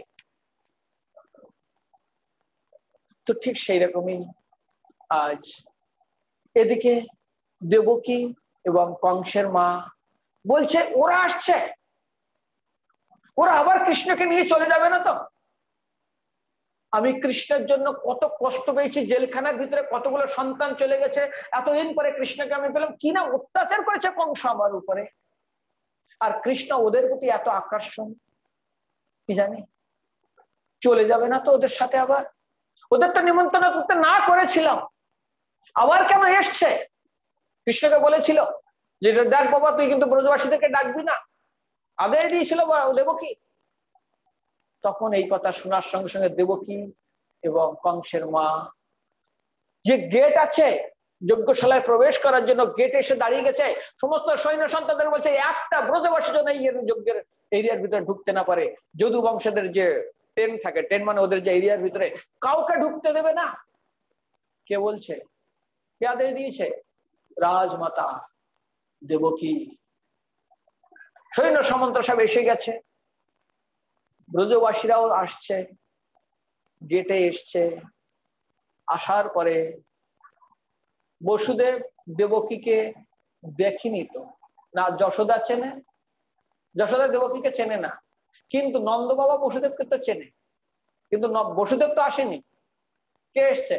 তো ঠিক সেই রকমই আজ এদিকে দেবকী এবং কংসের মা বলছে ওরা আসছে, ওরা আবার কৃষ্ণকে নিয়ে চলে যাবে না তো? আমি কৃষ্ণের জন্য কত কষ্ট পেয়েছি, জেলখানার ভিতরে কতগুলো সন্তান চলে গেছে, এতদিন পরে কৃষ্ণকে আমি পেলাম, কি না অত্যাচার করেছে কংস আমার উপরে, আর কৃষ্ণ ওদের প্রতি এত আকর্ষণ, কি জানি চলে যাবে না তো ওদের সাথে? আবার ওদের তো নিমন্ত্রণ করতে না করেছিলাম, আবার কেন এসছে? কৃষ্ণকে বলেছিল যে দেখ বাবা, তুই কিন্তু ব্রজবাসীদেরকে ডাকবি না, আদেশ দিয়েছিল দেবকী। তখন এই কথা শোনার সঙ্গে সঙ্গে দেবকী এবং কংসের মা, যে গেট আছে যজ্ঞশালায় প্রবেশ করার জন্য, গেটে এসে দাঁড়িয়ে গেছে, সমস্ত সৈন্য সন্তানদের বলছে একটা ব্রজবাসী যেন এই যজ্ঞের এরিয়ার ভিতরে ঢুকতে না পারে। যদু বংশদের যে টেন থাকে, টেন মানে ওদের যে এরিয়ার ভিতরে, কাউকে ঢুকতে দেবে না। কে বলছে, কে আদেশ দিয়েছে? রাজমাতা দেবকী। সৈন্য সামন্ত সব এসে গেছে, ব্রজবাসীরাও আসছে, গেটে এসছে। আসার পরে বসুদেব দেবকীকে দেখিনি তো না, যশোদা চেনে, যশোদা দেবকীকে চেনে না, কিন্তু নন্দ বাবা বসুদেবকে তো চেনে, কিন্তু বসুদেব তো আসেনি। কে এসছে?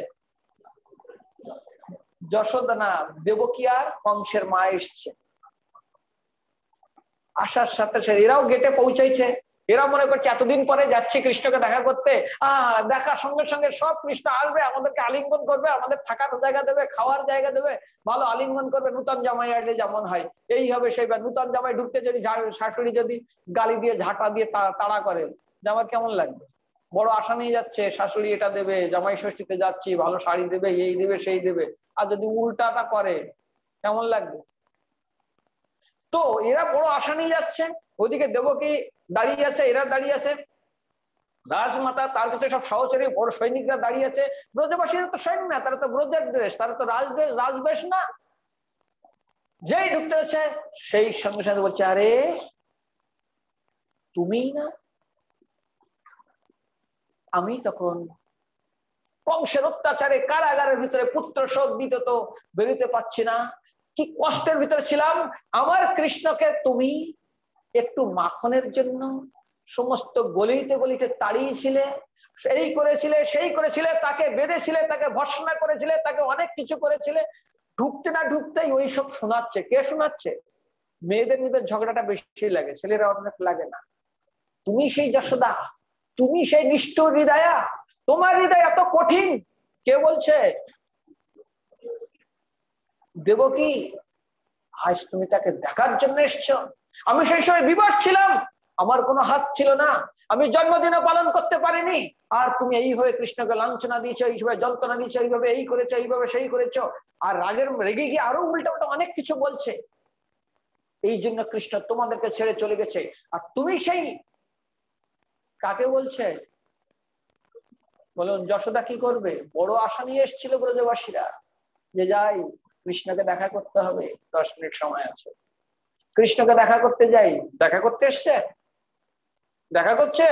যশোদা না, দেবকী আর কংসের মা এসছে। আসার সাথে সাথে এরাও গেটে পৌঁছাইছে। এরা মনে করছে এতদিন পরে যাচ্ছি কৃষ্ণকে দেখা করতে, আহ দেখার সঙ্গে সঙ্গে সব কৃষ্ণ আসবে, আমাদেরকে আলিঙ্গন করবে, আমাদের থাকার জায়গা দেবে, খাওয়ার জায়গা দেবে, ভালো আলিঙ্গন করবে, নূতন জামাই আসলে যেমন হয় এই হবে সেইবার। নূতন জামাই ঢুকতে যদি শাশুড়ি যদি গালি দিয়ে ঝাঁটা দিয়ে তাড়া করে, জামার কেমন লাগবে? বড় আশা নিয়ে যাচ্ছে, শাশুড়ি এটা দেবে, জামাই ষষ্ঠীতে যাচ্ছি, ভালো শাড়ি দেবে, এই দেবে সেই দেবে, আর যদি উল্টাটা করে কেমন লাগবে? তো এরা বড় আশা নিয়ে যাচ্ছে, ওদিকে দেবকী দাঁড়িয়ে আছে, এরা দাঁড়িয়ে আছে, রাজমাতা তার কাছে সব সহচরী বড় সৈনিকরা দাঁড়িয়ে আছে। ব্রজবাসীরা তো সৈন্য না, তারা তো ব্রজের দেশ, তারা তো রাজদেশ রাজবেশ না। যেই ঢুকতে হচ্ছে সেই সঙ্গে সঙ্গে বলছে, আরে তুমি না? আমি তখন কংসের অত্যাচারে কারাগারের ভিতরে পুত্র শোক দিতে তো বেরোতে পারছি না, কি কষ্টের ভিতরে ছিলাম। আমার কৃষ্ণকে তুমি একটু মাখনের জন্য সমস্ত গলিতে গলিতে তাড়িয়েছিলে, সেই করেছিলে সেই করেছিলে, তাকে বেঁধেছিলে, তাকে ভর্ৎসনা করেছিলে, তাকে অনেক কিছু করেছিলে। ঢুকতে না ঢুকতেই ওই সব শোনাচ্ছে। কে শোনাচ্ছে? মেয়েদের মধ্যে ঝগড়াটা বেশি লাগে, ছেলেরা অনেক লাগে না। তুমি সেই যশোদা, তুমি সেই নিষ্ঠুর হৃদয়া, তোমার হৃদয় এত কঠিন। কে বলছে? দেবকী, আজ তুমি তাকে দেখার জন্য এসছো। আমি সেই সময় বিবশ ছিলাম, আমার কোনো হাত ছিল না, আমি জন্মদিনও পালন করতে পারিনি, আর তুমি এইভাবে কৃষ্ণকে লাঞ্ছনা দিয়েছো, এইভাবে যন্ত্রণা দিয়েছো, এইভাবে এই করেছো, এইভাবে সেই করেছো। আর রাগের রেগে গিয়ে আরো উল্টা উল্টা অনেক কিছু বলছে। এই জন্য কৃষ্ণ তোমাদেরকে ছেড়ে চলে গেছে। আর তুমি সেই, কাকে বলছে? বলুন, যশোদা কি করবে? বড় আশা নিয়ে এসেছিল ব্রজবাসীরা, যে যাই কৃষ্ণকে দেখা করতে হবে, দশ মিনিট সময় আছে, কৃষ্ণকে দেখা করতে যাই। দেখা করতে এসছে, দেখা করছে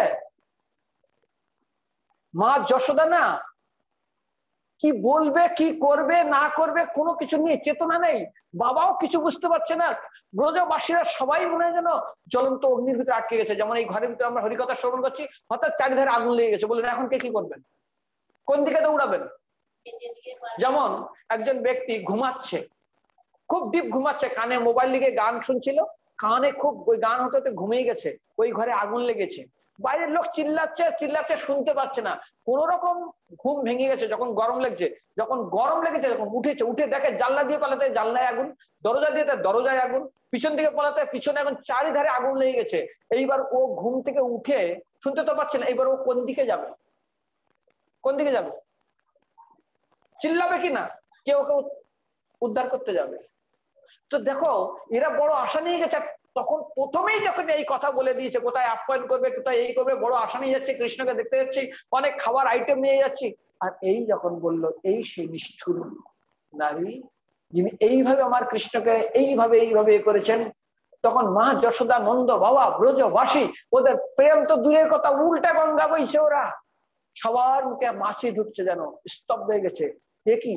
মা যশোদা না, কি বলবে কি করবে না করবে কোনো কিছু নিয়ে চেতনা নেই, বাবাও কিছু বুঝতে পারছে না। ব্রজবাসীরা সবাই মনে হয় যেন জ্বলন্ত অগ্নির ভিতরে আটকে গেছে। যেমন এই ঘরের ভিতরে আমরা হরিকথা শ্রবণ করছি, হঠাৎ চারিধারে আগুন লেগে গেছে, বললেন এখন কে কি করবেন, কোন দিকে দৌড়াবেন? যেমন একজন ব্যক্তি ঘুমাচ্ছে, খুব ডিপ ঘুমাচ্ছে, কানে মোবাইল লিগে গান শুনছিল, কানে খুব ওই গান হতে হতে ঘুমিয়ে গেছে, ওই ঘরে আগুন লেগেছে, বাইরের লোক চিল্লাচ্ছে চিল্লাচ্ছে শুনতে পাচ্ছে না, কোন রকম ঘুম ভেঙে গেছে। যখন গরম লাগছে, যখন গরম লেগেছে, যখন উঠেছে, উঠে দেখে জানলা দিয়ে পালাতে জানলায় আগুন, দরজা দিয়ে দরজায় আগুন, পিছন থেকে পালাতে পিছনে আগুন, চারিধারে আগুন লেগে গেছে। এইবার ও ঘুম থেকে উঠে শুনতে তো পাচ্ছে না, এইবার ও কোন দিকে যাবে? কোন দিকে যাবে? চিল্লাবে কিনা? কেউ কেউ উদ্ধার করতে যাবে। তো দেখো এরা বড় আশা নিয়ে গেছে, তখন প্রথমেই যখন এই কথা বলে দিয়েছে কোথায় আপ্যায়ন করবে কোথায় এই করবে, বড় আশা নিয়ে যাচ্ছে, কৃষ্ণকে দেখতে যাচ্ছি, অনেক খাবার আইটেম নিয়ে যাচ্ছি। আর এই যখন বললো এই সেই নিষ্ঠুর নারী যিনি এইভাবে আমার কৃষ্ণকে এইভাবে এইভাবে এ করেছেন, তখন মা যশোদা নন্দ বাবা ব্রজবাসী ওদের প্রেম তো দূরের কথা, উল্টা গঙ্গা বইছে, ওরা সবার মুখে মাছি ঢুকছে, যেন স্তব্ধ হয়ে গেছে। এ কি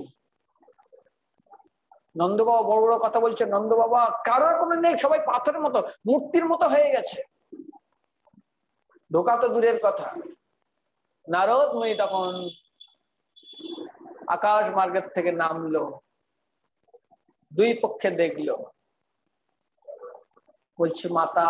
নন্দ বাবা বড় বড় কথা বলছে, নন্দ বাবা কারোর কোনো নেই, সবাই পাথরের মতো মূর্তির মতো হয়ে গেছে, ঢোকা তো দূরের কথা। নারদ মুনি তখন আকাশ মার্গের থেকে নামলো, দুই পক্ষে দেখলো, বলছে মাতা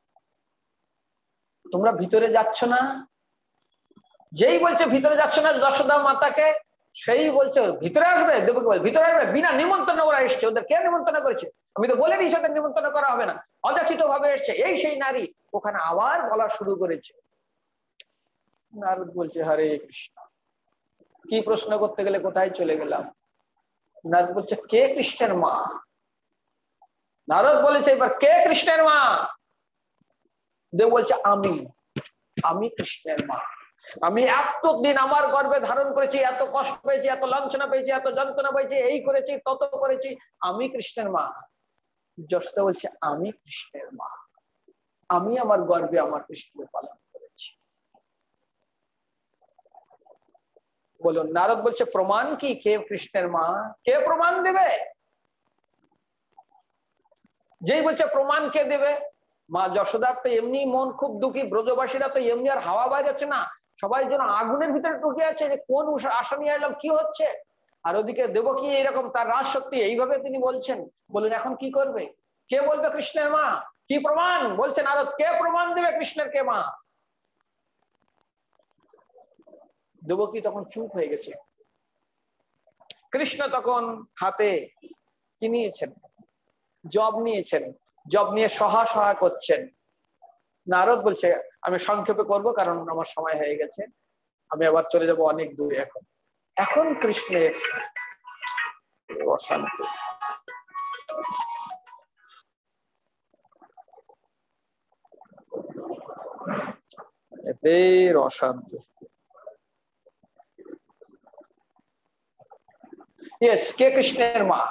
তোমরা ভিতরে যাচ্ছ না? যেই বলছে ভিতরে যাচ্ছ না যশোদা মাতাকে, সেই বলছে ভিতরে আসবে, দেবকী বলে ভিতরে আসবে, বিনা নিমন্ত্রণ ওরা এসছে, ওদের কে নিমন্ত্রণ করেছে? আমি তো বলে দিয়েছি ওদের নিমন্ত্রণ করা হবে না, অযাচিত ভাবে এসছে। এই সেই নারী ওখানে আবার বলা শুরু করেছে। নারদ বলছে হরে কৃষ্ণ, কি প্রশ্ন করতে গেলে কোথায় চলে গেলাম। নারদ বলছে কে কৃষ্ণের মা? নারদ বলেছে এবার কে কৃষ্ণের মা? দেব বলছে আমি, আমি কৃষ্ণের মা। আমি এতদিন আমার গর্ভে ধারণ করেছি, এত কষ্ট পেয়েছি, এত লাঞ্ছনা পেয়েছি, এত যন্ত্রণা পেয়েছি, এই করেছি তত করেছি, আমি কৃষ্ণের মা। যশোদা বলছে আমি কৃষ্ণের মা, আমি আমার গর্ভে আমার কৃষ্ণকে পালন করেছি। বলুন নারদ বলছে প্রমাণ কি কে কৃষ্ণের মা? কে প্রমাণ দেবে? যেই বলছে প্রমাণ কে দেবে? মা যশোদার তো এমনি মন খুব দুঃখী, ব্রজবাসীরা তো এমনি আর হাওয়া বাইরে যাচ্ছে না, সবাই যেন আগুনের ভিতরে ঢুকে আছে যে কোন আশা নিয়ে এলাম, কি হচ্ছে। আর ওদিকে দেবকী এরকম তার রাজ শক্তি এইভাবে তিনি বলছেন। বলুন এখন কি করবে? কে বলবে কৃষ্ণের মা? কি প্রমাণ? বলছে নারদ কে প্রমাণ দেবে কৃষ্ণের কে মা? দেবকী তখন চুপ হয়ে গেছে। কৃষ্ণ তখন হাতে কি নিয়েছেন? জব নিয়েছেন, জব নিয়ে সহা সহা করছেন। নারদ বলছে আমি সংক্ষেপে করব কারণ আমার সময় হয়ে গেছে, আমি আবার চলে যাব অনেক দূরে। এখন এখন কৃষ্ণের অশান্তি, এদের অশান্তি। ইয়েস, কে কৃষ্ণের মা?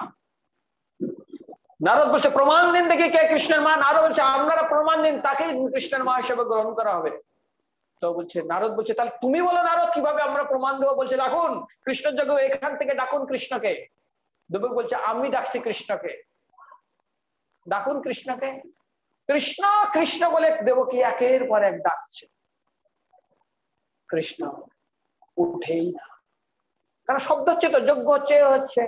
নারদ বলছে প্রমাণ দিন দেখি কে কৃষ্ণের মা। নারদ বলছে আপনারা প্রমাণ দিন, তাকেই কৃষ্ণের মা হিসেবে গ্রহণ করা হবে। তো বলছে নারদ বলছে তাহলে তুমি বলো নারদ কিভাবে আমরা প্রমাণ দেবো? বলছে ডাকুন কৃষ্ণের যোগ্য, এখান থেকে ডাকুন কৃষ্ণকে। দেবকী বলছে আমি ডাকছি কৃষ্ণকে। ডাকুন কৃষ্ণকে। কৃষ্ণ কৃষ্ণ বলে দেবকী একের পর এক ডাকছে, কৃষ্ণ উঠেই না, কারণ শব্দ হচ্ছে তো, যজ্ঞ হচ্ছে হচ্ছে।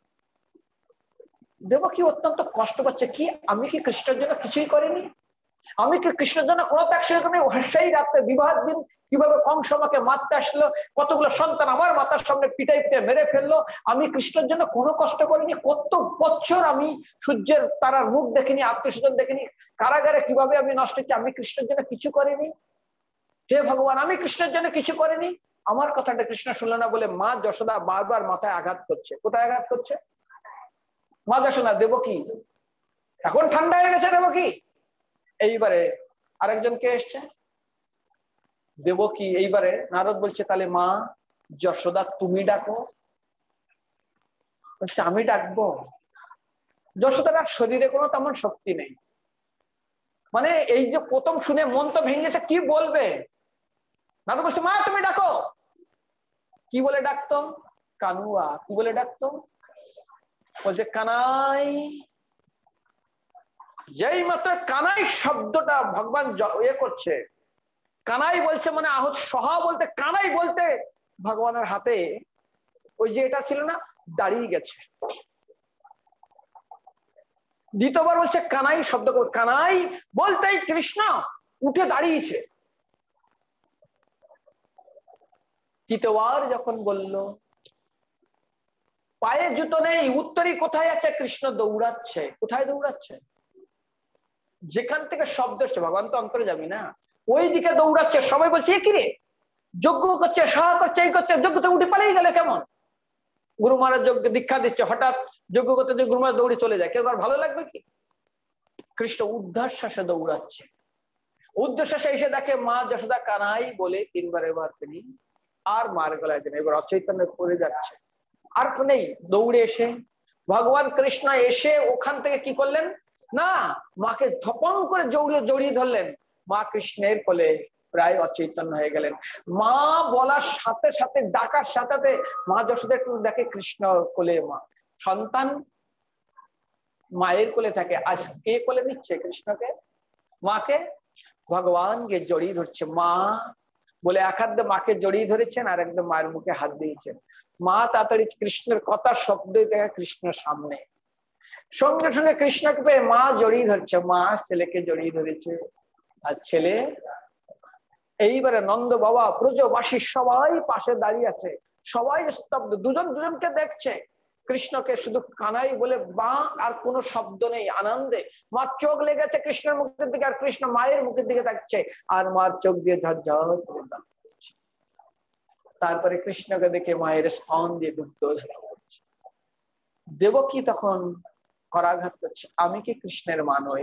দেবকী অত্যন্ত কষ্ট পাচ্ছে, কি আমি কি কৃষ্ণের জন্য কিছুই করিনি? আমি কি কৃষ্ণের জন্য কোনো ত্যাগ করিনি? সেই রাত্রে বিবাহ দিন কিভাবে কংস আমাকে মারতে আসলো, কতগুলো সন্তান আমার মাথার সামনে পিটাই পিটাই মেরে ফেললো, আমি কৃষ্ণের জন্য কোনো কষ্ট করিনি? কত বছর আমি সূর্যের তারার মুখ দেখিনি, আত্মীয়স্বজন দেখিনি, কারাগারে কিভাবে আমি নষ্ট হচ্ছি, আমি কৃষ্ণের জন্য কিছু করিনি? হে ভগবান আমি কৃষ্ণের জন্য কিছু করিনি? আমার কথাটা কৃষ্ণ শুনলো না বলে মা যশোদা বারবার মাথায় আঘাত করছে। কোথায় আঘাত করছে? মা যশোদা দেবকী এখন ঠান্ডা হয়ে গেছে। দেবকী এইবারে আরেকজন কে এসছে? দেবকী এইবারে নারদ বলছে তাহলে মা যশোদা তুমি ডাকো। বলছে আমি ডাকবো? যশোদার শরীরে কোনো তেমন শক্তি নেই, মানে এই যে প্রথম শুনে মন তো ভেঙেছে, কি বলবে। নারদ বলছে মা তুমি ডাকো। কি বলে ডাকতো? কানুয়া। কি বলে ডাকতো? বলছে কানাই। যেই মাত্র কানাই শব্দটা ভগবান ইয়ে করছে, কানাই বলছে মানে আহত সহা বলতে কানাই বলতে ভগবানের হাতে ওই যে এটা ছিল না, দাঁড়িয়ে গেছে। দ্বিতীয়বার বলছে কানাই শব্দ, কানাই বলতেই কৃষ্ণ উঠে দাঁড়িয়েছে। তৃতীয়বার যখন বলল পায়ে জুতো নেই, উত্তরই কোথায় আছে? কৃষ্ণ দৌড়াচ্ছে। কোথায় দৌড়াচ্ছে? যেখান থেকে শব্দ হচ্ছে, ভগবান তো অন্তরে যাবি না, ওই দিকে দৌড়াচ্ছে। সবাই বলছে কি রে যজ্ঞ করছে, সাহা করছে, এই করছে, যজ্ঞতে উঠে পালিয়ে গেলে কেমন? গুরু মহারাজ যোগ্য দীক্ষা দিচ্ছে, হঠাৎ যজ্ঞ করতে যে গুরু মহারাজ দৌড়ে চলে যায়, কেউ আর ভালো লাগবে কি? কৃষ্ণ ঊর্ধ্বশ্বাসে দৌড়াচ্ছে, ঊর্ধ্বশ্বাসে এসে দেখে মা যশোদা কানাই বলে তিনবার এবার তিনি আর মার গলায় দেন, এবার অচৈতন্য পড়ে যাচ্ছে, আর নেই। দৌড়ে এসে ভগবান কৃষ্ণ এসে ওখান থেকে কি করলেন না, মাকে ধপং করে জড়িয়ে জড়িয়ে ধরলেন, মা কৃষ্ণের কোলে প্রায় অচৈতন্য হয়ে গেলেন। মা বলার সাথে সাথে, ডাকার সাথে সাথে মা যশোদা একটু দেখে কৃষ্ণ কোলে মা, সন্তান মায়ের কোলে থাকে, আজ কে কোলে নিচ্ছে কৃষ্ণকে? মাকে। ভগবানকে জড়িয়ে ধরছে মা বলে, এক হাত দিয়ে মাকে জড়িয়ে ধরেছেন আর একদম মায়ের মুখে হাত দিয়েছেন। মা তাড়াতাড়ি কৃষ্ণের কথা শব্দ দেখে কৃষ্ণের সামনে, সঙ্গে সঙ্গে কৃষ্ণকে পেয়ে মা জড়িয়ে ধরছে, মা ছেলেকে জড়িয়ে ধরেছে, আর ছেলে এইবারে নন্দ বাবা ব্রজবাসী সবাই পাশে দাঁড়িয়ে আছে, সবাই স্তব্ধ, দুজন দুজনকে দেখছে, কৃষ্ণকে শুধু কানাই বলে মা, আর কোনো শব্দ নেই, আনন্দে মা চোখ লেগেছে কৃষ্ণের মুখের দিকে, আর কৃষ্ণ মায়ের মুখের দিকে দেখছে, আর মার চোখ দিয়ে ঝরঝর করে দাঁড়িয়ে। তারপরে কৃষ্ণকে দেখে মায়ের স্তন দিয়ে দুগ্ধ ঝরা পড়ছে। দেবকী তখন করাঘাত করছে, আমি কি কৃষ্ণের মা নই?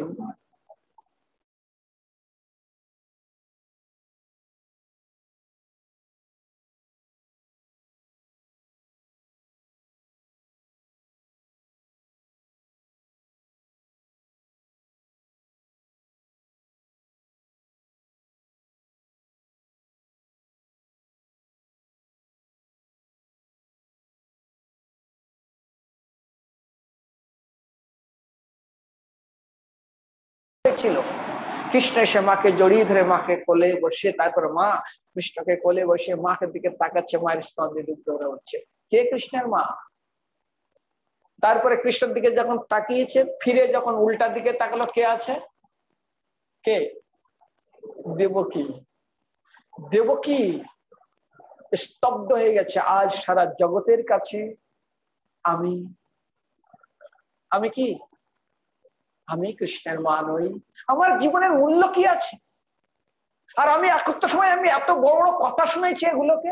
ছিল কৃষ্ণ এসে মাকে জড়িয়ে ধরে মাকে কোলে বসে, তারপর মা কৃষ্ণকে কোলে বসে মাকে দিকে তাকাচ্ছে, মায়ের স্তন দিয়ে দুগ্ধ ঝরা হচ্ছে। কে কৃষ্ণের মা? তারপরে কৃষ্ণের দিকে যখন তাকিয়েছে, ফিরে যখন উল্টা দিকে তাকালো, কে আছে? কে? দেবকী। দেবকী স্তব্ধ হয়ে গেছে, আজ সারা জগতের কাছে আমি আমি কি আমি কৃষ্ণের মা নই? আমার জীবনের মূল্য কি আছে? আর আমি একটা সময় আমি এত বড় বড় কথা শুনেছি, এগুলোকে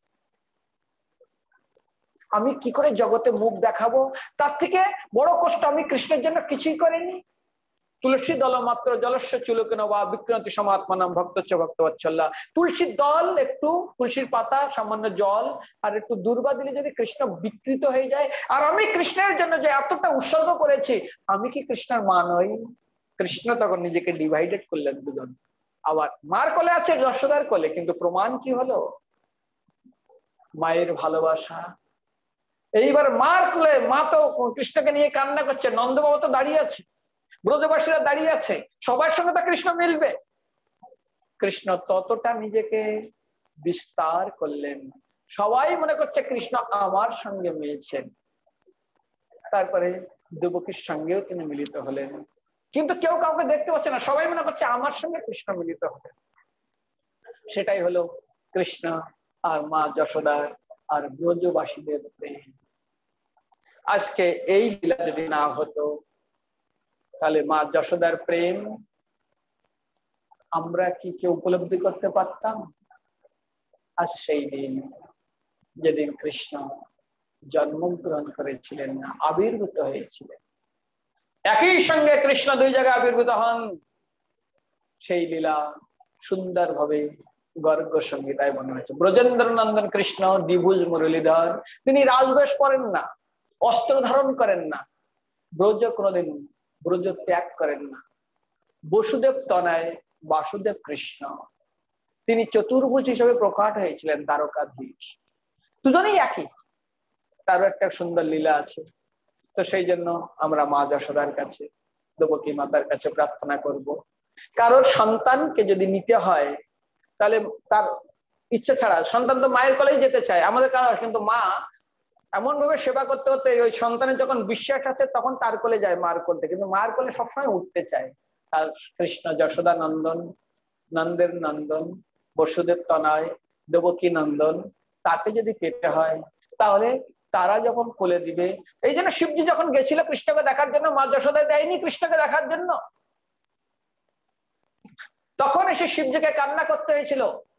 আমি কি করে জগতে মুখ দেখাবো? তার থেকে বড় কষ্ট আমি কৃষ্ণের জন্য কিছুই করিনি। তুলসী দল মাত্র জলস্য চুলকেন বা বিক্রন্তি সমাত্মানাম ভক্তচ্চ ভক্তবৎসল্যা। তুলসীর দল, একটু তুলসীর পাতা, সামান্য জল আর একটু দুর্বা দিলে যদি কৃষ্ণ বিকৃত হয়ে যায়, আর আমি কৃষ্ণের জন্য যে এতটা উৎসর্গ করেছি, আমি কি কৃষ্ণের মা নই? কৃষ্ণ তখন নিজেকে ডিভাইডেড করলেন দুজন। আবার মার কোলে আছে, যশোদার কোলে, কিন্তু প্রমাণ কি হলো? মায়ের ভালোবাসা। এইবার মার কোলে মা তো কৃষ্ণকে নিয়ে কান্না করছে, নন্দবাবা তো দাঁড়িয়ে আছে, ব্রজবাসীরা দাঁড়িয়ে আছে, সবার সঙ্গে তো কৃষ্ণ মিলবে। কৃষ্ণ ততটা নিজেকে বিস্তার করলেন, সবাই মনে করছে কৃষ্ণ আমার সঙ্গে মিলছেন। তারপরে দেবকীর সঙ্গেও তিনি মিলিত হলেন, কিন্তু কেউ কাউকে দেখতে পাচ্ছে না, সবাই মনে করছে আমার সঙ্গে কৃষ্ণ মিলিত হলেন। সেটাই হলো কৃষ্ণ আর মা যশোদার আর ব্রজবাসীদের প্রেম। আজকে এই লীলা যদি না হতো, তাহলে মা যশোদার প্রেম আমরা কি কেউ উপলব্ধি করতে পারতাম? আজ সেই দিন যেদিন কৃষ্ণ জন্মগ্রহণ করেছিলেন, আবির্ভূত হয়েছিলেন, একই সঙ্গে কৃষ্ণ দুই জায়গায় আবির্ভূত হন। সেই লীলা সুন্দর ভাবে গর্গ সংহিতায় বর্ণনা হয়েছে। ব্রজেন্দ্র নন্দন কৃষ্ণ দ্বিভুজ মুরলীধর, তিনি রাজবেশ পরেন না, অস্ত্র ধারণ করেন না, ব্রজ কোনদিন ব্রজ ত্যাগ করেন না। বসুদেব তনয় বাসুদেব কৃষ্ণ, তিনি চতুর্ভুজ হিসেবে প্রকাট হয়েছিলেন, দ্বারকাধীশ, দুজনেই একই। তারও একটা সুন্দর লীলা আছে। তো সেই জন্য আমরা মা যশোদার কাছে, দেবকী মাতার কাছে প্রার্থনা করব, কারোর সন্তানকে যদি নিতে হয় তাহলে তার ইচ্ছা ছাড়া, সন্তান তো মায়ের কোলেই যেতে চায় আমাদের কারো, কিন্তু মা এমন ভাবে সেবা করতে করতে ওই সন্তানের যখন বিশ্বাস আছে তখন তার কোলে যায়, মার কোলে, কিন্তু মার কোলে সবসময় উঠতে চায়। আর কৃষ্ণ যশোদা নন্দন, নন্দের নন্দন, বসুদেব তনয়, দেবকী নন্দন, তাকে যদি পেতে হয় তাহলে তারা যখন কোলে দিবে। এই জন্য শিবজি যখন গেছিল কৃষ্ণকে দেখার জন্য, মা যশোদা দেয়নি কৃষ্ণকে দেখার জন্য, তখন এসে শিবজিকে কান্না করতে হয়েছিল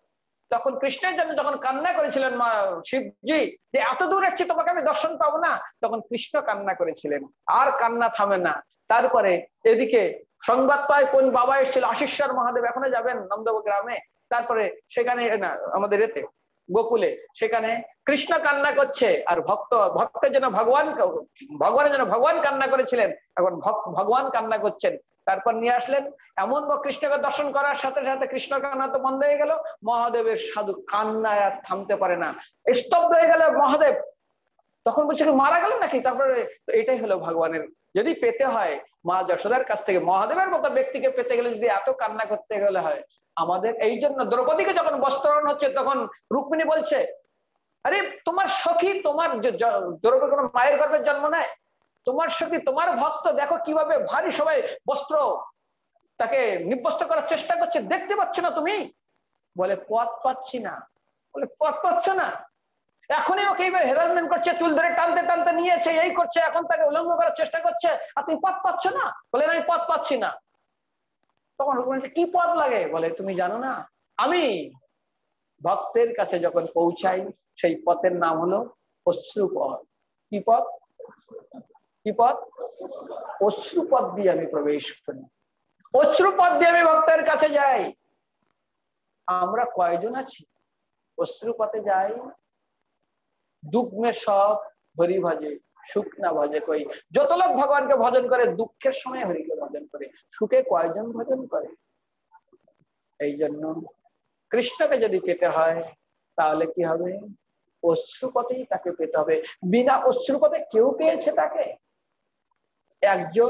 তখন কৃষ্ণের জন্য যখন কান্না করেছিলেন মা শিবজি যে এত দূর এসছি তোমাকে আমি দর্শন পাবো না, তখন কৃষ্ণ কান্না করেছিলেন, আর কান্না থামে না। তারপরে এদিকে সংবাদ পায় কোন বাবা এসেছিল, আশিশ্বর মহাদেব, এখনো যাবেন নন্দ গ্রামে, তারপরে সেখানে না আমাদের এতে গোকুলে, সেখানে কৃষ্ণ কান্না করছে আর ভক্ত ভক্তের জন্য ভগবান ভগবানের জন্য ভগবান কান্না করেছিলেন, এখন ভগবান কান্না করছেন। তারপর নিয়ে আসলেন, এমন কৃষ্ণকে দর্শন করার সাথে সাথে কৃষ্ণ কান্না তো বন্ধ হয়ে গেল, মহাদেবের সাধু কান্নায় আর থামতে পারে না, স্তব্ধ হয়ে গেল মহাদেব। তখন বলছে মারা গেল নাকি? তারপরে এটাই হলো ভগবানের, যদি পেতে হয় মা যশোদার কাছ থেকে মহাদেবের মতো ব্যক্তিকে পেতে গেলে যদি এত কান্না করতে গেলে হয় আমাদের। এই জন্য দ্রৌপদীকে যখন বস্ত্রহরণ হচ্ছে তখন রুক্মিণী বলছে, আরে তোমার সখী, তোমার দ্রৌপদী কোনো মায়ের গর্ভের জন্ম নেয়, তোমার সখী তোমার ভক্ত দেখো কিভাবে ভারী সবাই বস্ত্র তাকে নিবস্ত্র করার চেষ্টা করছে, দেখতে পাচ্ছ না তুমি? বলে পথ পাচ্ছি না। বলে পথ পাচ্ছ না? এখনই ওকে এইভাবে হেরাসমেন্ট করছে, চুল ধরে টানতে টানতে নিয়েছে, এই করছে, এখন তাকে উলঙ্গ করার চেষ্টা করছে, আর তুমি পথ পাচ্ছ না? বলে আমি পথ পাচ্ছি না। তখন কি পথ লাগে? বলে তুমি জানো না, আমি ভক্তের কাছে যখন পৌঁছাই সেই পথের নাম হলো অশ্রুপথ। কি পথ? কি পথ? অশ্রুপথ দিয়ে আমি প্রবেশ করি, অশ্রুপথ দিয়ে আমি ভক্তের কাছে যাই। আমরা কয়জন আছি অশ্রুপথে যাই? দুঃখ মে সব হরি ভজে, সুখ না ভজে কই। যত লোক ভগবানকে ভজন করে দুঃখের সময় হরিকে ভজন করে, সুখে কয়জন ভজন করে? এই জন্য কৃষ্ণকে যদি পেতে হয় তাহলে কি হবে? অশ্রুপথেই তাকে পেতে হবে। বিনা অশ্রুপথে কেউ পেয়েছে তাকে? একজন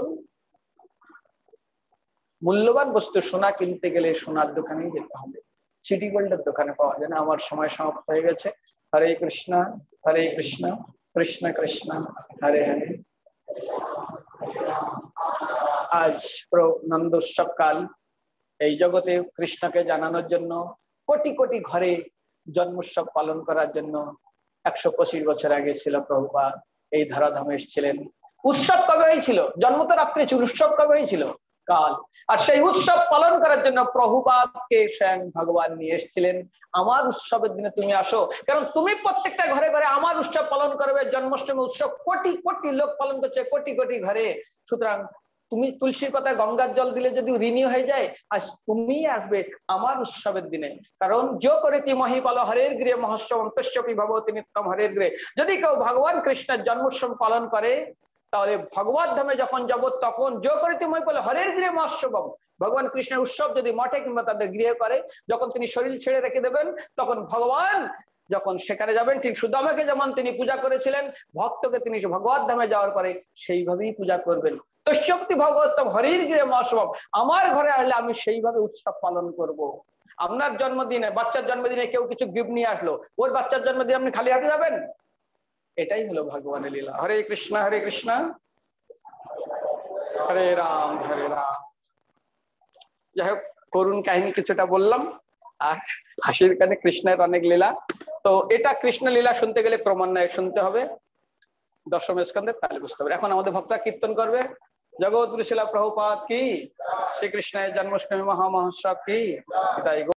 মূল্যবান বস্তু সোনা কিনতে গেলে সোনার দোকানেই যেতে হবে, সিটি গোল্ডের দোকানে পাওয়া যায় না। আমার সময় সমাপ্ত হয়ে গেছে। হরে কৃষ্ণ হরে কৃষ্ণ কৃষ্ণ কৃষ্ণ হরে হরে। আজ নন্দোৎসব কাল, এই জগতে কৃষ্ণকে জানানোর জন্য কোটি কোটি ঘরে জন্মোৎসব পালন করার জন্য একশো পঁচিশ বছর আগে ছিল প্রভুপাদ এই ধরাধামে এসেছিলেন। উৎসব কবে হয়েছিল? জন্ম তো রাত্রে ছিল, উৎসব কবে হয়েছিল? কাল। আর সেই উৎসব পালন করার জন্য প্রভুপাদকে স্বয়ং ভগবান নিয়ে এসেছিলেন। আমার উৎসবের দিনে তুমি আসো, কারণ তুমি প্রত্যেকটা ঘরে ঘরে আমার উৎসব পালন করবে। জন্মাষ্টমী উৎসব কোটি কোটি লোক পালন করছে, কোটি কোটি ঘরে। সুতরাং তুমি তুলসীর পাতায় গঙ্গার জল দিলে যদি ঋণী হয়ে যায়, আজ তুমি আসবে আমার উৎসবের দিনে। কারণ যো করিতি মহিপাল হরের গৃহে মহোৎসব অন্তশ্চপি ভগবতী নিত্যম হরের গৃহে। যদি কেউ ভগবান কৃষ্ণের জন্মোৎসব পালন করে তাহলে ভগবত ধামে যখন যাব তখন যো করিতি মহিপাল হরের গৃহে মহোৎসব, ভগবান কৃষ্ণের উৎসব যদি মঠে কিংবা তাদের গৃহে করে, যখন তিনি শরীর ছেড়ে রেখে দেবেন তখন ভগবান যখন সেখানে যাবেন, ঠিক সুদামাকে যেমন তিনি পূজা করেছিলেন, ভক্তকে তিনি ভগবত ধামে যাওয়ার পরে সেইভাবেই পূজা করবেন। তস্যপতি ভগবত হরির গৃহে মহোৎসব, আমার ঘরে আসলে আমি সেইভাবে উৎসব পালন করব। আপনার জন্মদিনে, বাচ্চার জন্মদিনে কেউ কিছু গিফট নিয়ে আসলো, ওর বাচ্চার জন্মদিনে আপনি খালি হাতে যাবেন? এটাই হলো ভগবানের লীলা। হরে কৃষ্ণ হরে কৃষ্ণ হরে রাম হরে রাম। যাই হোক, করুণ কাহিনী কিছুটা বললাম, আর হাসির কানে কৃষ্ণের অনেক লীলা। তো এটা কৃষ্ণ লীলা শুনতে গেলে ক্রমান্বয়ে শুনতে হবে, দশম স্কন্ধে, তাহলে বুঝতে হবে। এখন আমাদের ভক্তরা কীর্তন করবে জগৎগুরু শিলা প্রভুপাদ কি, শ্রীকৃষ্ণের জন্মাষ্টমী মহামহোৎসব কি। তাই